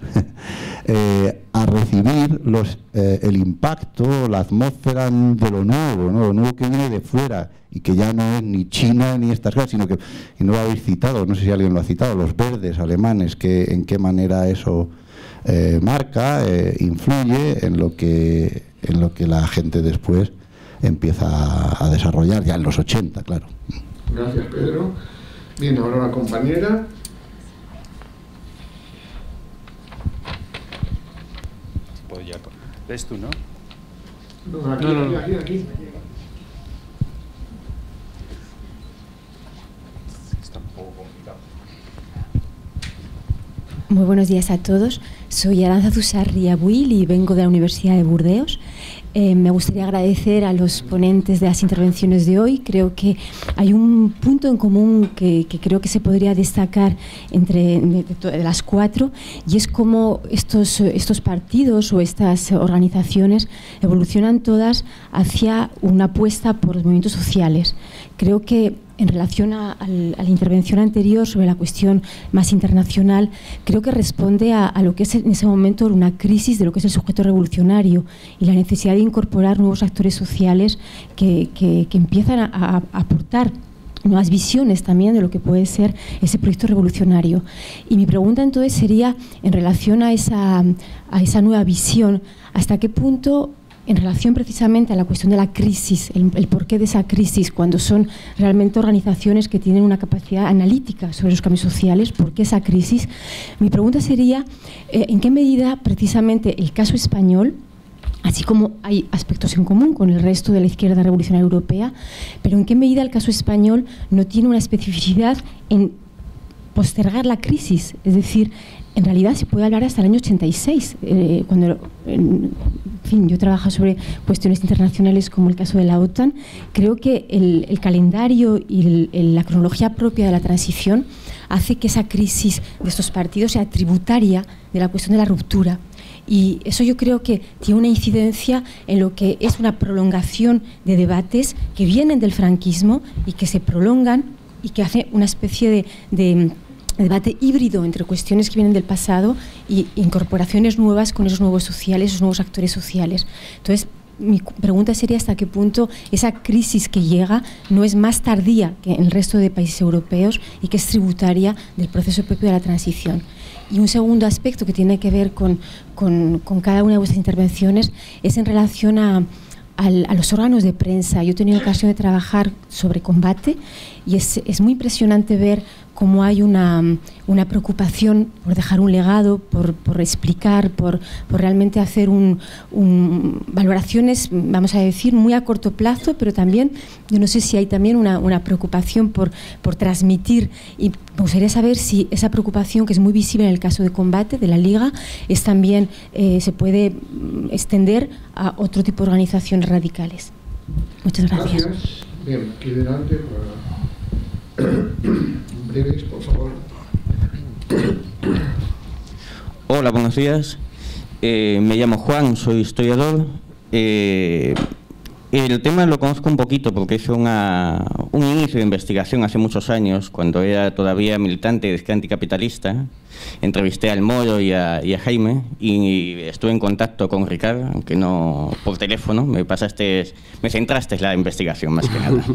eh, a recibir los, eh, el impacto, la atmósfera de lo nuevo, ¿no?, lo nuevo que viene de fuera y que ya no es ni China ni estas cosas, sino que, y no lo habéis citado, no sé si alguien lo ha citado, los verdes alemanes, que en qué manera eso eh, marca, eh, influye en lo que en lo que la gente después empieza a, a desarrollar, ya en los ochenta, claro. Gracias, Pedro. Bien, ahora la compañera. ¿Ves tú, no? No, aquí, no, no, no. aquí, aquí, aquí. Está un poco complicado. Muy buenos días a todos. Soy Aranza Riabuil y vengo de la Universidad de Burdeos. Eh, me gustaría agradecer a los ponentes de las intervenciones de hoy. Creo que hay un punto en común que, que creo que se podría destacar entre de, de, de las cuatro, y es cómo estos, estos partidos o estas organizaciones evolucionan todas hacia una apuesta por los movimientos sociales. Creo que en relación a, a la intervención anterior sobre la cuestión más internacional, creo que responde a, a lo que es en ese momento una crisis de lo que es el sujeto revolucionario y la necesidad de incorporar nuevos actores sociales que, que, que empiezan a, a, a aportar nuevas visiones también de lo que puede ser ese proyecto revolucionario. Y mi pregunta entonces sería, en relación a esa, a esa nueva visión, ¿hasta qué punto, en relación precisamente a la cuestión de la crisis, el, el porqué de esa crisis, cuando son realmente organizaciones que tienen una capacidad analítica sobre los cambios sociales, por qué esa crisis? Mi pregunta sería, eh, ¿en qué medida precisamente el caso español, así como hay aspectos en común con el resto de la izquierda revolucionaria europea, pero en qué medida el caso español no tiene una especificidad en postergar la crisis? Es decir, en realidad se puede hablar hasta el año ochenta y seis, eh, cuando, en fin, yo trabajo sobre cuestiones internacionales como el caso de la OTAN. Creo que el, el calendario y el, el, la cronología propia de la transición hace que esa crisis de estos partidos sea tributaria de la cuestión de la ruptura. Y eso yo creo que tiene una incidencia en lo que es una prolongación de debates que vienen del franquismo y que se prolongan y que hace una especie de, de debate híbrido entre cuestiones que vienen del pasado y incorporaciones nuevas con esos nuevos sociales, esos nuevos actores sociales. Entonces, mi pregunta sería hasta qué punto esa crisis que llega no es más tardía que en el resto de países europeos y que es tributaria del proceso propio de la transición. Y un segundo aspecto que tiene que ver con, con, con cada una de vuestras intervenciones es en relación a, a, a los órganos de prensa. Yo he tenido ocasión de trabajar sobre combate y es, es muy impresionante ver cómo hay una, una preocupación por dejar un legado, por, por explicar, por, por realmente hacer un, un, valoraciones, vamos a decir, muy a corto plazo, pero también, yo no sé si hay también una, una preocupación por, por transmitir, y me gustaría saber si esa preocupación, que es muy visible en el caso de combate, de la Liga, es también, eh, se puede extender a otro tipo de organizaciones radicales. Muchas gracias. Gracias. Bien, aquí delante, para... breves, por favor. Hola, buenos días. Eh, me llamo Juan, soy historiador. Eh, el tema lo conozco un poquito porque hice una, un inicio de investigación hace muchos años, cuando era todavía militante de izquierda anticapitalista. Entrevisté al Moro y a, y a Jaime y estuve en contacto con Ricard, aunque no por teléfono. Me pasaste, me centraste la investigación más que nada.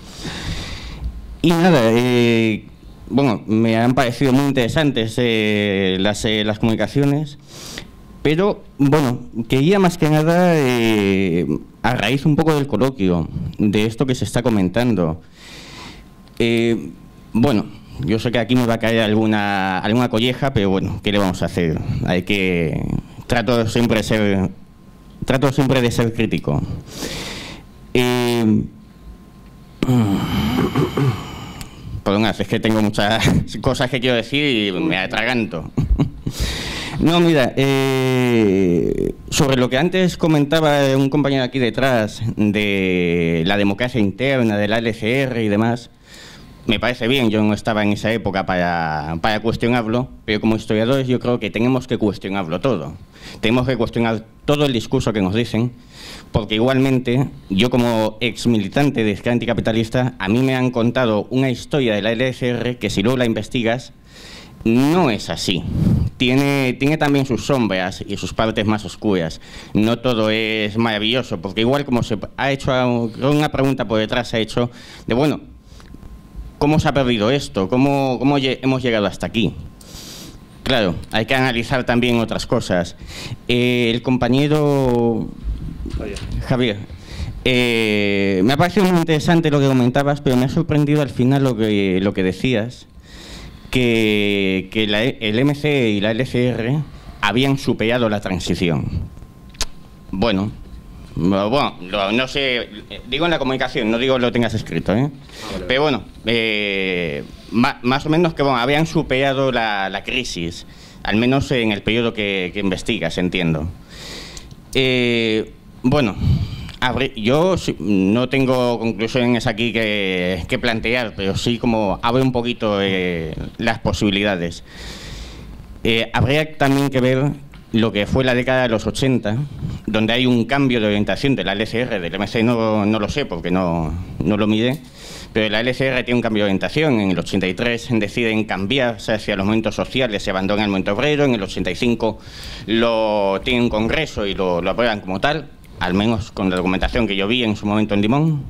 Y nada, eh, bueno, me han parecido muy interesantes eh, las, eh, las comunicaciones, pero bueno, quería más que nada, eh, a raíz un poco del coloquio, de esto que se está comentando. Eh, bueno, yo sé que aquí me va a caer alguna, alguna colleja, pero bueno, ¿qué le vamos a hacer? Hay que... Trato siempre de ser, trato siempre de ser crítico. Eh, Perdón, es que tengo muchas cosas que quiero decir y me atraganto. No, mira, eh, sobre lo que antes comentaba un compañero aquí detrás de la democracia interna, de la L C R y demás, me parece bien, yo no estaba en esa época para, para cuestionarlo, pero como historiadores yo creo que tenemos que cuestionarlo todo. Tenemos que cuestionar todo el discurso que nos dicen, porque igualmente, yo como ex militante de izquierda anticapitalista, a mí me han contado una historia de la L C R que si luego la investigas, no es así. Tiene, tiene también sus sombras y sus partes más oscuras. No todo es maravilloso, porque igual como se ha hecho, una pregunta por detrás se ha hecho de, bueno, ¿cómo se ha perdido esto? ¿Cómo, cómo hemos llegado hasta aquí? Claro, hay que analizar también otras cosas. Eh, el compañero Javier, eh, me ha parecido muy interesante lo que comentabas, pero me ha sorprendido al final lo que, lo que decías, que, que la, el M C y la L C R habían superado la transición. Bueno, bueno, no sé, digo en la comunicación, no digo lo tengas escrito, ¿eh? Pero bueno, eh, más, más o menos que bueno, habían superado la, la crisis, al menos en el periodo que, que investigas, entiendo. Eh, bueno, yo no tengo conclusiones aquí que, que plantear, pero sí como abre un poquito eh, las posibilidades. Eh, habría también que ver lo que fue la década de los ochenta, donde hay un cambio de orientación de la L C R, del M C no, no lo sé porque no, no lo mide, pero la L C R tiene un cambio de orientación. En el ochenta y tres deciden cambiarse hacia los movimientos sociales, se abandona el movimiento obrero, en el ochenta y cinco lo tiene un congreso y lo, lo aprueban como tal, al menos con la documentación que yo vi en su momento en Limón.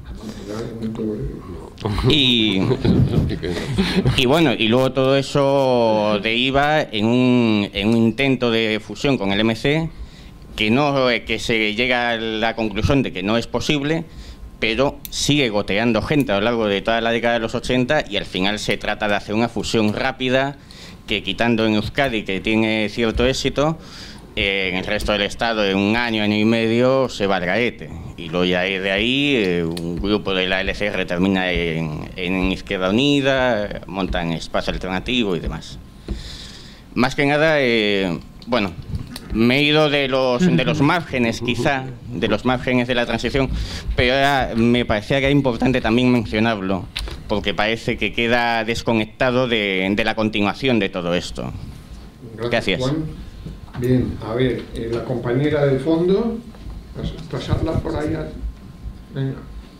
Y, y bueno, y luego todo eso deriva en un, en un intento de fusión con el M C, que, no, que se llega a la conclusión de que no es posible, pero sigue goteando gente a lo largo de toda la década de los ochenta y al final se trata de hacer una fusión rápida que, quitando en Euskadi, que tiene cierto éxito, en el resto del Estado, en un año, año y medio, se va al garete. Y luego ya de ahí, eh, un grupo de la L C R termina en, en Izquierda Unida, montan espacio alternativo y demás. Más que nada, eh, bueno, me he ido de los, de los márgenes, quizá, de los márgenes de la transición, pero ahora me parecía que era importante también mencionarlo, porque parece que queda desconectado de, de la continuación de todo esto. Gracias. Juan. Bien, a ver, eh, la compañera del fondo, pas pasarla por ahí. A... Venga.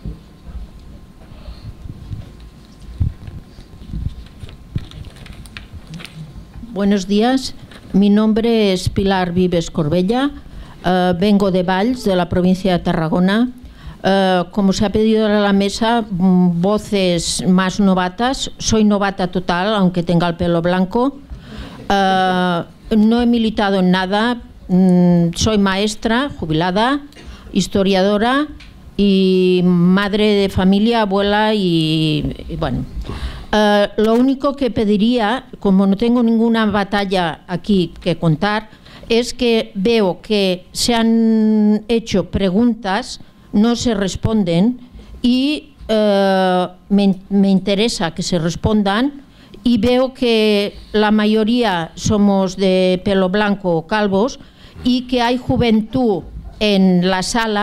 Buenos días, mi nombre es Pilar Vives Corbella, uh, vengo de Valls, de la provincia de Tarragona. Uh, como se ha pedido a la mesa, voces más novatas. Soy novata total, aunque tenga el pelo blanco. Uh, No he militado en nada, soy maestra, jubilada, historiadora y madre de familia, abuela y, y bueno. Uh, lo único que pediría, como no tengo ninguna batalla aquí que contar, es que veo que se han hecho preguntas, no se responden y uh, me, me interesa que se respondan. Y veo que la mayoría somos de pelo blanco o calvos y que hay juventud en la sala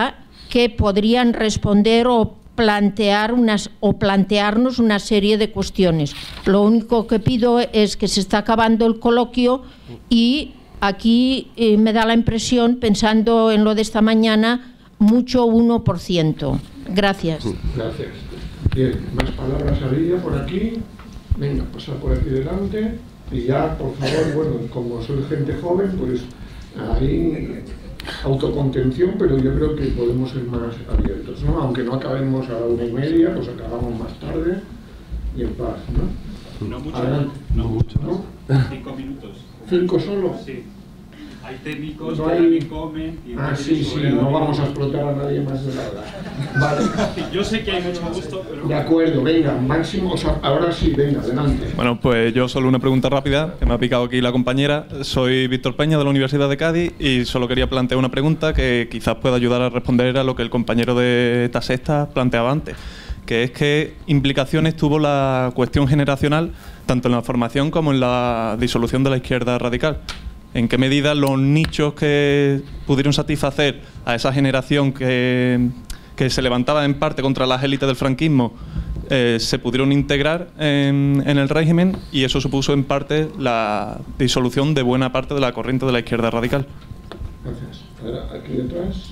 que podrían responder o plantear unas, o plantearnos una serie de cuestiones. Lo único que pido es que se está acabando el coloquio y aquí eh, me da la impresión, pensando en lo de esta mañana, mucho uno por ciento. Gracias. Gracias. Bien, más palabras había por aquí. Venga, pasar por aquí delante. Y ya, por favor, bueno, como soy gente joven, pues ahí autocontención, pero yo creo que podemos ser más abiertos, ¿no? Aunque no acabemos a la una y media, pues acabamos más tarde y en paz, ¿no? No mucho, Adelante. no mucho, ¿no? Cinco minutos. ¿Cinco solo? Sí. Hay técnicos No que hay... también comen. Y ah, sí, sí, no vamos a explotar a nadie más de nada. Vale. Yo sé que hay mucho gusto, pero... De acuerdo, venga, máximo, o sea, ahora sí, venga, adelante. Bueno, pues yo solo una pregunta rápida, que me ha picado aquí la compañera. Soy Víctor Peña, de la Universidad de Cádiz, y solo quería plantear una pregunta que quizás pueda ayudar a responder a lo que el compañero de esta sexta planteaba antes, que es qué implicaciones tuvo la cuestión generacional, tanto en la formación como en la disolución de la izquierda radical. ¿En qué medida los nichos que pudieron satisfacer a esa generación que, que se levantaba en parte contra las élites del franquismo eh, se pudieron integrar en, en el régimen, y eso supuso en parte la disolución de buena parte de la corriente de la izquierda radical? Gracias. Ahora, aquí detrás.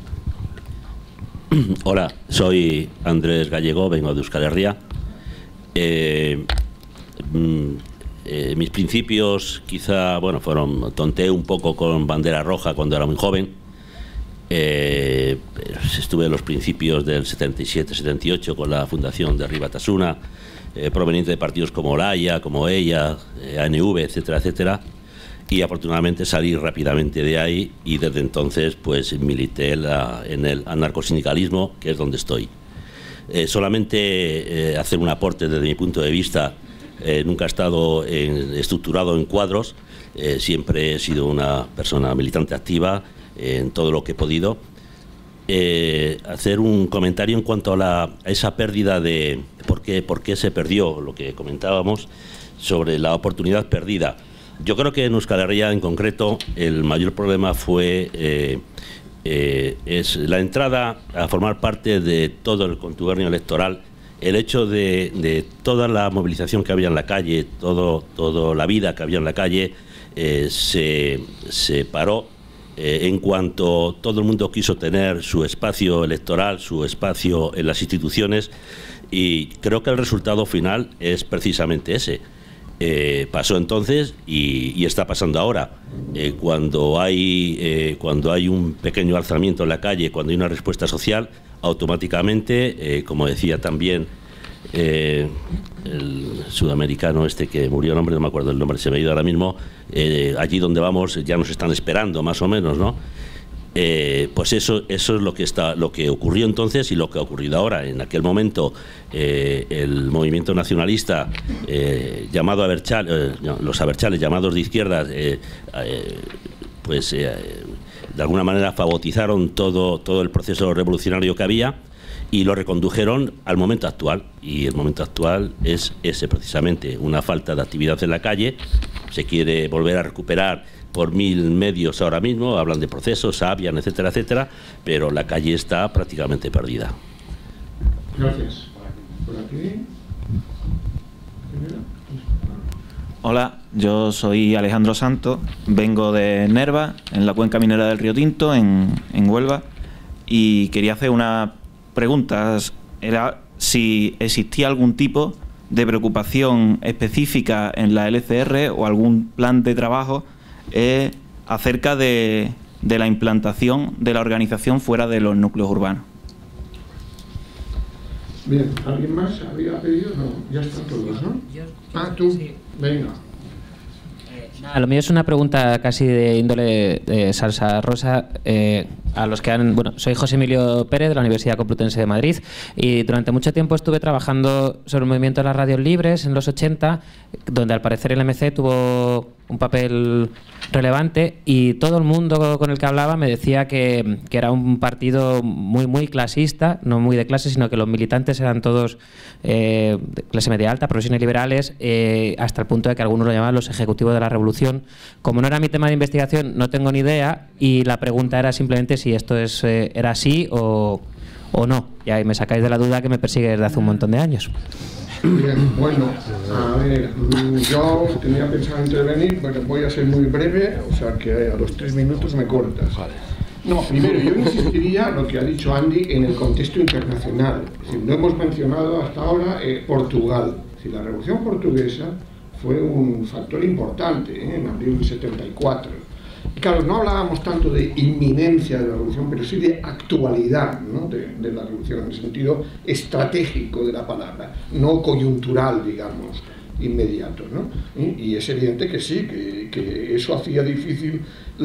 Hola, soy Andrés Gallego, vengo de Euskal Herria. Eh, Eh, mis principios quizá, bueno, fueron, tonteé un poco con bandera roja cuando era muy joven. Eh, estuve en los principios del setenta y siete setenta y ocho con la fundación de Ribatasuna, eh, proveniente de partidos como Olaya, como ella, eh, A N V, etcétera, etcétera. Y afortunadamente salí rápidamente de ahí, y desde entonces pues milité la, en el anarcosindicalismo, que es donde estoy. Eh, solamente eh, hacer un aporte desde mi punto de vista. Eh, nunca he estado en, estructurado en cuadros, eh, siempre he sido una persona militante activa eh, en todo lo que he podido. Eh, hacer un comentario en cuanto a, la, a esa pérdida de por qué, por qué se perdió, lo que comentábamos sobre la oportunidad perdida. Yo creo que en Euskal Herria en concreto el mayor problema fue eh, eh, es la entrada a formar parte de todo el contubernio electoral. El hecho de, de toda la movilización que había en la calle, todo, toda la vida que había en la calle, eh, se, se paró eh, en cuanto todo el mundo quiso tener su espacio electoral, su espacio en las instituciones, y creo que el resultado final es precisamente ese. Eh, pasó entonces y, y está pasando ahora. Eh, cuando, hay, eh, cuando hay un pequeño alzamiento en la calle, cuando hay una respuesta social, automáticamente, eh, como decía también eh, el sudamericano este que murió, nombre no me acuerdo el nombre, se me ha ido ahora mismo, eh, allí donde vamos ya nos están esperando, más o menos, ¿no? Eh, pues eso, eso es lo que está, lo que ocurrió entonces y lo que ha ocurrido ahora. En aquel momento eh, el movimiento nacionalista eh, llamado Abertzale, eh, los Abertzales llamados de izquierdas, eh, eh, pues eh, de alguna manera fagotizaron todo, todo el proceso revolucionario que había y lo recondujeron al momento actual, y el momento actual es ese precisamente, una falta de actividad en la calle. Se quiere volver a recuperar por mil medios ahora mismo, hablan de procesos, Sabian, etcétera, etcétera, pero la calle está prácticamente perdida. Gracias. Por aquí. Hola, yo soy Alejandro Santos, vengo de Nerva, en la cuenca minera del Río Tinto, en, en Huelva, y quería hacer una pregunta. Era si existía algún tipo de preocupación específica en la L C R o algún plan de trabajo eh, acerca de, de la implantación de la organización fuera de los núcleos urbanos. Bien, ¿alguien más había pedido? No, ya están todos, ¿no? Ah, tú, venga. Nada, lo mío es una pregunta casi de índole de salsa rosa. Eh, a los que han, bueno, soy José Emilio Pérez de la Universidad Complutense de Madrid, y durante mucho tiempo estuve trabajando sobre el movimiento de las radios libres en los ochenta, donde al parecer el M C tuvo un papel relevante, y todo el mundo con el que hablaba me decía que, que era un partido muy muy clasista, no muy de clase, sino que los militantes eran todos eh, de clase media alta, profesionales liberales, eh, hasta el punto de que algunos lo llamaban los ejecutivos de la revolución. Como no era mi tema de investigación, no tengo ni idea, y la pregunta era simplemente si esto es, eh, era así o, o no. Y ahí me sacáis de la duda que me persigue desde hace un montón de años. Bien, bueno, a ver, yo tenía pensado intervenir, pero voy a ser muy breve, o sea que a los tres minutos me cortas. No, primero, yo insistiría lo que ha dicho Andy en el contexto internacional. Es decir, no hemos mencionado hasta ahora eh, Portugal. Es decir, la Revolución Portuguesa fue un factor importante ¿eh? en abril del setenta y cuatro. Y claro, no hablábamos tanto de inminencia de la revolución, pero sí de actualidad, ¿no? de, de la revolución, en el sentido estratégico de la palabra, no coyuntural, digamos, inmediato, ¿no? Y es evidente que sí, que, que eso hacía difícil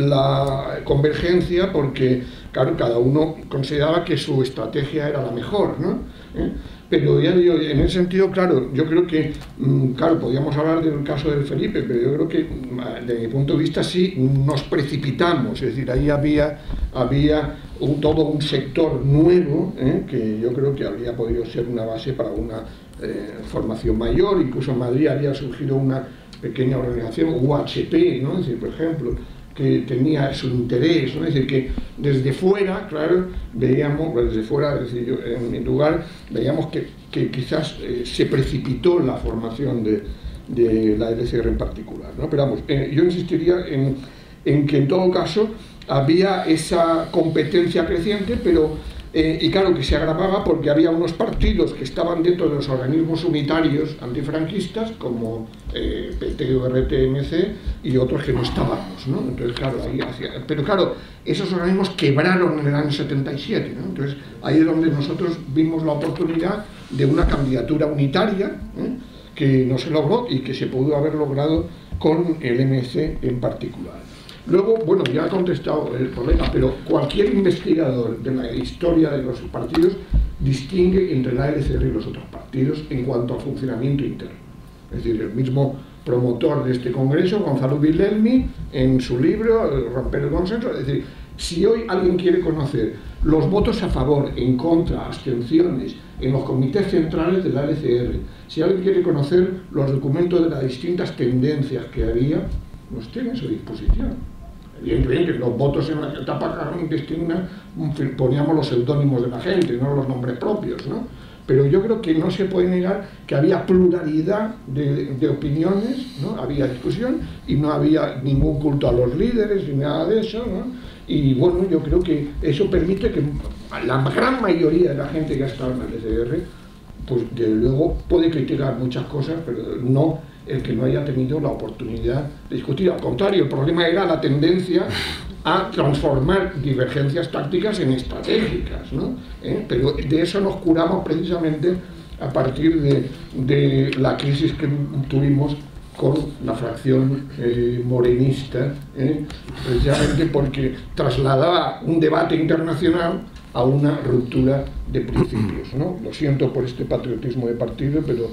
la convergencia porque, claro, cada uno consideraba que su estrategia era la mejor, ¿no? ¿Eh? Pero ya digo, en ese sentido, claro, yo creo que, claro, podríamos hablar del caso del Felipe, pero yo creo que, desde mi punto de vista, sí nos precipitamos, es decir, ahí había, había un, todo un sector nuevo, ¿eh? que yo creo que habría podido ser una base para una eh, formación mayor. Incluso en Madrid había surgido una pequeña organización, U H P, ¿no? Es decir, por ejemplo, que tenía su interés, ¿no? Es decir, que desde fuera, claro, veíamos, desde fuera, es decir, yo, en mi lugar, veíamos que, que quizás eh, se precipitó la formación de, de la L C R en particular, ¿no? Pero vamos, eh, yo insistiría en, en que en todo caso había esa competencia creciente, pero Eh, y claro que se agravaba porque había unos partidos que estaban dentro de los organismos unitarios antifranquistas como eh, P T U R T M C y otros que no estábamos, ¿no? Entonces claro, ahí hacía, pero claro, esos organismos quebraron en el año setenta y siete, ¿no? Entonces ahí es donde nosotros vimos la oportunidad de una candidatura unitaria, ¿eh? que no se logró y que se pudo haber logrado con el M C en particular. Luego, bueno, ya ha contestado el colega, pero cualquier investigador de la historia de los partidos distingue entre la L C R y los otros partidos en cuanto a funcionamiento interno. Es decir, el mismo promotor de este congreso, Gonzalo Vilhelmi, en su libro, Romper el Consenso, es decir, si hoy alguien quiere conocer los votos a favor, en contra, abstenciones, en los comités centrales de la L C R, si alguien quiere conocer los documentos de las distintas tendencias que había, los tiene a su disposición. Evidentemente, los votos en la etapa clandestina poníamos los seudónimos de la gente, no los nombres propios, ¿no? Pero yo creo que no se puede negar que había pluralidad de, de opiniones, ¿no? Había discusión y no había ningún culto a los líderes ni nada de eso, ¿no? Y bueno, yo creo que eso permite que la gran mayoría de la gente que ha estado en la L C R, pues de luego puede criticar muchas cosas, pero no el que no haya tenido la oportunidad de discutir. Al contrario, el problema era la tendencia a transformar divergencias tácticas en estratégicas, ¿no? ¿Eh? Pero de eso nos curamos precisamente a partir de, de la crisis que tuvimos con la fracción eh, morenista, ¿eh? precisamente porque trasladaba un debate internacional a una ruptura de principios, ¿no? Lo siento por este patriotismo de partido, pero,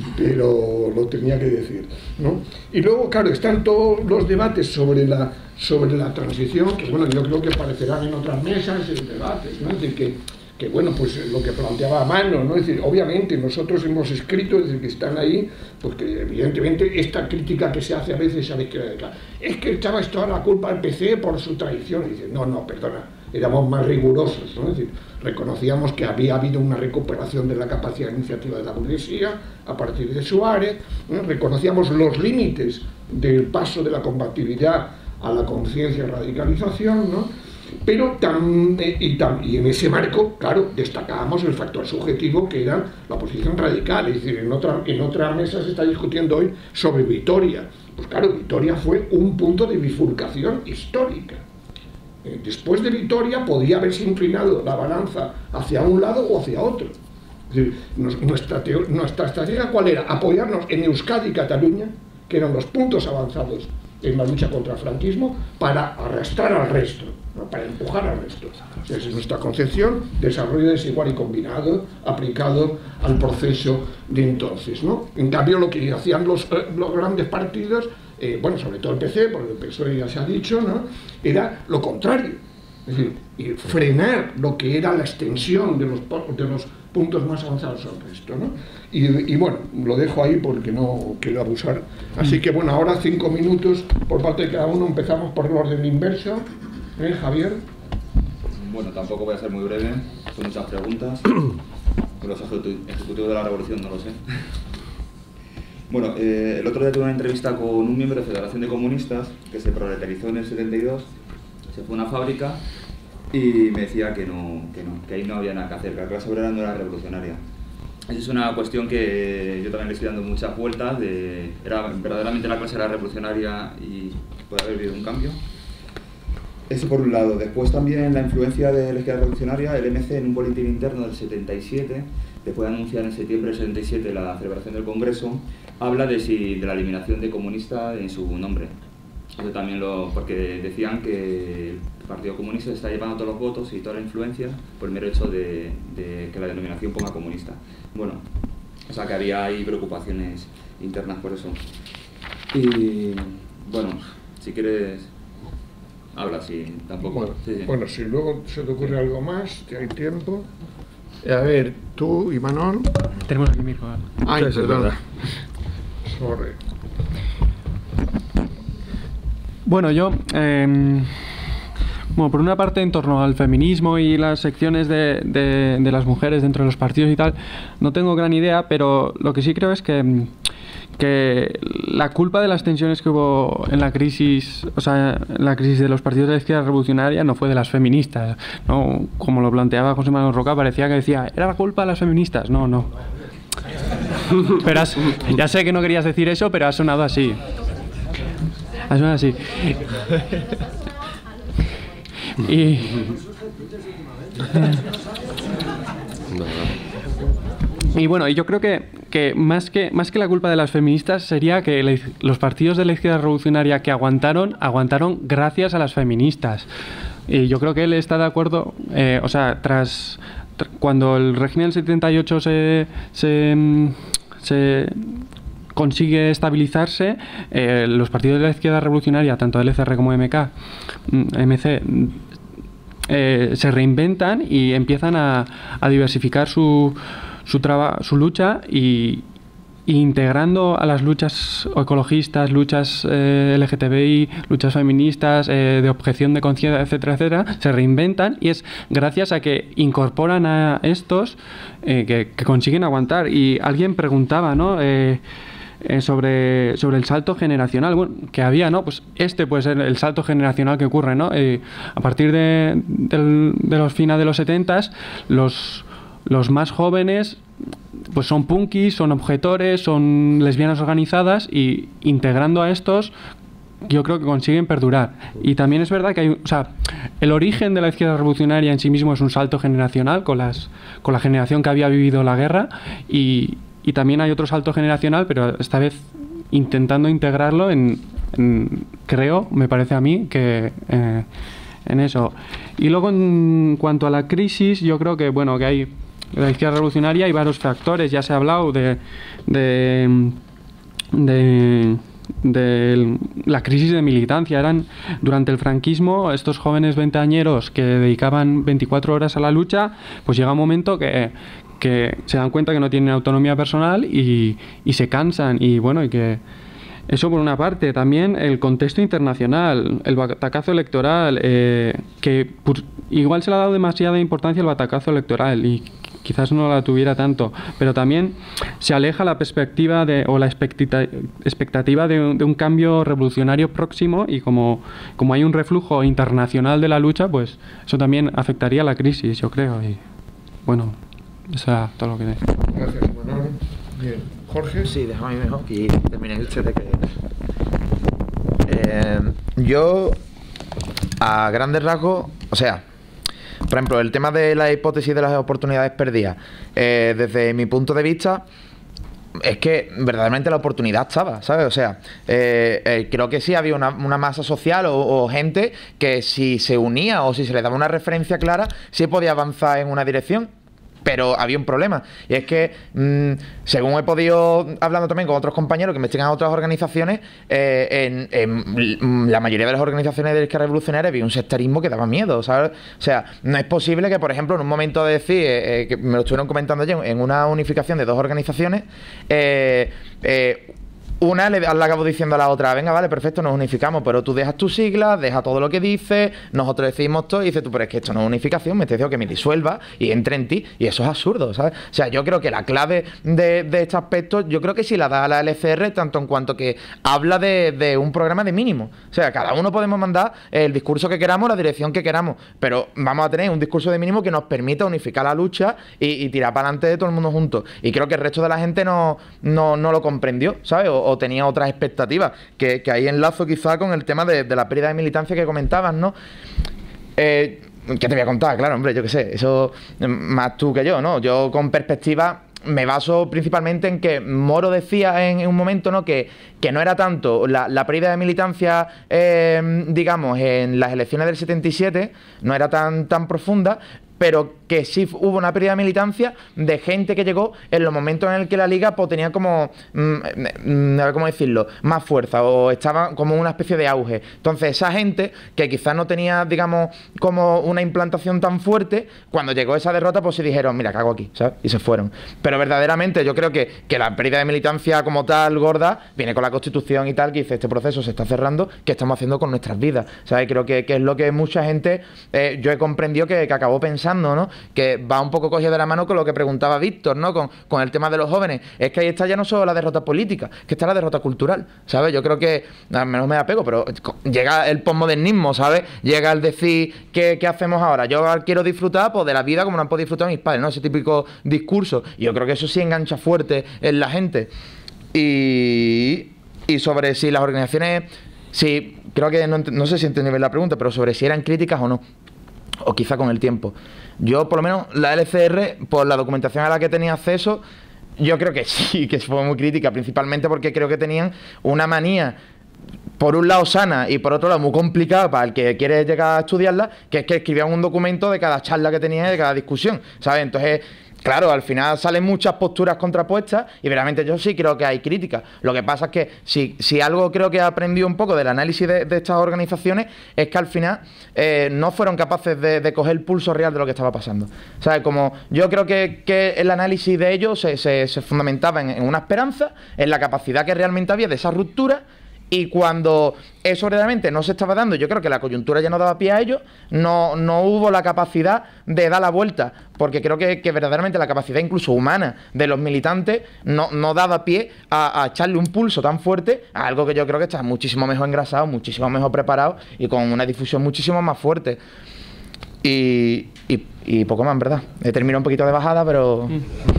pero lo tenía que decir, ¿no? Y luego, claro, están todos los debates sobre la, sobre la transición, que bueno, yo creo que aparecerán en otras mesas, en debates, ¿no? Es decir, que, que bueno, pues lo que planteaba Mano, ¿no? Es decir, obviamente nosotros hemos escrito, es decir, que están ahí, porque evidentemente esta crítica que se hace a veces a la izquierda, es que echaba toda la culpa al P C por su traición, y dice, no, no, perdona, éramos más rigurosos, ¿no? Es decir, reconocíamos que había habido una recuperación de la capacidad de iniciativa de la burguesía a partir de Suárez, ¿no? Reconocíamos los límites del paso de la combatividad a la conciencia y radicalización, ¿no? Pero tam, y, tam, y en ese marco, claro, destacábamos el factor subjetivo que era la posición radical. Es decir, en otra, en otra mesa se está discutiendo hoy sobre Vitoria. Pues claro, Vitoria fue un punto de bifurcación histórica. Después de Vitoria podía haberse inclinado la balanza hacia un lado o hacia otro. Es decir, nuestra, nuestra estrategia, ¿cuál era? Apoyarnos en Euskadi y Cataluña, que eran los puntos avanzados en la lucha contra el franquismo, para arrastrar al resto, ¿no? Para empujar al resto. Esa es nuestra concepción, desarrollo desigual y combinado, aplicado al proceso de entonces, ¿no? En cambio, lo que hacían los, los grandes partidos, Eh, bueno, sobre todo el P C, porque el P S O E ya se ha dicho, ¿no? Era lo contrario, es decir, frenar lo que era la extensión de los, de los puntos más avanzados al resto, ¿no? Y, y bueno, lo dejo ahí porque no quiero abusar. Así que bueno, ahora cinco minutos por parte de cada uno, empezamos por el orden inverso, ¿eh, Javier? Bueno, tampoco voy a ser muy breve, son muchas preguntas. Con los ejecutivos de la revolución no lo sé. Bueno, eh, el otro día tuve una entrevista con un miembro de Federación de Comunistas que se proletarizó en el setenta y dos, se fue a una fábrica y me decía que no, que no, que ahí no había nada que hacer, que la clase obrera no era revolucionaria. Esa es una cuestión que yo también le estoy dando muchas vueltas, de era, verdaderamente la clase era revolucionaria y puede haber habido un cambio. Eso por un lado. Después también la influencia de la izquierda revolucionaria, el M C en un boletín interno del setenta y siete, después de anunciar en septiembre del setenta y siete la celebración del Congreso, habla de, si, de la eliminación de comunista en su nombre. Eso también lo, porque decían que el Partido Comunista está llevando todos los votos y toda la influencia por el mero hecho de, de que la denominación ponga comunista. Bueno, o sea que había ahí preocupaciones internas por eso. Y bueno, si quieres... Habla, sí, tampoco. Bueno, sí, sí. bueno, si luego se te ocurre algo más, que hay tiempo. A ver, tú, Imanol. Tenemos aquí mismo. Ay, Sí, sí, perdón. verdad. Sorry. Bueno, yo, eh, bueno, por una parte, en torno al feminismo y las secciones de, de, de las mujeres dentro de los partidos y tal, no tengo gran idea, pero lo que sí creo es que, que la culpa de las tensiones que hubo en la crisis, o sea, en la crisis de los partidos de la izquierda revolucionaria no fue de las feministas, ¿no? Como lo planteaba José Manuel Roca, parecía que decía, era la culpa de las feministas. No, no. Pero has, ya sé que no querías decir eso, pero ha sonado así. Ha sonado así. Y... Y bueno, yo creo que, que, más que más que la culpa de las feministas sería que la, los partidos de la izquierda revolucionaria que aguantaron, aguantaron gracias a las feministas. Y yo creo que él está de acuerdo, eh, o sea, tras, tras cuando el régimen del setenta y ocho se, se, se consigue estabilizarse, eh, los partidos de la izquierda revolucionaria, tanto L C R como M K, M C, eh, se reinventan y empiezan a, a diversificar su Su, su lucha y, y integrando a las luchas ecologistas, luchas eh, L G T B I, luchas feministas, eh, de objeción de conciencia, etcétera, etcétera, se reinventan y es gracias a que incorporan a estos eh, que, que consiguen aguantar. Y alguien preguntaba, ¿no? Eh, eh, sobre, sobre el salto generacional, bueno, que había, ¿no? Pues este puede ser el salto generacional que ocurre, ¿no? Eh, a partir de, de, de los finales de los setentas, los Los más jóvenes pues son punkis, son objetores, son lesbianas organizadas y integrando a estos yo creo que consiguen perdurar. Y también es verdad que hay, o sea, el origen de la izquierda revolucionaria en sí mismo es un salto generacional con, las, con la generación que había vivido la guerra y, y también hay otro salto generacional, pero esta vez intentando integrarlo en, en creo, me parece a mí, que... Eh, en eso. Y luego en cuanto a la crisis, yo creo que, bueno, que hay... la izquierda revolucionaria hay varios factores, ya se ha hablado de, de, de, de la crisis de militancia. Eran durante el franquismo estos jóvenes veinteañeros que dedicaban veinticuatro horas a la lucha, pues llega un momento que, que se dan cuenta que no tienen autonomía personal y, y se cansan y bueno, y que eso por una parte. También el contexto internacional, el batacazo electoral, eh, que pues, igual se le ha dado demasiada importancia al batacazo electoral y quizás no la tuviera tanto, pero también se aleja la perspectiva de, o la expectativa de un, de un cambio revolucionario próximo y como, como hay un reflujo internacional de la lucha, pues eso también afectaría a la crisis, yo creo. Y bueno, eso era todo lo que decía. Gracias, Manuel. Bien. Jorge. Sí, déjame mejor que termine el chat de que... Eh, yo, a grandes rasgos, o sea, por ejemplo, el tema de la hipótesis de las oportunidades perdidas, eh, desde mi punto de vista, es que verdaderamente la oportunidad estaba, ¿sabes? O sea, eh, eh, creo que sí había una, una masa social o, o gente que si se unía o si se le daba una referencia clara, sí podía avanzar en una dirección. Pero había un problema, y es que, mmm, según he podido, hablando también con otros compañeros que investigan otras organizaciones, eh, en, en la mayoría de las organizaciones de la izquierda revolucionaria había un sectarismo que daba miedo, ¿sabes? O sea, no es posible que, por ejemplo, en un momento de decir, eh, que me lo estuvieron comentando ayer, en una unificación de dos organizaciones, eh, eh, una le acabo diciendo a la otra, venga, vale, perfecto, nos unificamos, pero tú dejas tus siglas, dejas todo lo que dices, nosotros decimos todo, y dices tú, pero es que esto no es unificación, me te digo que me disuelva y entre en ti, y eso es absurdo, ¿sabes? O sea, yo creo que la clave de, de este aspecto, yo creo que sí la da la L C R, tanto en cuanto que habla de, de un programa de mínimo. O sea, cada uno podemos mandar el discurso que queramos, la dirección que queramos, pero vamos a tener un discurso de mínimo que nos permita unificar la lucha y, y tirar para adelante de todo el mundo juntos. Y creo que el resto de la gente no, no, no lo comprendió, ¿sabes? O, o tenía otras expectativas, que, que ahí enlazo quizá con el tema de, de la pérdida de militancia que comentabas, ¿no? Eh, ¿Qué te voy a contar? Claro, hombre, yo qué sé, eso más tú que yo, ¿no? Yo con perspectiva me baso principalmente en que Moro decía en, en un momento, ¿no?, que, que no era tanto la, la pérdida de militancia, eh, digamos, en las elecciones del setenta y siete, no era tan, tan profunda, pero que sí hubo una pérdida de militancia de gente que llegó en los momentos en el que la Liga pues, tenía como, mmm, ¿cómo decirlo?, más fuerza, o estaba como una especie de auge. Entonces esa gente que quizás no tenía, digamos, como una implantación tan fuerte, cuando llegó esa derrota pues se dijeron, mira, cago aquí, ¿sabes? Y se fueron. Pero verdaderamente yo creo que, que la pérdida de militancia como tal, gorda, viene con la Constitución y tal, que dice, este proceso se está cerrando, ¿qué estamos haciendo con nuestras vidas? ¿Sabes? Creo que, que es lo que mucha gente, eh, yo he comprendido que, que acabó pensando, ¿no? Que va un poco cogido de la mano con lo que preguntaba Víctor, ¿no? Con, con el tema de los jóvenes. Es que ahí está ya no solo la derrota política, que está la derrota cultural, ¿sabes? Yo creo que, al menos me da pego, pero llega el posmodernismo, ¿sabes? Llega el decir, ¿qué, qué hacemos ahora? Yo quiero disfrutar pues, de la vida como no han podido disfrutar mis padres, ¿no? Ese típico discurso. Y yo creo que eso sí engancha fuerte en la gente. Y, y sobre si las organizaciones, sí, creo que no, no sé si entendí bien la pregunta, pero sobre si eran críticas o no, o quizá con el tiempo. Yo, por lo menos, la L C R, por la documentación a la que tenía acceso, yo creo que sí, que fue muy crítica, principalmente porque creo que tenían una manía, por un lado sana y por otro lado muy complicada para el que quiere llegar a estudiarla, que es que escribían un documento de cada charla que tenía y de cada discusión, ¿sabes? Entonces, claro, al final salen muchas posturas contrapuestas y verdaderamente yo sí creo que hay críticas. Lo que pasa es que si, si algo creo que he aprendido un poco del análisis de, de estas organizaciones es que al final eh, no fueron capaces de, de coger el pulso real de lo que estaba pasando. ¿Sabes? Como yo creo que, que el análisis de ellos se, se, se fundamentaba en, en una esperanza, en la capacidad que realmente había de esa ruptura. Y cuando eso realmente no se estaba dando, yo creo que la coyuntura ya no daba pie a ello, no, no hubo la capacidad de dar la vuelta, porque creo que, que verdaderamente la capacidad incluso humana de los militantes no, no daba pie a, a echarle un pulso tan fuerte a algo que yo creo que está muchísimo mejor engrasado, muchísimo mejor preparado y con una difusión muchísimo más fuerte. Y, y, y poco más, en verdad. He terminado un poquito de bajada, pero...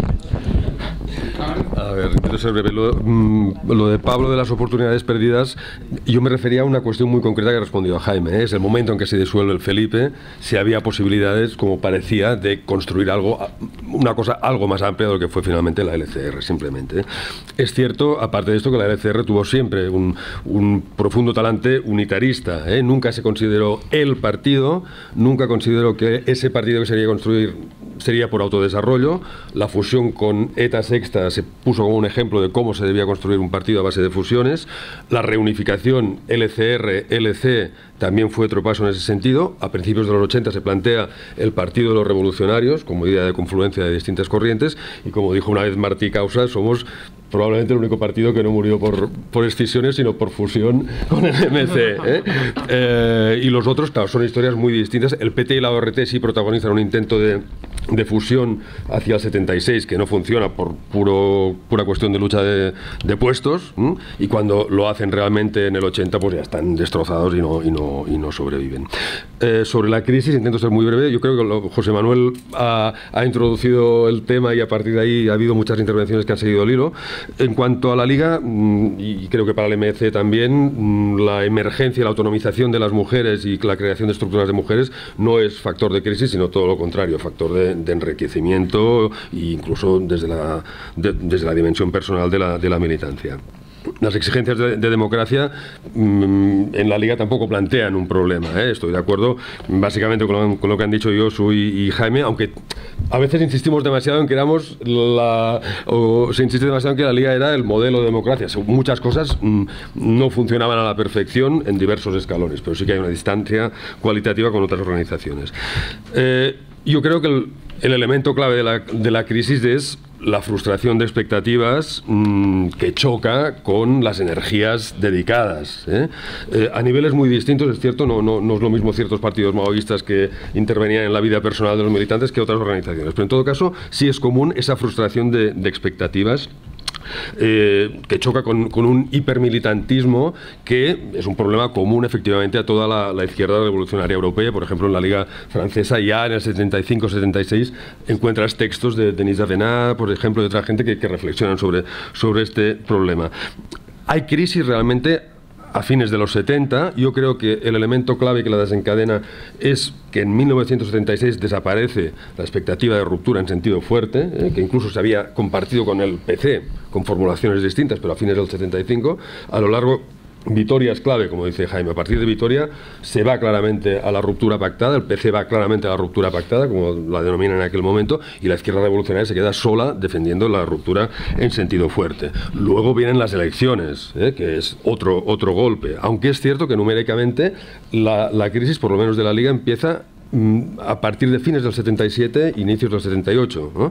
A ver, quiero ser breve. Lo, mm, lo de Pablo de las oportunidades perdidas, yo me refería a una cuestión muy concreta que he respondido a Jaime. ¿eh? Es el momento en que se disuelve el Felipe, si había posibilidades, como parecía, de construir algo, una cosa algo más amplia de lo que fue finalmente la L C R, simplemente. ¿eh? Es cierto, aparte de esto, que la L C R tuvo siempre un, un profundo talante unitarista. ¿eh? Nunca se consideró el partido, nunca consideró que ese partido que se quería construir sería por autodesarrollo. La fusión con ETA Sexta se puso como un ejemplo de cómo se debía construir un partido a base de fusiones. La reunificación L C R L C también fue otro paso en ese sentido. A principios de los ochenta se plantea el Partido de los Revolucionarios como idea de confluencia de distintas corrientes y, como dijo una vez Martí Causa, somos probablemente el único partido que no murió por, por escisiones, sino por fusión con el M C. ¿eh? Eh, y los otros, claro, son historias muy distintas. El P T y la O R T sí protagonizan un intento de, de fusión hacia el setenta y seis que no funciona por puro, pura cuestión de lucha de, de puestos, ¿m? Y cuando lo hacen realmente en el ochenta, pues ya están destrozados y no, y no, y no sobreviven. Eh, sobre la crisis, intento ser muy breve. Yo creo que lo, José Manuel ha, ha introducido el tema y a partir de ahí ha habido muchas intervenciones que han seguido el hilo. En cuanto a la Liga, y creo que para el M C también, la emergencia y la autonomización de las mujeres y la creación de estructuras de mujeres no es factor de crisis, sino todo lo contrario, factor de, de enriquecimiento e incluso desde la, de, desde la dimensión personal de la, de la militancia. Las exigencias de, de democracia mmm, en la Liga tampoco plantean un problema, ¿eh? Estoy de acuerdo básicamente con lo, con lo que han dicho Josu y, y Jaime, aunque a veces insistimos demasiado en que éramos la, o se insiste demasiado en que la Liga era el modelo de democracia. Muchas cosas mmm, no funcionaban a la perfección en diversos escalones, pero sí que hay una distancia cualitativa con otras organizaciones. Eh, yo creo que el, el elemento clave de la, de la crisis es la frustración de expectativas mmm, que choca con las energías dedicadas. ¿eh? Eh, a niveles muy distintos, es cierto, no, no, no es lo mismo ciertos partidos maoístas que intervenían en la vida personal de los militantes que otras organizaciones, pero en todo caso sí es común esa frustración de, de expectativas. Eh, que choca con, con un hipermilitantismo que es un problema común efectivamente a toda la, la izquierda revolucionaria europea. Por ejemplo, en la Liga Francesa ya en el setenta y cinco setenta y seis encuentras textos de Denis Avenat, por ejemplo, de otra gente que, que reflexionan sobre, sobre este problema. Hay crisis realmente a fines de los setenta. Yo creo que el elemento clave que la desencadena es que en mil novecientos setenta y seis desaparece la expectativa de ruptura en sentido fuerte, ¿eh? que incluso se había compartido con el P C con formulaciones distintas, pero a fines del setenta y cinco, a lo largo Vitoria es clave, como dice Jaime. A partir de Vitoria se va claramente a la ruptura pactada, el P C va claramente a la ruptura pactada, como la denominan en aquel momento, y la izquierda revolucionaria se queda sola defendiendo la ruptura en sentido fuerte. Luego vienen las elecciones, ¿eh? que es otro, otro golpe, aunque es cierto que numéricamente la, la crisis, por lo menos de la Liga, empieza a partir de fines del setenta y siete, inicios del setenta y ocho, ¿no?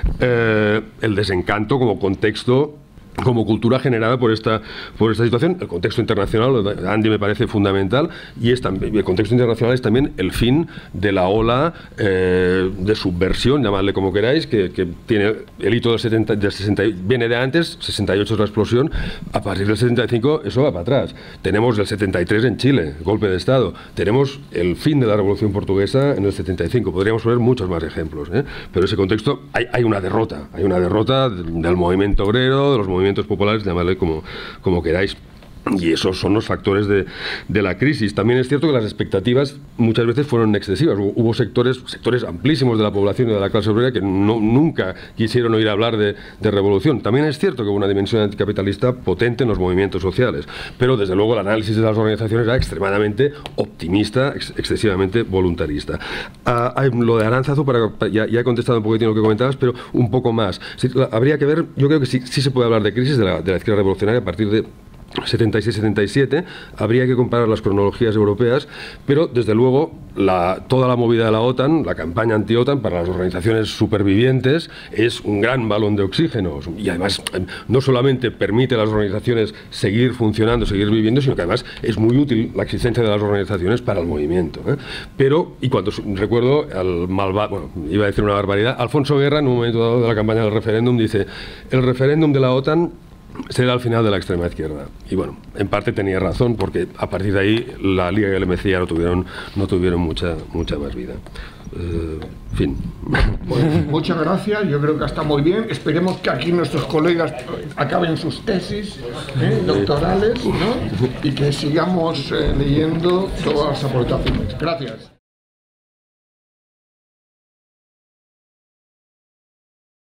Eh, el desencanto como contexto, como cultura generada por esta, por esta situación. El contexto internacional, Andy, me parece fundamental, y es también, el contexto internacional es también el fin de la ola eh, de subversión, llamadle como queráis, que, que tiene el hito del, setenta, del sesenta, viene de antes, sesenta y ocho es la explosión, a partir del setenta y cinco eso va para atrás. Tenemos el setenta y tres en Chile, golpe de Estado, tenemos el fin de la Revolución Portuguesa en el setenta y cinco, podríamos poner muchos más ejemplos, ¿eh? Pero ese contexto, hay, hay una derrota, hay una derrota del movimiento obrero, de los movimientos populares, llamadle como, como queráis. Y esos son los factores de, de la crisis. También es cierto que las expectativas muchas veces fueron excesivas. Hubo sectores, sectores amplísimos de la población y de la clase obrera que no, nunca quisieron oír hablar de, de revolución. También es cierto que hubo una dimensión anticapitalista potente en los movimientos sociales. Pero desde luego el análisis de las organizaciones era extremadamente optimista, ex, excesivamente voluntarista. Ah, hay, lo de Aránzazu, para, ya, ya he contestado un poquitín lo que comentabas, pero un poco más. Sí, la, habría que ver, yo creo que sí, sí se puede hablar de crisis de la, de la izquierda revolucionaria a partir de setenta y seis setenta y siete, habría que comparar las cronologías europeas, pero desde luego la, toda la movida de la OTAN, la campaña anti-OTAN para las organizaciones supervivientes es un gran balón de oxígeno, y además no solamente permite a las organizaciones seguir funcionando, seguir viviendo, sino que además es muy útil la existencia de las organizaciones para el movimiento, ¿eh? Pero, y cuando recuerdo al malvado, bueno, iba a decir una barbaridad, Alfonso Guerra en un momento dado de la campaña del referéndum dice: el referéndum de la OTAN será al final de la extrema izquierda. Y bueno, en parte tenía razón, porque a partir de ahí la Liga y el M C ya no tuvieron, no tuvieron mucha, mucha más vida. Eh, fin. Pues, muchas gracias, yo creo que está muy bien. Esperemos que aquí nuestros colegas acaben sus tesis ¿eh? doctorales, ¿no? Y que sigamos eh, leyendo todas las aportaciones. Gracias.